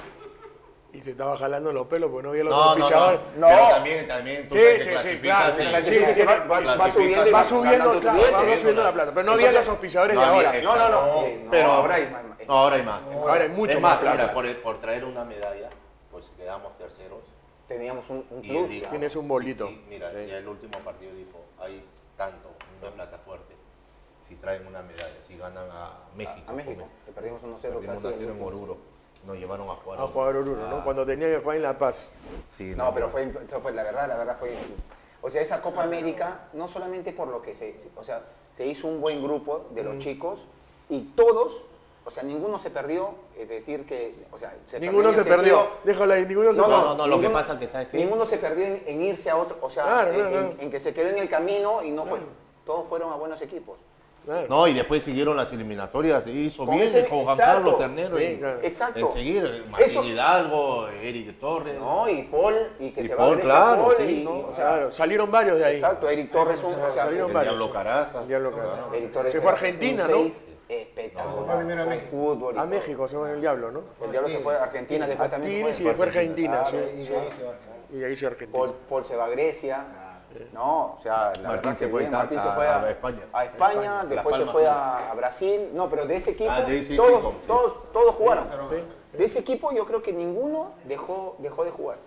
Speaker 2: Y se estaba jalando los pelos porque no había los
Speaker 3: No, no, no.
Speaker 2: auspiciadores.
Speaker 1: No.
Speaker 3: Pero también, también tú
Speaker 2: Sí,
Speaker 3: sabes que
Speaker 2: sí, sí,
Speaker 3: clasificas
Speaker 2: claro,
Speaker 3: y-
Speaker 2: sí,
Speaker 1: Clasifica,
Speaker 2: sí,
Speaker 1: que va,
Speaker 2: tiene-
Speaker 1: va- va
Speaker 3: clasifica,
Speaker 1: subiendo y
Speaker 2: Va
Speaker 1: vas
Speaker 2: subiendo,
Speaker 1: ganando tu
Speaker 2: claro,
Speaker 1: billete.
Speaker 2: va
Speaker 3: billete,
Speaker 2: subiendo
Speaker 3: ¿no?
Speaker 2: la plata. Pero no había
Speaker 1: Entonces,
Speaker 2: los auspiciadores
Speaker 3: no
Speaker 2: de
Speaker 3: había-
Speaker 2: ahora.
Speaker 1: No, no, no.
Speaker 3: No,
Speaker 1: eh, no,
Speaker 3: pero
Speaker 1: ahora hay más.
Speaker 3: No, ahora hay más.
Speaker 2: Ahora hay mucho
Speaker 3: Es
Speaker 2: más
Speaker 3: más,
Speaker 2: plata.
Speaker 3: mira, por, por traer una medalla, pues quedamos terceros.
Speaker 1: Teníamos un, un
Speaker 3: Y él
Speaker 1: plus.
Speaker 3: dijo,
Speaker 1: claro.
Speaker 2: Tienes un bolito.
Speaker 3: sí, sí, mira,
Speaker 2: Sí.
Speaker 3: ya el último partido dijo, hay tanto, una plata fuerte. Si traen una medalla, si ganan a México.
Speaker 1: A México,
Speaker 3: como-
Speaker 1: que perdimos uno cero.
Speaker 3: Perdimos
Speaker 1: casi
Speaker 3: uno a cero
Speaker 1: el
Speaker 3: en
Speaker 1: último.
Speaker 3: Oruro. Nos llevaron a jugar.
Speaker 2: A jugar Oruro, ¿no?
Speaker 3: Ah,
Speaker 2: Cuando tenía que jugar en La Paz.
Speaker 3: sí,
Speaker 1: No, pero fue, eso fue la verdad, la verdad fue... O sea, esa Copa América, no solamente por lo que se... se- O sea, se hizo un buen grupo de los chicos y todos, o sea, ninguno se perdió, es decir que... O sea, se
Speaker 2: Ninguno
Speaker 1: perdió
Speaker 2: se
Speaker 1: en el
Speaker 2: perdió.
Speaker 1: sentido-
Speaker 2: Déjala ahí, ninguno se
Speaker 3: No,
Speaker 2: perdió.
Speaker 3: no, no, lo que
Speaker 1: ninguno-
Speaker 3: pasa es que, ¿sabes qué?
Speaker 1: Ninguno se perdió en, en irse a otro, o sea,
Speaker 2: Claro,
Speaker 1: en,
Speaker 2: claro,
Speaker 1: en-
Speaker 2: claro.
Speaker 1: en que se quedó en el camino y no fue... Todos fueron a buenos equipos.
Speaker 2: Claro.
Speaker 3: No, y después siguieron las eliminatorias, hizo
Speaker 1: Con
Speaker 3: bien
Speaker 1: ese-
Speaker 3: con Juan
Speaker 1: exacto.
Speaker 3: Carlos Ternero.
Speaker 2: Sí,
Speaker 3: y-
Speaker 2: claro.
Speaker 1: Exacto.
Speaker 3: En seguir, Martín
Speaker 1: Eso-
Speaker 3: Hidalgo, Eric Torres.
Speaker 1: No, y Paul, y que
Speaker 3: Y
Speaker 1: se va a
Speaker 3: Paul,
Speaker 1: ver ese
Speaker 3: claro,
Speaker 1: Paul,
Speaker 3: sí,
Speaker 1: y,
Speaker 3: ¿no?
Speaker 1: o sea,
Speaker 2: Claro, salieron varios de ahí.
Speaker 1: exacto, Eric Torres, un, o sea,
Speaker 2: Salieron
Speaker 3: el
Speaker 2: varios.
Speaker 3: Diablo Caraza.
Speaker 2: Ya lo que-
Speaker 1: Eric Torres
Speaker 2: Se fue a
Speaker 1: era
Speaker 2: Argentina,
Speaker 1: un
Speaker 2: ¿no?
Speaker 1: seis espectacular.
Speaker 4: Se fue primero a
Speaker 1: con
Speaker 4: México.
Speaker 1: fútbol y
Speaker 2: A
Speaker 1: todo.
Speaker 2: México, se fue el diablo, ¿no?
Speaker 1: El diablo se fue a Argentina, después
Speaker 2: A
Speaker 1: también
Speaker 2: Tigres
Speaker 1: se
Speaker 2: y
Speaker 1: fue.
Speaker 2: después Argentina,
Speaker 1: Claro,
Speaker 2: sí.
Speaker 4: Y de ahí se va.
Speaker 2: Y ahí se Argentina.
Speaker 1: Paul, Paul se va a Grecia. No, o sea, la
Speaker 3: Martín
Speaker 1: verdad
Speaker 3: se
Speaker 1: que
Speaker 3: fue
Speaker 1: bien,
Speaker 3: a-
Speaker 1: Martín se
Speaker 3: a-
Speaker 1: fue a,
Speaker 3: a España.
Speaker 1: a España,
Speaker 3: España.
Speaker 1: después
Speaker 3: Las
Speaker 1: se
Speaker 3: Palmas,
Speaker 1: fue
Speaker 3: ¿no?
Speaker 1: a, a Brasil. No, pero de ese equipo,
Speaker 3: Ah, de ese sí,
Speaker 1: todos,
Speaker 3: con- sí.
Speaker 1: todos, todos jugaron.
Speaker 4: Pasaron.
Speaker 1: De ese equipo yo creo que ninguno dejó, dejó de jugar.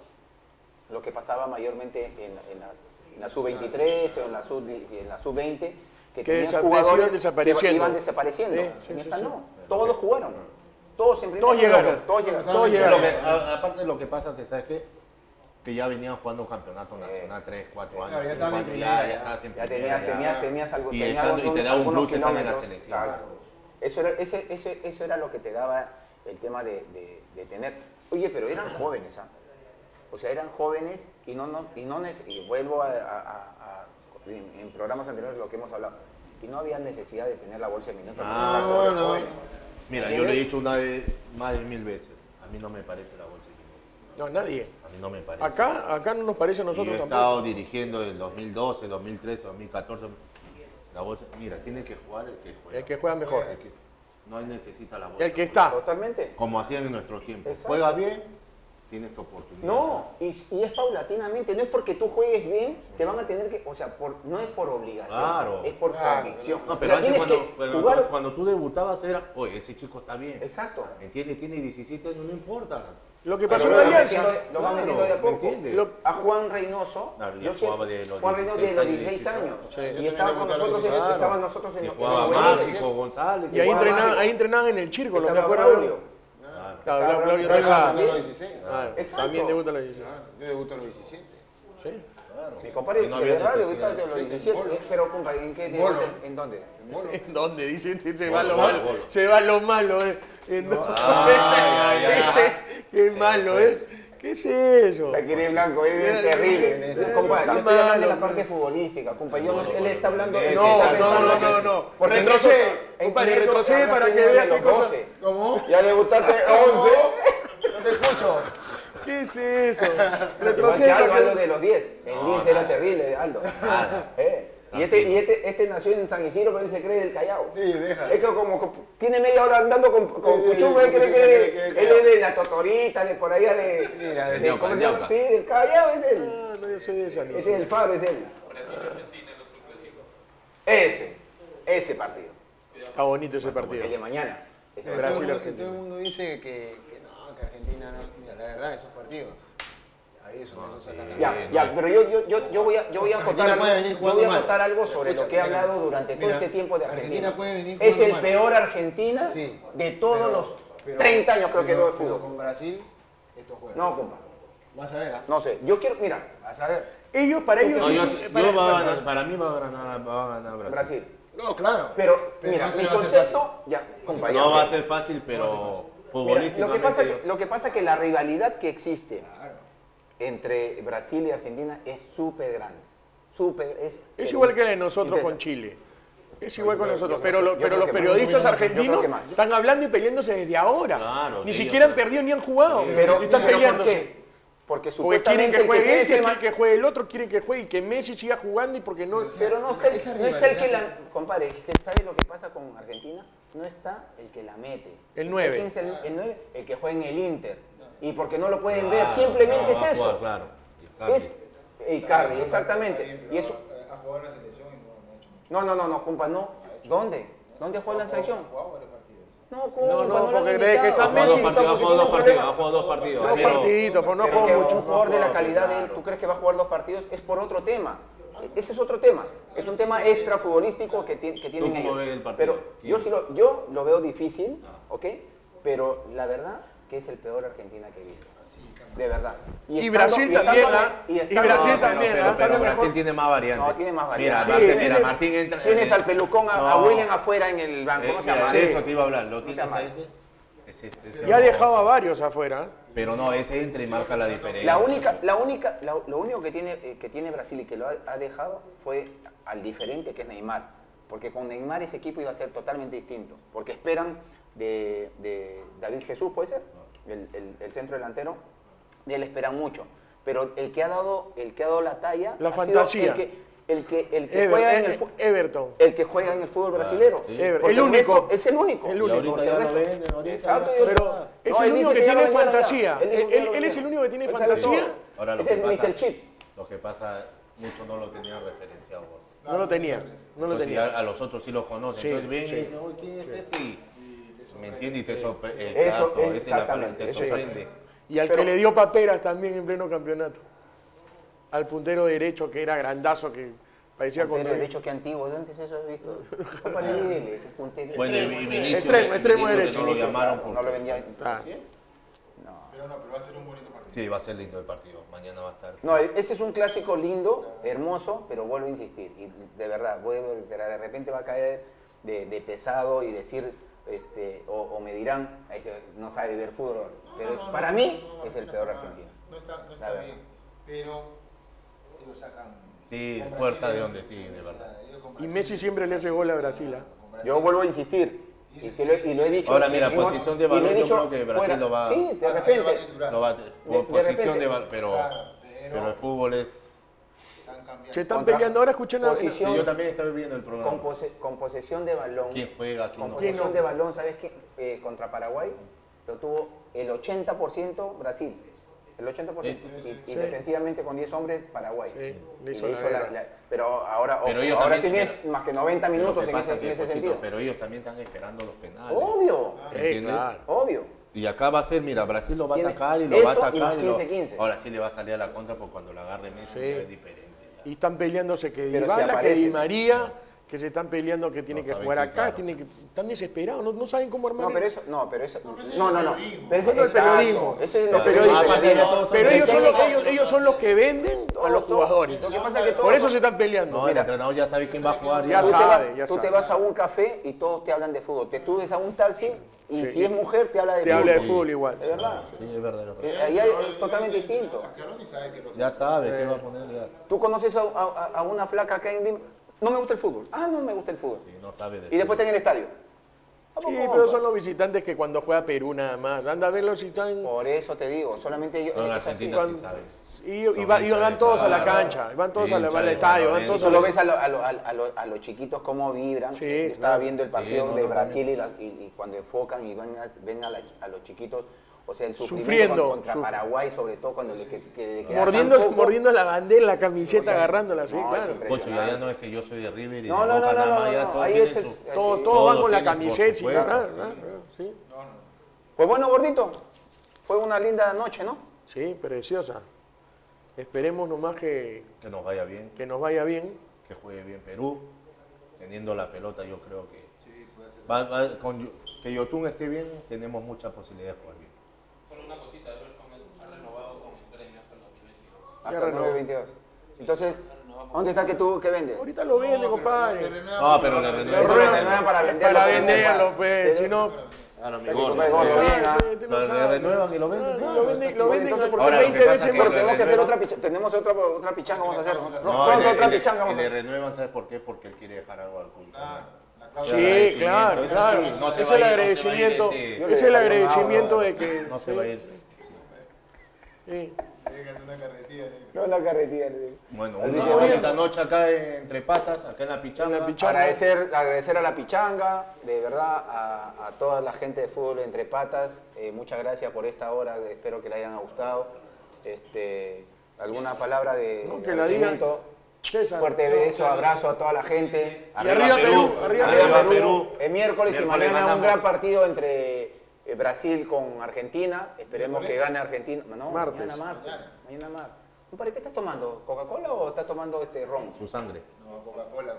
Speaker 1: Lo que pasaba mayormente en, en las, en la sub veintitrés o en la sub en la sub veinte, que,
Speaker 2: Que
Speaker 1: tenías
Speaker 2: desa-
Speaker 1: jugadores
Speaker 2: iban
Speaker 1: que
Speaker 2: desapareciendo.
Speaker 1: iban desapareciendo.
Speaker 2: Sí, sí,
Speaker 1: en
Speaker 2: sí,
Speaker 1: esta
Speaker 2: sí.
Speaker 1: no, todos jugaron. Todos en
Speaker 2: Todos
Speaker 1: primera.
Speaker 2: llegaron.
Speaker 1: Todos llegaron.
Speaker 2: Todos
Speaker 3: Pero
Speaker 2: llegaron.
Speaker 3: lo que- a- aparte de lo que pasa, que sabes qué, que ya venían jugando campeonato nacional tres, cuatro años.
Speaker 4: Claro, ya
Speaker 3: cinco
Speaker 4: estaban en
Speaker 3: años,
Speaker 4: primera,
Speaker 3: ya,
Speaker 4: ya.
Speaker 3: ya estabas en
Speaker 1: Ya
Speaker 3: primera,
Speaker 1: tenías,
Speaker 3: ya.
Speaker 1: tenías, tenías algo,
Speaker 3: Y
Speaker 1: tenías
Speaker 3: estando- y
Speaker 1: algún-
Speaker 3: te da un
Speaker 1: algunos
Speaker 3: plus estar en la
Speaker 1: kilómetros.
Speaker 3: selección.
Speaker 1: Claro. Eso era, ese, ese, eso era lo que te daba el tema de, de, de tener. Oye, pero eran jóvenes, ¿ah? O sea, eran jóvenes y no, no, y no neces- y vuelvo a, a- a- a- en, en programas anteriores lo que hemos hablado. Y no había necesidad de tener la bolsa de minutos.
Speaker 3: Ah,
Speaker 1: porque eran
Speaker 3: no.
Speaker 1: jóvenes.
Speaker 3: Mira, yo
Speaker 1: ¿Entiendes?
Speaker 3: lo he dicho una vez, más de mil veces. A mí no me parece la bolsa de minutos.
Speaker 2: No, nadie.
Speaker 3: A mí no me parece.
Speaker 2: Acá, acá no nos parece a
Speaker 3: Y yo
Speaker 2: nosotros
Speaker 3: he
Speaker 2: tampoco.
Speaker 3: estado dirigiendo del dos mil doce, dos mil trece, dos mil catorce. La bolsa, mira, tiene que jugar el que juega.
Speaker 2: El que juega mejor.
Speaker 3: El que no necesita la bolsa.
Speaker 2: El que está.
Speaker 1: Totalmente.
Speaker 3: Como hacían en nuestro tiempo.
Speaker 1: Exacto.
Speaker 3: Juega bien, tienes tu oportunidad.
Speaker 1: No, y, y es paulatinamente, no es porque tú juegues bien, te van a tener que, o sea, por, no es por obligación,
Speaker 3: Claro.
Speaker 1: es por
Speaker 4: Claro.
Speaker 1: convicción.
Speaker 3: No,
Speaker 1: O
Speaker 3: pero
Speaker 1: sea,
Speaker 3: antes
Speaker 1: tienes
Speaker 3: cuando,
Speaker 1: que
Speaker 3: cuando-
Speaker 1: jugar.
Speaker 3: cuando tú debutabas era, oye, ese chico está bien.
Speaker 1: Exacto.
Speaker 3: ¿Me entiendes? Tiene diecisiete años, no importa.
Speaker 2: Lo que
Speaker 1: Pero
Speaker 2: pasó
Speaker 1: lo
Speaker 2: en
Speaker 1: van
Speaker 2: Alianza.
Speaker 1: metiendo- Lo van
Speaker 3: Claro,
Speaker 1: metiendo de a
Speaker 3: ¿me
Speaker 1: poco.
Speaker 3: entiendes?
Speaker 2: Lo-
Speaker 1: A Juan Reynoso,
Speaker 3: Claro, ya
Speaker 1: yo siempre-
Speaker 3: jugaba de los
Speaker 1: Juan Reynoso de los
Speaker 3: dieciséis
Speaker 1: dieciséis años.
Speaker 2: Sí.
Speaker 1: Y
Speaker 4: Yo
Speaker 1: estaba con
Speaker 4: también debuté a los
Speaker 1: nosotros, en,
Speaker 4: diecisiete.
Speaker 1: estaban nosotros en
Speaker 3: Y
Speaker 1: los
Speaker 3: jugaba
Speaker 1: en los
Speaker 3: Mágico, González.
Speaker 2: Y ahí
Speaker 1: Jugaba
Speaker 2: entrenaban,
Speaker 1: Mágico.
Speaker 2: ahí entrenaban en el Círculo, me
Speaker 1: Estaba
Speaker 2: acuerdo.
Speaker 1: Braulio.
Speaker 3: Claro.
Speaker 2: Claro,
Speaker 1: Estaba
Speaker 2: Claudio
Speaker 1: Braulio.
Speaker 2: Treja.
Speaker 4: Debuté a los dieciséis.
Speaker 2: Ah,
Speaker 1: Exacto.
Speaker 2: también debuta a los dieciséis.
Speaker 4: Claro, yo debuté a los diecisiete.
Speaker 2: Sí.
Speaker 3: Claro.
Speaker 1: Mi compadre,
Speaker 3: Y no
Speaker 1: de
Speaker 3: había
Speaker 1: verdad,
Speaker 3: necesidad
Speaker 1: debutó de los
Speaker 3: de-
Speaker 1: diecisiete.
Speaker 4: Bolo.
Speaker 1: Pero, compadre, ¿en qué?
Speaker 4: Bolo.
Speaker 1: ¿En dónde?
Speaker 4: En Bolo.
Speaker 2: ¿En dónde? Dice, se
Speaker 3: Bolo,
Speaker 2: va lo
Speaker 3: bolo,
Speaker 2: malo.
Speaker 3: bolo.
Speaker 2: Se va lo malo, eh. ¿En dónde?
Speaker 3: Ay, ay, ay.
Speaker 2: Qué malo es. ¿Qué es eso?
Speaker 1: La quiere blanco, es bien terrible.
Speaker 2: Está
Speaker 1: Compadre, yo estoy hablando de la
Speaker 2: malo,
Speaker 1: parte futbolística, compadre. Yo no sé, él está hablando de...
Speaker 2: No,
Speaker 1: está
Speaker 2: no,
Speaker 1: pensando
Speaker 2: no,
Speaker 1: que-
Speaker 2: no, no.
Speaker 1: porque en
Speaker 2: Retrocede,
Speaker 1: eso- en
Speaker 2: compadre,
Speaker 1: eso
Speaker 2: retrocede
Speaker 1: habrás
Speaker 2: para que
Speaker 1: tenido
Speaker 2: veas
Speaker 1: de
Speaker 2: qué
Speaker 1: los
Speaker 2: cosa-
Speaker 1: doce.
Speaker 4: ¿Cómo?
Speaker 1: Ya debutaste once.
Speaker 4: No te escucho.
Speaker 2: ¿Qué es eso?
Speaker 1: Igual
Speaker 2: Retrocede
Speaker 1: que Aldo,
Speaker 2: para
Speaker 1: Aldo
Speaker 2: que...
Speaker 1: de los diez. El Lince era terrible, Aldo. Eh, Y, este, y este, este nació en San Isidro, pero él se cree del Callao.
Speaker 4: Sí, deja.
Speaker 1: Es que como, como tiene media hora andando con, con
Speaker 4: Sí, sí,
Speaker 1: Cuchumba, él
Speaker 4: sí,
Speaker 1: cree
Speaker 4: sí,
Speaker 1: que
Speaker 4: sí, sí, sí,
Speaker 1: él es de la Totorita, de por allá de...
Speaker 4: Mira,
Speaker 1: de-
Speaker 4: de
Speaker 1: ¿cómo se
Speaker 3: Ñauca,
Speaker 1: llama? Sí, del Callao es él.
Speaker 2: Ah, no, yo soy de esa
Speaker 1: Ese es el Faro, es él. Ese, ese partido.
Speaker 2: Está bonito ese partido.
Speaker 1: El de mañana. Ese
Speaker 4: Pero
Speaker 2: Brasil,
Speaker 4: todo, el mundo,
Speaker 2: Argentina.
Speaker 4: todo el mundo dice que, que no, que Argentina no. Mira, la verdad, esos partidos. Ahí eso, eso sacan la
Speaker 1: Ya,
Speaker 3: Eh,
Speaker 1: ya,
Speaker 3: no.
Speaker 1: pero yo, yo, yo, yo voy a, yo voy a
Speaker 4: Argentina
Speaker 1: acotar algo,
Speaker 4: puede venir
Speaker 1: yo
Speaker 4: jugando
Speaker 1: voy a
Speaker 4: mal.
Speaker 1: acotar algo sobre
Speaker 4: Escucha,
Speaker 1: lo que he
Speaker 4: mira,
Speaker 1: hablado durante todo
Speaker 4: mira,
Speaker 1: este tiempo de Argentina.
Speaker 4: Argentina puede venir
Speaker 1: Es
Speaker 4: jugando
Speaker 1: el
Speaker 4: mal.
Speaker 1: peor Argentina
Speaker 4: Sí,
Speaker 1: de todos
Speaker 4: pero-
Speaker 1: los
Speaker 4: pero-
Speaker 1: treinta años creo que
Speaker 4: pero-
Speaker 1: veo de
Speaker 4: pero
Speaker 1: fútbol.
Speaker 4: con Brasil, esto juega.
Speaker 1: No, compa.
Speaker 4: Vas a ver, ¿ah?
Speaker 1: No sé. Yo quiero, mira,
Speaker 4: Vas a ver.
Speaker 2: Ellos, para ellos...
Speaker 3: No,
Speaker 2: sí,
Speaker 3: yo,
Speaker 2: sí,
Speaker 3: yo
Speaker 2: para-
Speaker 3: va a ganar, para mí va a ganar, va a ganar Brasil.
Speaker 1: Brasil.
Speaker 4: No, claro.
Speaker 1: Pero, mira,
Speaker 4: no se
Speaker 1: mi
Speaker 4: le va a hacer
Speaker 1: concepto, ya, compa, ya,
Speaker 3: No va a
Speaker 1: ok.
Speaker 3: ser fácil, pero
Speaker 4: No va a ser fácil.
Speaker 1: Mira,
Speaker 3: futbolísticamente.
Speaker 1: lo que pasa
Speaker 3: yo-
Speaker 1: que, lo que pasa es que la rivalidad que existe
Speaker 4: Claro.
Speaker 1: entre Brasil y Argentina es súper grande. Súper, es,
Speaker 2: Es igual que la de nosotros con
Speaker 1: Interesante.
Speaker 2: Chile. Es igual con
Speaker 1: creo-
Speaker 2: nosotros.
Speaker 1: yo
Speaker 2: Pero,
Speaker 1: creo-
Speaker 2: lo-
Speaker 1: yo
Speaker 2: pero
Speaker 1: creo
Speaker 2: los
Speaker 1: que más.
Speaker 2: periodistas
Speaker 1: Yo creo que
Speaker 2: argentinos
Speaker 1: más.
Speaker 2: están hablando y peleándose desde ahora.
Speaker 3: Claro,
Speaker 2: Ni
Speaker 3: ellos
Speaker 2: siquiera han
Speaker 3: están-
Speaker 2: perdido ni han jugado.
Speaker 1: Pero,
Speaker 2: Y están
Speaker 1: pero ¿por
Speaker 2: peleándose.
Speaker 1: qué? Porque
Speaker 2: Porque quieren
Speaker 1: supuestamente
Speaker 2: que
Speaker 1: el
Speaker 2: juegue
Speaker 1: tiene
Speaker 2: ese,
Speaker 1: ese
Speaker 2: quieren
Speaker 1: ma-
Speaker 2: que juegue el otro, quieren que juegue y que Messi siga jugando y porque no...
Speaker 1: Pero no está, el,
Speaker 4: Esa
Speaker 1: no está el que
Speaker 4: rivalidad.
Speaker 1: la... Compadre, es que ¿sabes lo que pasa con Argentina? No está el que la mete.
Speaker 2: El
Speaker 1: ¿Sabe
Speaker 2: nueve.
Speaker 1: ¿Quién es el, el nueve? El que juega en el Inter. Y porque no lo pueden
Speaker 3: Claro,
Speaker 1: ver, simplemente
Speaker 3: no,
Speaker 1: es
Speaker 3: va a
Speaker 1: eso.
Speaker 3: jugar, claro. Y Icardi.
Speaker 1: Es Icardi, exactamente. Y eso...
Speaker 4: Ha jugado en la selección y no, no ha hecho mucho.
Speaker 1: No, no, no, no, compa, no. ¿Dónde? ¿Dónde juega en la selección?
Speaker 4: Ha jugado varios partidos.
Speaker 1: No, compa,
Speaker 2: No, no,
Speaker 1: no, lo han
Speaker 2: porque desde que
Speaker 1: invitado.
Speaker 2: está
Speaker 3: Ha jugado
Speaker 2: Messi,
Speaker 3: dos partidos, ha
Speaker 1: porque
Speaker 3: jugado dos
Speaker 1: tiene
Speaker 3: partidos,
Speaker 1: problemas.
Speaker 3: ha jugado dos partidos.
Speaker 2: Dos
Speaker 3: pero-
Speaker 2: partiditos, pues no
Speaker 1: Pero que
Speaker 2: juega
Speaker 1: un
Speaker 2: mucho.
Speaker 1: jugador de la
Speaker 3: no,
Speaker 1: calidad de él,
Speaker 3: claro.
Speaker 1: ¿tú crees que va a jugar dos partidos? Es por otro tema. Ese es otro tema. Es un tema extra futbolístico que, ti- que tienen
Speaker 3: ¿Tú cómo
Speaker 1: ellos.
Speaker 3: ves el partido?
Speaker 1: Pero
Speaker 3: ¿Quién?
Speaker 1: yo sí lo, yo lo veo difícil, ¿ok? Pero la verdad que es el peor Argentina que he visto. De verdad.
Speaker 2: Y
Speaker 1: estando-
Speaker 2: Brasil
Speaker 1: estando-
Speaker 2: también, ¿ah?
Speaker 1: y
Speaker 2: Y
Speaker 1: estando-
Speaker 2: Brasil
Speaker 3: No, pero-
Speaker 2: también,
Speaker 3: pero,
Speaker 2: ¿ah?
Speaker 3: pero
Speaker 1: Estando
Speaker 3: Brasil
Speaker 1: mejor-
Speaker 3: tiene más variantes.
Speaker 1: No, tiene más
Speaker 3: Mira,
Speaker 1: variantes.
Speaker 2: Sí,
Speaker 3: Martín,
Speaker 2: tiene-
Speaker 3: mira, Martín entra.
Speaker 1: Tienes al pelucón a, a
Speaker 3: No.
Speaker 1: William afuera en el banco,
Speaker 3: Eh,
Speaker 1: no se
Speaker 3: mira,
Speaker 1: llama.
Speaker 3: de eso te iba a hablar. Lo
Speaker 1: se
Speaker 3: tienes
Speaker 1: llama.
Speaker 3: a este. Ese- ese-
Speaker 2: Y ha
Speaker 3: no.
Speaker 2: dejado a varios afuera.
Speaker 3: Pero no, ese entra y marca la diferencia.
Speaker 1: La única, la única, la- lo único que tiene, eh, que tiene Brasil y que lo ha, ha dejado fue al diferente que es Neymar. Porque con Neymar ese equipo iba a ser totalmente distinto. Porque esperan de, de David Jesús, ¿puede ser? El, el- el centro delantero. De él esperan mucho. Pero el que ha dado, el que ha dado la talla
Speaker 2: La
Speaker 1: ha
Speaker 2: fantasía.
Speaker 1: sido el que, el que, el que
Speaker 2: Ever-
Speaker 1: juega en
Speaker 2: eh,
Speaker 1: el fu-
Speaker 2: Everton.
Speaker 1: el que juega en el fútbol brasilero.
Speaker 3: sí.
Speaker 2: Ever-
Speaker 1: Porque
Speaker 2: el único.
Speaker 1: resto es el único.
Speaker 2: El
Speaker 3: Y
Speaker 2: único.
Speaker 3: ahorita
Speaker 1: Porque
Speaker 3: ya
Speaker 1: el
Speaker 3: lo
Speaker 1: resto-
Speaker 3: venden, ahorita
Speaker 1: Exacto,
Speaker 3: ya-
Speaker 1: yo-
Speaker 2: Pero
Speaker 1: No,
Speaker 2: es
Speaker 1: él
Speaker 2: el
Speaker 1: dice
Speaker 2: único que
Speaker 1: ya
Speaker 2: tiene
Speaker 1: lo vendieron
Speaker 2: fantasía.
Speaker 1: ya. Él dijo
Speaker 2: Él-
Speaker 1: que ya
Speaker 2: él-
Speaker 1: lo
Speaker 2: él es el
Speaker 1: vendieron.
Speaker 2: único que tiene
Speaker 1: Él sabe
Speaker 2: fantasía.
Speaker 1: todo.
Speaker 3: Ahora lo
Speaker 1: Este
Speaker 3: que
Speaker 1: es
Speaker 3: pasa,
Speaker 1: mister Chip.
Speaker 3: lo que pasa, muchos no lo tenían referenciado.
Speaker 2: No lo tenía. No lo
Speaker 3: Entonces
Speaker 2: tenía.
Speaker 3: ya a los otros sí los conocen.
Speaker 2: Sí,
Speaker 3: Entonces ven
Speaker 2: sí.
Speaker 3: y dicen, "Oye, ¿quién es este? Y, ¿me entiendes? Y te sorprende.
Speaker 1: Eso,
Speaker 3: Exacto, esa es la
Speaker 1: exactamente,
Speaker 3: palabra, te
Speaker 1: eso es.
Speaker 3: sorprende.
Speaker 2: Y al
Speaker 1: Pero-
Speaker 2: que le dio paperas también en pleno campeonato. Al puntero derecho que era grandazo, que parecía con...
Speaker 1: Puntero derecho, qué antiguo. ¿Dónde es eso? ¿Has visto? Compa, dile, puntero.
Speaker 3: Bueno, y Vinicius,
Speaker 2: Extremo, extremo
Speaker 3: Vinicius,
Speaker 2: derecho.
Speaker 3: que no lo llamaron
Speaker 1: No
Speaker 3: porque...
Speaker 1: lo vendía.
Speaker 2: Ah.
Speaker 4: Pero no, pero va a ser un bonito partido.
Speaker 3: Sí, va a ser lindo el partido. Mañana va a estar.
Speaker 1: No, ese es un clásico lindo, hermoso, pero vuelvo a insistir. Y de verdad, vuelvo, de repente va a caer de, de pesado y decir, este, o, o me dirán, ahí se- no sabe ver fútbol. Pero es- para mí es el
Speaker 4: no
Speaker 1: peor
Speaker 4: está mal,
Speaker 1: argentino.
Speaker 4: No está, no
Speaker 1: La
Speaker 4: está
Speaker 1: verdad.
Speaker 4: bien, pero ellos sacan...
Speaker 3: Sí,
Speaker 4: con
Speaker 3: fuerza
Speaker 4: Brasil,
Speaker 3: de
Speaker 4: ellos-
Speaker 3: donde sí, de verdad.
Speaker 4: ellos con
Speaker 2: Y
Speaker 4: Brasil-
Speaker 2: Messi siempre le hace gol a Brasil. ¿ah?
Speaker 4: con Brasil-
Speaker 1: Yo vuelvo a insistir. Y, si lo, y lo he dicho.
Speaker 3: Ahora
Speaker 1: y
Speaker 3: mira,
Speaker 1: seguimos-
Speaker 3: posición de
Speaker 1: y lo he
Speaker 3: balón, yo
Speaker 1: dicho
Speaker 3: creo que Brasil
Speaker 1: fuera.
Speaker 3: lo va-
Speaker 1: Sí, de
Speaker 4: Ah,
Speaker 1: repente.
Speaker 4: ahí lo va a titular.
Speaker 3: No va a- por
Speaker 1: De- de
Speaker 3: posición
Speaker 1: repente.
Speaker 3: de balón, pero,
Speaker 4: Claro,
Speaker 3: pero el fútbol es...
Speaker 4: están cambiando.
Speaker 2: Se están
Speaker 1: Contra-
Speaker 2: peleando ahora, escuchan a...
Speaker 1: posición-
Speaker 3: Sí, yo también estaba viendo el programa.
Speaker 1: Con, pose- con posesión de balón.
Speaker 3: ¿Quién juega? ¿Quién
Speaker 1: Con
Speaker 3: no
Speaker 1: posesión
Speaker 3: juega?
Speaker 1: de balón, ¿sabes qué? Eh, contra Paraguay lo tuvo el ochenta por ciento Brasil. El ochenta por ciento.
Speaker 3: Sí, sí, sí,
Speaker 1: y y
Speaker 2: sí.
Speaker 1: defensivamente con diez hombres, Paraguay.
Speaker 2: Sí, le
Speaker 1: Y
Speaker 2: hizo
Speaker 1: le
Speaker 2: la
Speaker 1: hizo la-
Speaker 2: guerra.
Speaker 1: la- pero ahora,
Speaker 3: Pero
Speaker 1: ojo,
Speaker 3: ellos
Speaker 1: ahora
Speaker 3: también-
Speaker 1: tienes
Speaker 3: pero-
Speaker 1: más que noventa
Speaker 3: Pero lo
Speaker 1: minutos
Speaker 3: que
Speaker 1: en
Speaker 3: pasa
Speaker 1: ese,
Speaker 3: que,
Speaker 1: en ese
Speaker 3: Pochito,
Speaker 1: sentido.
Speaker 3: pero ellos también están esperando los penales.
Speaker 1: Obvio,
Speaker 2: Eh,
Speaker 3: ¿Entiendes?
Speaker 2: claro.
Speaker 1: obvio.
Speaker 3: Y acá va a ser, mira, Brasil lo va a
Speaker 1: Tiene
Speaker 3: atacar y lo
Speaker 1: eso
Speaker 3: va a
Speaker 1: y
Speaker 3: atacar.
Speaker 1: más
Speaker 3: y lo-
Speaker 1: quince quince.
Speaker 3: Ahora sí le va a salir a la contra porque cuando lo agarre Messi
Speaker 2: Sí.
Speaker 3: ya es diferente. ya.
Speaker 2: Y están peleándose que
Speaker 1: Pero si
Speaker 2: Dybala, que
Speaker 1: aparece,
Speaker 2: Di María, que se están peleando que tiene
Speaker 3: No
Speaker 2: que
Speaker 3: saben
Speaker 2: jugar
Speaker 3: qué,
Speaker 2: acá,
Speaker 3: claro.
Speaker 2: tiene que, están desesperados, no, no saben cómo armar.
Speaker 1: No, pero eso, no, pero eso, no, no, no. Pero eso
Speaker 2: Bueno, el
Speaker 1: exacto,
Speaker 2: periodismo.
Speaker 1: Eso es
Speaker 2: El
Speaker 1: lo que
Speaker 2: periodismo.
Speaker 1: el periodismo.
Speaker 2: Pero
Speaker 1: El
Speaker 2: ellos son, los,
Speaker 1: técnico-
Speaker 2: ellos, ellos son los que venden a los
Speaker 1: todo.
Speaker 2: jugadores.
Speaker 1: Lo que pasa es que
Speaker 2: Por
Speaker 1: todos
Speaker 2: eso
Speaker 1: son-
Speaker 2: se están peleando.
Speaker 3: No,
Speaker 1: Mira.
Speaker 3: el entrenador ya sabe quién va a jugar.
Speaker 2: Ya
Speaker 1: Tú, te
Speaker 2: sabe,
Speaker 1: vas,
Speaker 2: ya
Speaker 1: tú te
Speaker 2: sabe.
Speaker 1: vas a un café y todos te hablan de fútbol. Te subes a un taxi y
Speaker 2: Sí.
Speaker 1: si es mujer te habla de
Speaker 2: Te
Speaker 1: fútbol.
Speaker 2: habla de fútbol igual.
Speaker 1: De verdad.
Speaker 3: Sí, es verdad. es
Speaker 1: Eh,
Speaker 3: verdad.
Speaker 1: Ahí hay- es totalmente distinto.
Speaker 4: Ascaroni sabe que lo que
Speaker 3: Ya sabe qué va a poner. Ya.
Speaker 1: Tú conoces a, a- a una flaca acá en Lima. No me gusta el fútbol. Ah, no me gusta el fútbol.
Speaker 3: Sí, no sabe de
Speaker 1: Y después está en el estadio. ¿A
Speaker 2: Sí,
Speaker 1: poco,
Speaker 2: pero
Speaker 1: compa?
Speaker 2: son los visitantes que cuando juega Perú nada más. Anda a verlos si están...
Speaker 1: Por eso te digo, solamente ellos.
Speaker 3: No, en
Speaker 1: es así.
Speaker 3: Argentina
Speaker 2: cuando-
Speaker 3: sí sabe.
Speaker 2: Y, y,
Speaker 3: Son
Speaker 2: va- y
Speaker 3: hinchas
Speaker 2: van
Speaker 3: de
Speaker 2: todos a la
Speaker 3: Claro.
Speaker 2: cancha, van todos al,
Speaker 3: Hinchas
Speaker 2: al
Speaker 3: de
Speaker 2: estadio,
Speaker 3: San
Speaker 2: van
Speaker 1: Y
Speaker 2: todos
Speaker 1: tú
Speaker 2: a
Speaker 1: lo
Speaker 2: la-
Speaker 1: ves a, lo- a lo- a, lo- a los chiquitos cómo vibran.
Speaker 2: Sí,
Speaker 1: Yo estaba
Speaker 2: claro.
Speaker 1: viendo el partido
Speaker 3: Sí, no,
Speaker 1: de
Speaker 3: no,
Speaker 1: Brasil y, la- y- y cuando enfocan y ven a, ven a, la- a los chiquitos, o sea, el sufrimiento
Speaker 2: Sufriendo,
Speaker 1: con- contra
Speaker 2: suf-
Speaker 1: Paraguay, sobre todo cuando le, que, que le queda
Speaker 2: mordiendo,
Speaker 1: tan poco.
Speaker 2: mordiendo la bandera, la camiseta,
Speaker 1: O sea,
Speaker 2: agarrándola así,
Speaker 1: no, es
Speaker 2: claro.
Speaker 1: impresionante.
Speaker 3: Cocho, ya, ya no es que yo soy de River y
Speaker 1: No,
Speaker 3: de
Speaker 1: no, no,
Speaker 3: Boca
Speaker 1: no,
Speaker 3: nada
Speaker 1: no,
Speaker 3: más, ya
Speaker 1: no,
Speaker 3: todos
Speaker 1: ahí
Speaker 3: tienen
Speaker 1: es el-
Speaker 3: su-
Speaker 1: sí.
Speaker 2: Todos, todos
Speaker 3: Todo
Speaker 2: van con la
Speaker 3: tienen, por
Speaker 2: camiseta, sí,
Speaker 3: supuesto,
Speaker 2: claro,
Speaker 3: sí.
Speaker 2: claro, sí.
Speaker 1: Pues bueno, gordito, fue una linda noche, ¿no?
Speaker 2: Sí, preciosa. Esperemos nomás que,
Speaker 3: Que nos vaya bien,
Speaker 2: que nos vaya bien.
Speaker 3: que juegue bien Perú. Teniendo la pelota, yo creo que va- va- con Yo- que Yotun esté bien, tenemos mucha posibilidad de jugar bien.
Speaker 5: Solo una cosita, Everton ha renovado con el gremio hasta el dos mil veintidós.
Speaker 1: Hasta
Speaker 2: Ya
Speaker 1: el
Speaker 2: renovó.
Speaker 1: nueve veintidós. Entonces, ¿dónde está que tú que vendes?
Speaker 2: Ahorita lo vende, compadre.
Speaker 3: No, pero le
Speaker 2: Lo
Speaker 3: renuevan.
Speaker 1: renuevan para venderlo.
Speaker 2: Para venderlo, pues,
Speaker 1: Sí.
Speaker 2: si no...
Speaker 3: Claro, mi
Speaker 1: Está que
Speaker 3: gordo.
Speaker 1: compra el gordo, bien, ¿ah?
Speaker 2: Pues,
Speaker 3: Lo-
Speaker 2: no
Speaker 3: le
Speaker 2: sabe.
Speaker 3: renuevan y lo venden.
Speaker 2: Ah,
Speaker 3: claro,
Speaker 2: lo
Speaker 3: es
Speaker 2: venden,
Speaker 3: así.
Speaker 2: lo venden
Speaker 1: Entonces, ¿por qué
Speaker 3: Ahora, lo que
Speaker 2: veinte
Speaker 3: pasa
Speaker 2: veces
Speaker 3: es que
Speaker 1: Pero
Speaker 2: más.
Speaker 1: tenemos que hacer
Speaker 3: renuevan.
Speaker 1: otra pichanga, tenemos otra, otra pichanga, vamos a hacer. No,
Speaker 3: No,
Speaker 1: pronto
Speaker 3: y le-
Speaker 1: otra
Speaker 3: y le-
Speaker 1: pichanga
Speaker 3: y
Speaker 1: vamos a
Speaker 3: le
Speaker 1: hacer.
Speaker 3: renuevan, ¿sabes por qué? Porque él quiere dejar algo al club.
Speaker 2: Sí, claro,
Speaker 3: Eso
Speaker 2: claro.
Speaker 3: sí, no se
Speaker 2: Es
Speaker 3: va a
Speaker 2: el
Speaker 3: ir, no se va a ir
Speaker 2: agradecimiento,
Speaker 3: ese-
Speaker 1: Yo le
Speaker 2: es el
Speaker 1: dejaría un
Speaker 2: agradecimiento
Speaker 1: audio.
Speaker 2: de que...
Speaker 3: No se
Speaker 2: sí,
Speaker 3: va a ir.
Speaker 2: sí.
Speaker 4: una carretilla.
Speaker 1: No, la carretilla. le digo.
Speaker 3: Bueno,
Speaker 1: Así
Speaker 3: una
Speaker 1: que,
Speaker 3: bonita
Speaker 1: bueno.
Speaker 3: noche acá entre patas, acá en la pichanga.
Speaker 2: En la pichanga.
Speaker 1: Agradecer, agradecer a la pichanga, de verdad, a, a toda la gente de fútbol entre patas. Eh, muchas gracias por esta hora, espero que le hayan gustado. Este, ¿Alguna palabra de
Speaker 2: No, que la digan.
Speaker 1: agradecimiento?
Speaker 2: César.
Speaker 1: Fuerte beso, abrazo a toda la gente.
Speaker 2: Y arriba Perú, arriba
Speaker 1: Arriba
Speaker 3: Perú.
Speaker 1: Perú. El miércoles, y
Speaker 3: Miércoles
Speaker 1: mañana un
Speaker 3: ganamos.
Speaker 1: gran partido entre eh, Brasil con Argentina. Esperemos que gane Argentina. No,
Speaker 2: Martes.
Speaker 1: mañana martes. Mañana martes. Compadre, ¿qué estás tomando? ¿Coca-Cola o estás tomando este ron?
Speaker 3: Su sangre.
Speaker 4: No, Coca-Cola.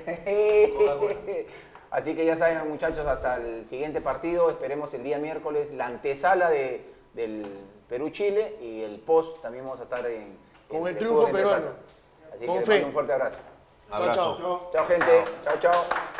Speaker 1: Así que ya saben, muchachos, hasta el siguiente partido. Esperemos el día miércoles la antesala de, del Perú-Chile y el post también vamos a estar en.
Speaker 2: Con
Speaker 1: en
Speaker 2: el triunfo
Speaker 1: fútbol entre
Speaker 2: peruano.
Speaker 1: patas. Así
Speaker 2: Con
Speaker 1: que les
Speaker 2: fe.
Speaker 1: mando un fuerte abrazo.
Speaker 2: Chao, chao.
Speaker 1: Chao, gente. Chao, chao.